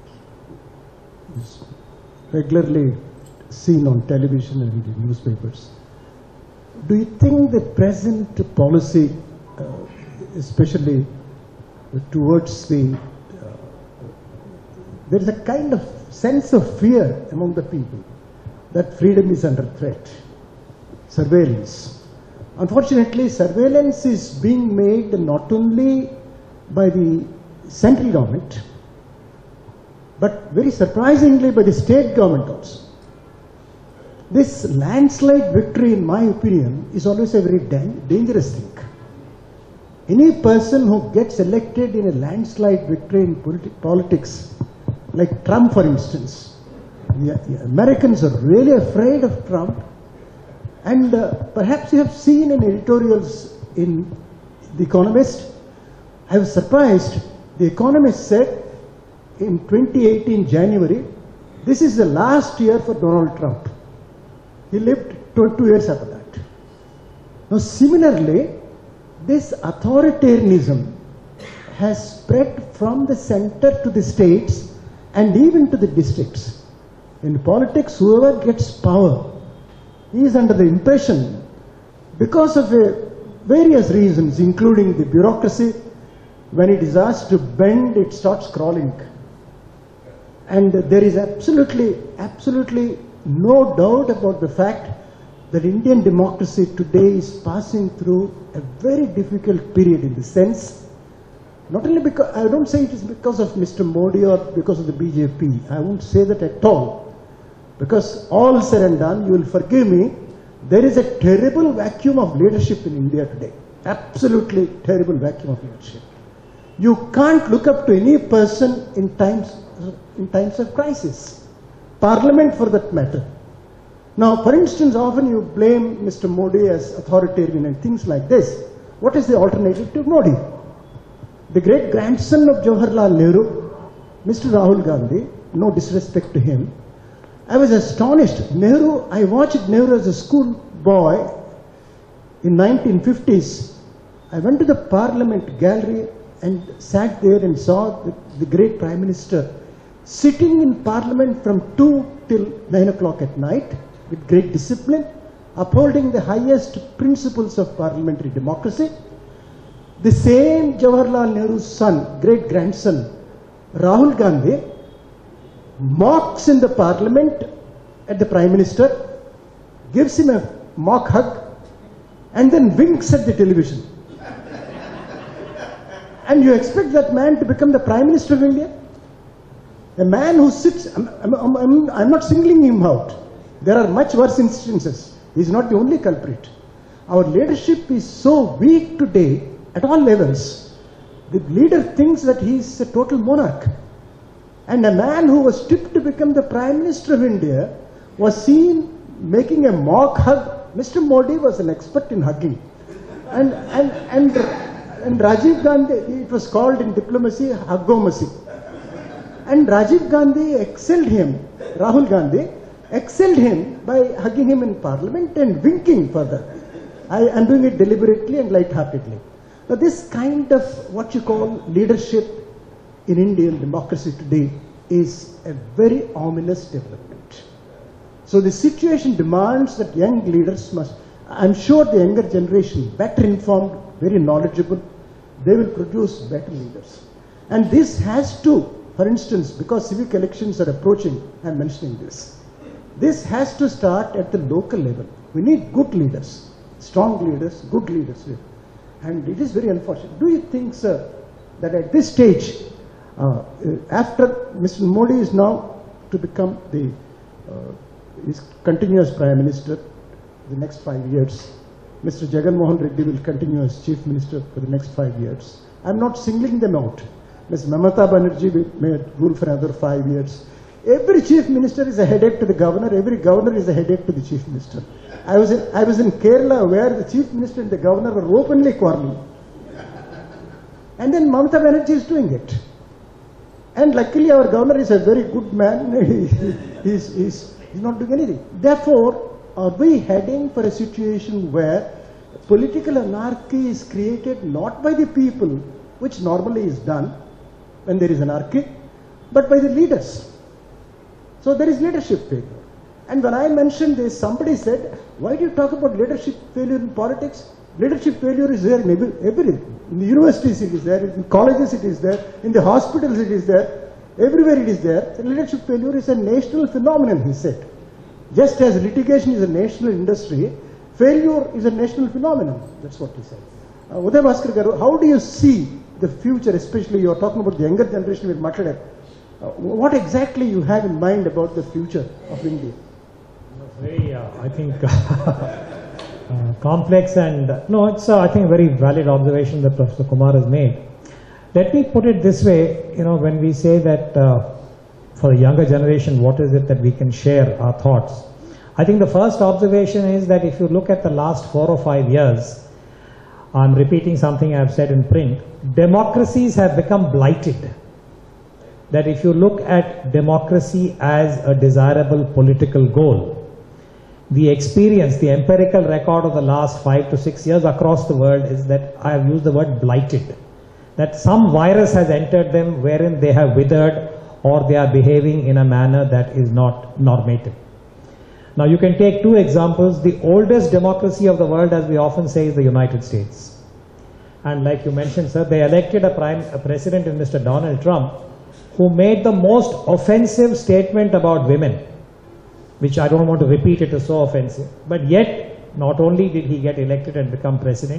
is regularly seen on television and in newspapers. Do you think the present policy, uh, especially towards the, uh, there is a kind of sense of fear among the people that freedom is under threat, surveillance. Unfortunately, surveillance is being made not only by the central government, but very surprisingly by the state government also. This landslide victory, in my opinion, is always a very dangerous thing. Any person who gets elected in a landslide victory in politi politics, like Trump for instance, the, the Americans are really afraid of Trump, and uh, perhaps you have seen in editorials in The Economist. I was surprised. The Economist said in twenty eighteen January, this is the last year for Donald Trump. He lived two years after that. Now similarly, this authoritarianism has spread from the center to the states and even to the districts. In politics, whoever gets power, he is under the impression, because of a various reasons, including the bureaucracy, when it is asked to bend, it starts crawling. And there is absolutely, absolutely no doubt about the fact that Indian democracy today is passing through a very difficult period, in the sense Not only because, I don't say it is because of Mister Modi or because of the B J P. I won't say that at all. Because all said and done, you will forgive me, there is a terrible vacuum of leadership in India today. Absolutely terrible vacuum of leadership. You can't look up to any person in times, in times of crisis. Parliament for that matter. Now, for instance, often you blame Mister Modi as authoritarian and things like this. What is the alternative to Modi? The great grandson of Jawaharlal Nehru, Mister Rahul Gandhi, no disrespect to him. I was astonished. Nehru, I watched Nehru as a school boy in nineteen fifties. I went to the Parliament gallery and sat there and saw the, the great Prime Minister sitting in Parliament from two till nine o'clock at night with great discipline, upholding the highest principles of parliamentary democracy. The same Jawaharlal Nehru's son, great grandson, Rahul Gandhi, mocks in the Parliament at the Prime Minister, gives him a mock hug, and then winks at the television. And you expect that man to become the Prime Minister of India? A man who sits, I'm, I'm, I'm, I'm not singling him out. There are much worse instances. He is not the only culprit. Our leadership is so weak today at all levels. The leader thinks that he is a total monarch. And a man who was tipped to become the Prime Minister of India was seen making a mock hug. Mister Modi was an expert in hugging. And, and, and, and Rajiv Gandhi, it was called in diplomacy, huggomacy. And Rajiv Gandhi excelled him, Rahul Gandhi, excelled him by hugging him in Parliament and winking further. I am doing it deliberately and light-heartedly. Now this kind of what you call leadership in Indian democracy today is a very ominous development. So the situation demands that young leaders must, I'm sure the younger generation, better informed, very knowledgeable, they will produce better leaders. And this has to, for instance, because civic elections are approaching, I'm mentioning this. This has to start at the local level. We need good leaders, strong leaders, good leaders. And it is very unfortunate. Do you think, sir, that at this stage, uh, after Mister Modi is now to become the uh, is continuous Prime Minister the next five years, Mister Jagan Mohan Reddy will continue as Chief Minister for the next five years. I'm not singling them out. Miz Mamata Banerjee may rule for another five years. Every Chief Minister is a headache to the Governor. Every Governor is a headache to the Chief Minister. I was in, I was in Kerala where the Chief Minister and the Governor were openly quarreling. And then Mamata Banerjee is doing it. And luckily our Governor is a very good man. he, he's, he's, he's not doing anything. Therefore, are we heading for a situation where political anarchy is created not by the people, which normally is done when there is anarchy, but by the leaders. So there is leadership failure. And when I mentioned this, somebody said, why do you talk about leadership failure in politics? Leadership failure is there in every, everything. In the universities it is there, in colleges it is there, in the hospitals it is there, everywhere it is there. So leadership failure is a national phenomenon, he said. Just as litigation is a national industry, failure is a national phenomenon. That's what he said. Uh, Uday Bhaskar garu, how do you see the future, especially you are talking about the younger generation with Matade. Uh, what exactly you have in mind about the future of India? Very, uh, I think, uh, complex and, uh, no, it's, uh, I think, a very valid observation that Professor Kumar has made. Let me put it this way, you know, when we say that uh, for the younger generation, what is it that we can share our thoughts? I think the first observation is that if you look at the last four or five years, I'm repeating something I've said in print, democracies have become blighted. That if you look at democracy as a desirable political goal, the experience, the empirical record of the last five to six years across the world is that I have used the word blighted. That some virus has entered them wherein they have withered or they are behaving in a manner that is not normative. Now you can take two examples. The oldest democracy of the world, as we often say, is the United States. And like you mentioned, sir, they elected a prime a president in Mister Donald Trump, who made the most offensive statement about women, which I don't want to repeat, it is so offensive. But yet, not only did he get elected and become president,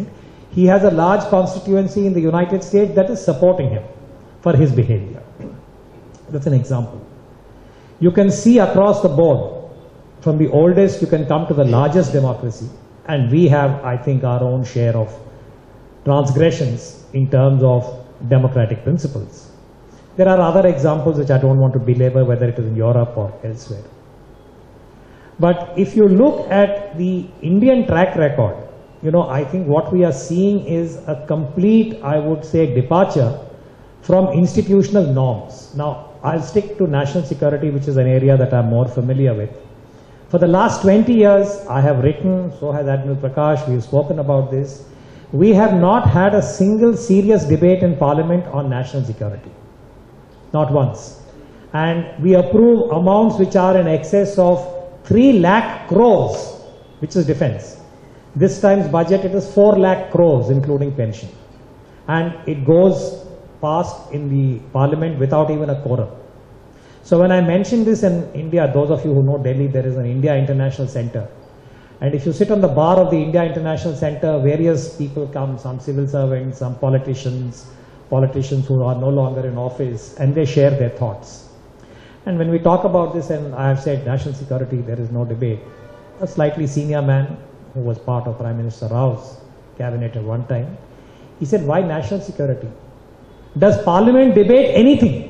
He has a large constituency in the United States that is supporting him for his behavior. That's an example. You can see across the board, from the oldest you can come to the largest democracy, and we have, I think, our own share of transgressions in terms of democratic principles. There are other examples which I don't want to belabor, whether it is in Europe or elsewhere. But if you look at the Indian track record, you know, I think what we are seeing is a complete, I would say, departure from institutional norms. Now, I'll stick to national security, which is an area that I'm more familiar with. For the last twenty years, I have written, so has Admiral Prakash, we've spoken about this. We have not had a single serious debate in Parliament on national security. Not once. And we approve amounts which are in excess of three lakh crores, which is defense. This time's budget, it is four lakh crores, including pension. And it goes past in the Parliament without even a quorum. So when I mentioned this in India, those of you who know Delhi, there is an India International Center. And if you sit on the bar of the India International Center, various people come, some civil servants, some politicians, politicians who are no longer in office, and they share their thoughts. And when we talk about this, and I have said national security, there is no debate. A slightly senior man who was part of Prime Minister Rao's cabinet at one time, he said, why national security? Does Parliament debate anything?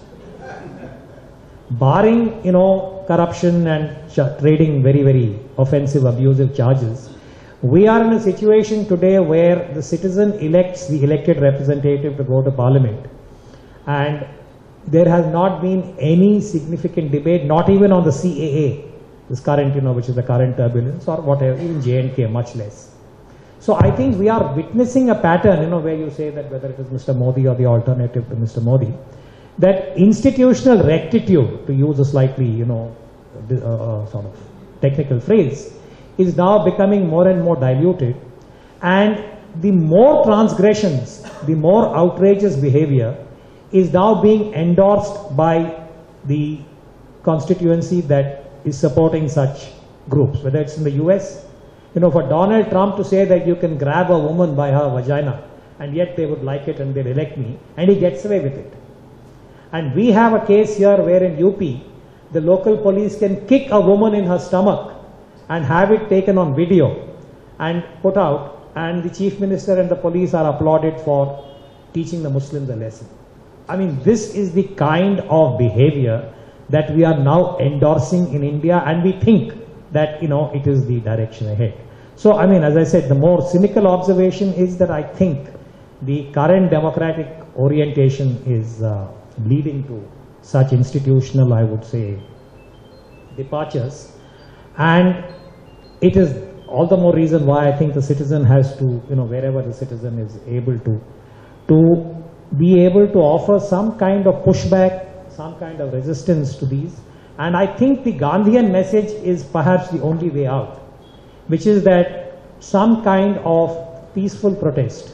Barring, you know, corruption and trading very, very offensive, abusive charges, we are in a situation today where the citizen elects the elected representative to go to Parliament, and there has not been any significant debate, not even on the C A A, this current, you know, which is the current turbulence, or whatever, even J and K, much less. So I think we are witnessing a pattern, you know, where you say that whether it is Mister Modi or the alternative to Mister Modi, that institutional rectitude, to use a slightly, you know, uh, sort of technical phrase, is now becoming more and more diluted, and the more transgressions, the more outrageous behavior is now being endorsed by the constituency that is supporting such groups, whether it's in the U S. You know, for Donald Trump to say that you can grab a woman by her vagina and yet they would like it and they'll elect me, and he gets away with it. And we have a case here where in U P, the local police can kick a woman in her stomach and have it taken on video and put out, and the chief minister and the police are applauded for teaching the Muslims a lesson. I mean, this is the kind of behavior that we are now endorsing in India, and we think that, you know, it is the direction ahead. So, I mean, as I said, the more cynical observation is that I think the current democratic orientation is uh, leading to such institutional, I would say, departures, and it is all the more reason why I think the citizen has to, you know, wherever the citizen is able to, to be able to offer some kind of pushback, some kind of resistance to these. And I think the Gandhian message is perhaps the only way out, which is that some kind of peaceful protest.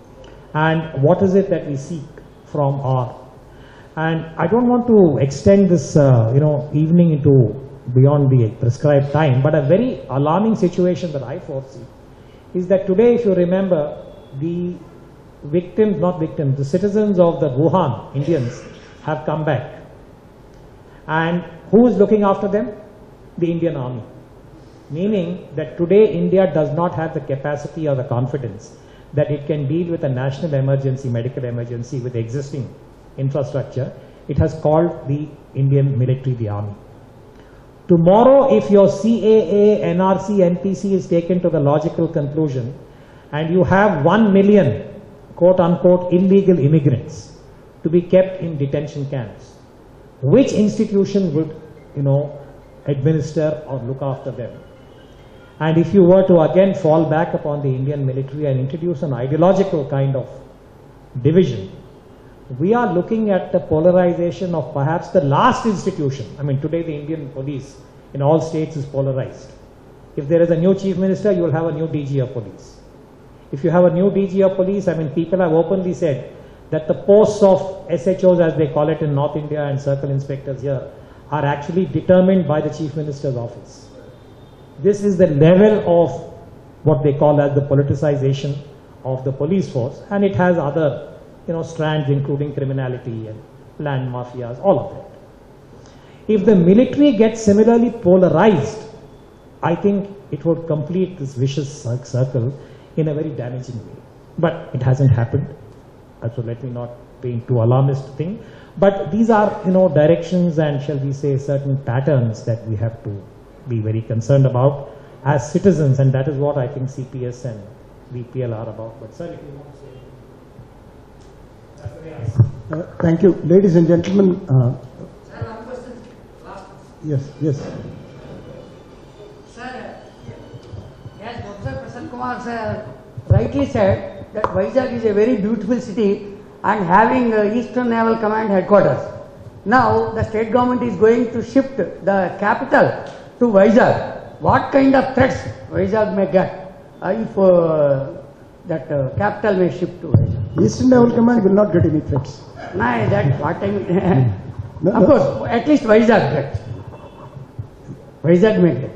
And what is it that we seek from our, and I don't want to extend this, uh, you know, evening into beyond the prescribed time, but a very alarming situation that I foresee is that today, if you remember, the victims, not victims, the citizens of the Wuhan Indians have come back. And who is looking after them? The Indian Army. Meaning that today India does not have the capacity or the confidence that it can deal with a national emergency, medical emergency with existing infrastructure. It has called the Indian military, the army. Tomorrow, if your C A A, N R C, N P C is taken to the logical conclusion, and you have one million quote unquote illegal immigrants to be kept in detention camps, which institution would, you know, administer or look after them? And if you were to again fall back upon the Indian military and introduce an ideological kind of division, we are looking at the polarization of perhaps the last institution. I mean, today the Indian police in all states is polarized. If there is a new chief minister, you will have a new D G of police. If you have a new D G of police, I mean, people have openly said that the posts of S H Os, as they call it in North India, and circle inspectors here, are actually determined by the chief minister's office. This is the level of what they call as the politicization of the police force, and it has other, you know, strands including criminality and land mafias, all of that. If the military gets similarly polarized, I think it would complete this vicious circle in a very damaging way. But it hasn't happened, so let me not paint too alarmist thing. But these are, you know, directions and, shall we say, certain patterns that we have to be very concerned about as citizens, and that is what I think C P S and V P L are about. But sir, if you want to say. Uh, thank you, ladies and gentlemen. Uh, Sir, one question. Last. yes, yes. Sir, as Professor Prasanna Kumar sir rightly said that Vizag is a very beautiful city and having uh, Eastern Naval Command headquarters. Now the state government is going to shift the capital to Vizag. What kind of threats Vizag may get uh, if uh, that uh, capital may shift to Vizag? Eastern Naval Command will not get any threats. No, that what I mean. No, of no. course, at least Vizag gets. Vizag may get.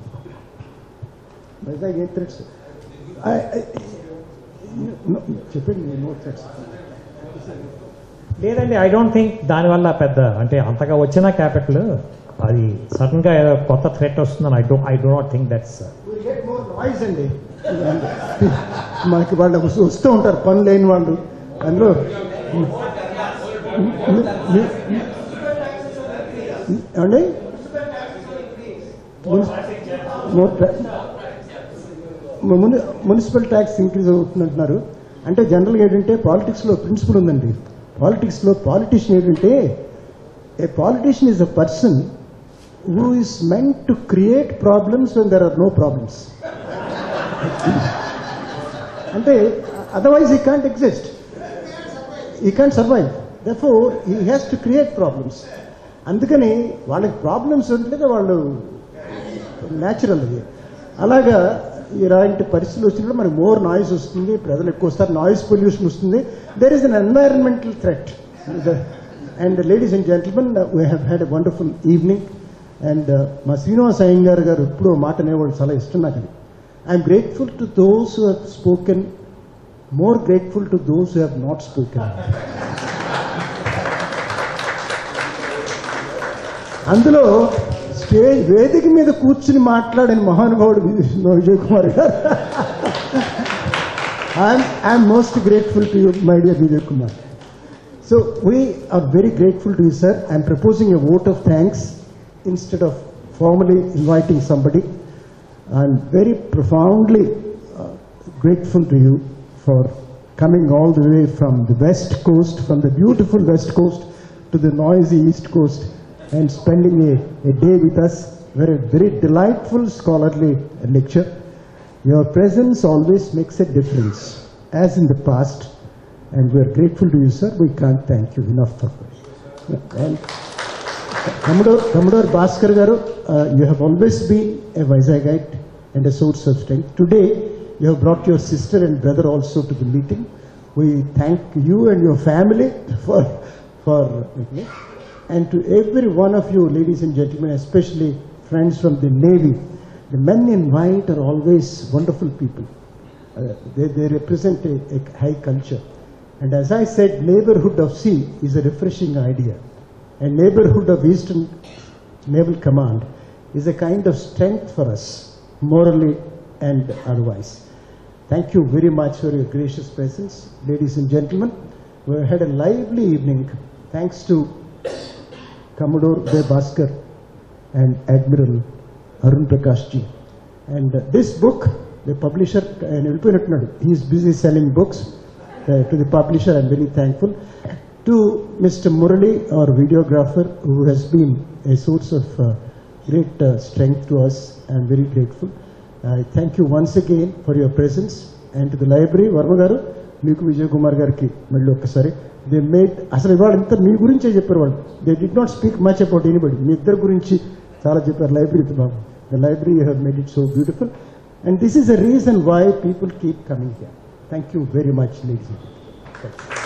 Vizag any threats? I, I, no, చెప్పండి, no threats. లేదండి, I don't think దానివల్ల పెద్ద అంటే అంతగా వచ్చిన capital అది sudden గా ఏదో కొత్త థ్రెట్ వస్తుందని I do I do not think that's noise అండి. మనకి వాళ్ళు వస్తూ ఉంటారు పని లేని వాళ్ళు, అందులో అండి మున్సిపల్ ట్యాక్స్ ఇంక్రీజ్ అవుతుంది అంటున్నారు. అంటే జనరల్గా ఏంటంటే పాలిటిక్స్లో ప్రిన్సిపల్ ఉందండి. పాలిటిక్స్లో పాలిటిషియన్ ఏంటంటే a politician is a person who is meant to create problems when there are no problems. అంటే otherwise he can't exist. He can't survive. Therefore he has to create problems. అందుకని వాళ్ళకి problems ఉంటే వాళ్ళు natural. అది అలాగా ఇలాంటి పరిస్థితులు వచ్చినప్పుడు మనకి మోర్ నాయిస్ వస్తుంది, ప్రజలు ఎక్కువ వస్తారు, నాయిస్ పొల్యూషన్ వస్తుంది. There is an environmental threat. And ladies and gentlemen, we have had a wonderful evening. And మా శ్రీనివాస్ అయ్యంగార్ గారు ఎప్పుడూ మాట అనేవాడు, చాలా ఇష్టం నాకు. I'm grateful to those who have spoken, more grateful to those who have not spoken. అందులో stage వేదిక మీద కూర్చుని మాట్లాడిన మహానుభావుడు Vijay Kumar garu. I'm I'm most grateful to you, my dear Vijay Kumar. So we are very grateful to you, sir. I'm proposing a vote of thanks instead of formally inviting somebody. I'm very profoundly uh, grateful to you for coming all the way from the west coast, from the beautiful west coast to the noisy east coast, and spending a, a day with us. Very, very delightful scholarly lecture. Your presence always makes a difference, as in the past, and we are grateful to you, sir. We can't thank you enough for it. And Commodore, Commodore Bhaskar garu, uh, you have always been a Vizagite and a source of strength. Today, you have brought your sister and brother also to the meeting. We thank you and your family for, for and to every one of you, ladies and gentlemen, especially friends from the Navy. The men in white are always wonderful people. Uh, they, they represent a, a high culture. And as I said, neighborhood of sea is a refreshing idea. And neighborhood of Eastern Naval Command is a kind of strength for us, morally and otherwise. Thank you very much for your gracious presence. Ladies and gentlemen, we had a lively evening thanks to Commodore Uday Bhaskar and Admiral Arun Prakash ji. And uh, this book, the publisher, uh, he is busy selling books uh, to the publisher. I am very thankful. To Mister Murali, our videographer, who has been a source of uh, great uh, strength to us, I am very grateful. I thank you once again for your presence. And to the library, Varma garu, meeku Vijay Kumar gariki malli okkasari. They made, asalu ivalu inta mee gurinche chepparu vallu. They did not speak much about anybody. Mee iddaru gurinchi chaala chepparu library tho babu. The library, you have made it so beautiful. And this is a reason why people keep coming here. Thank you very much, ladies and gentlemen.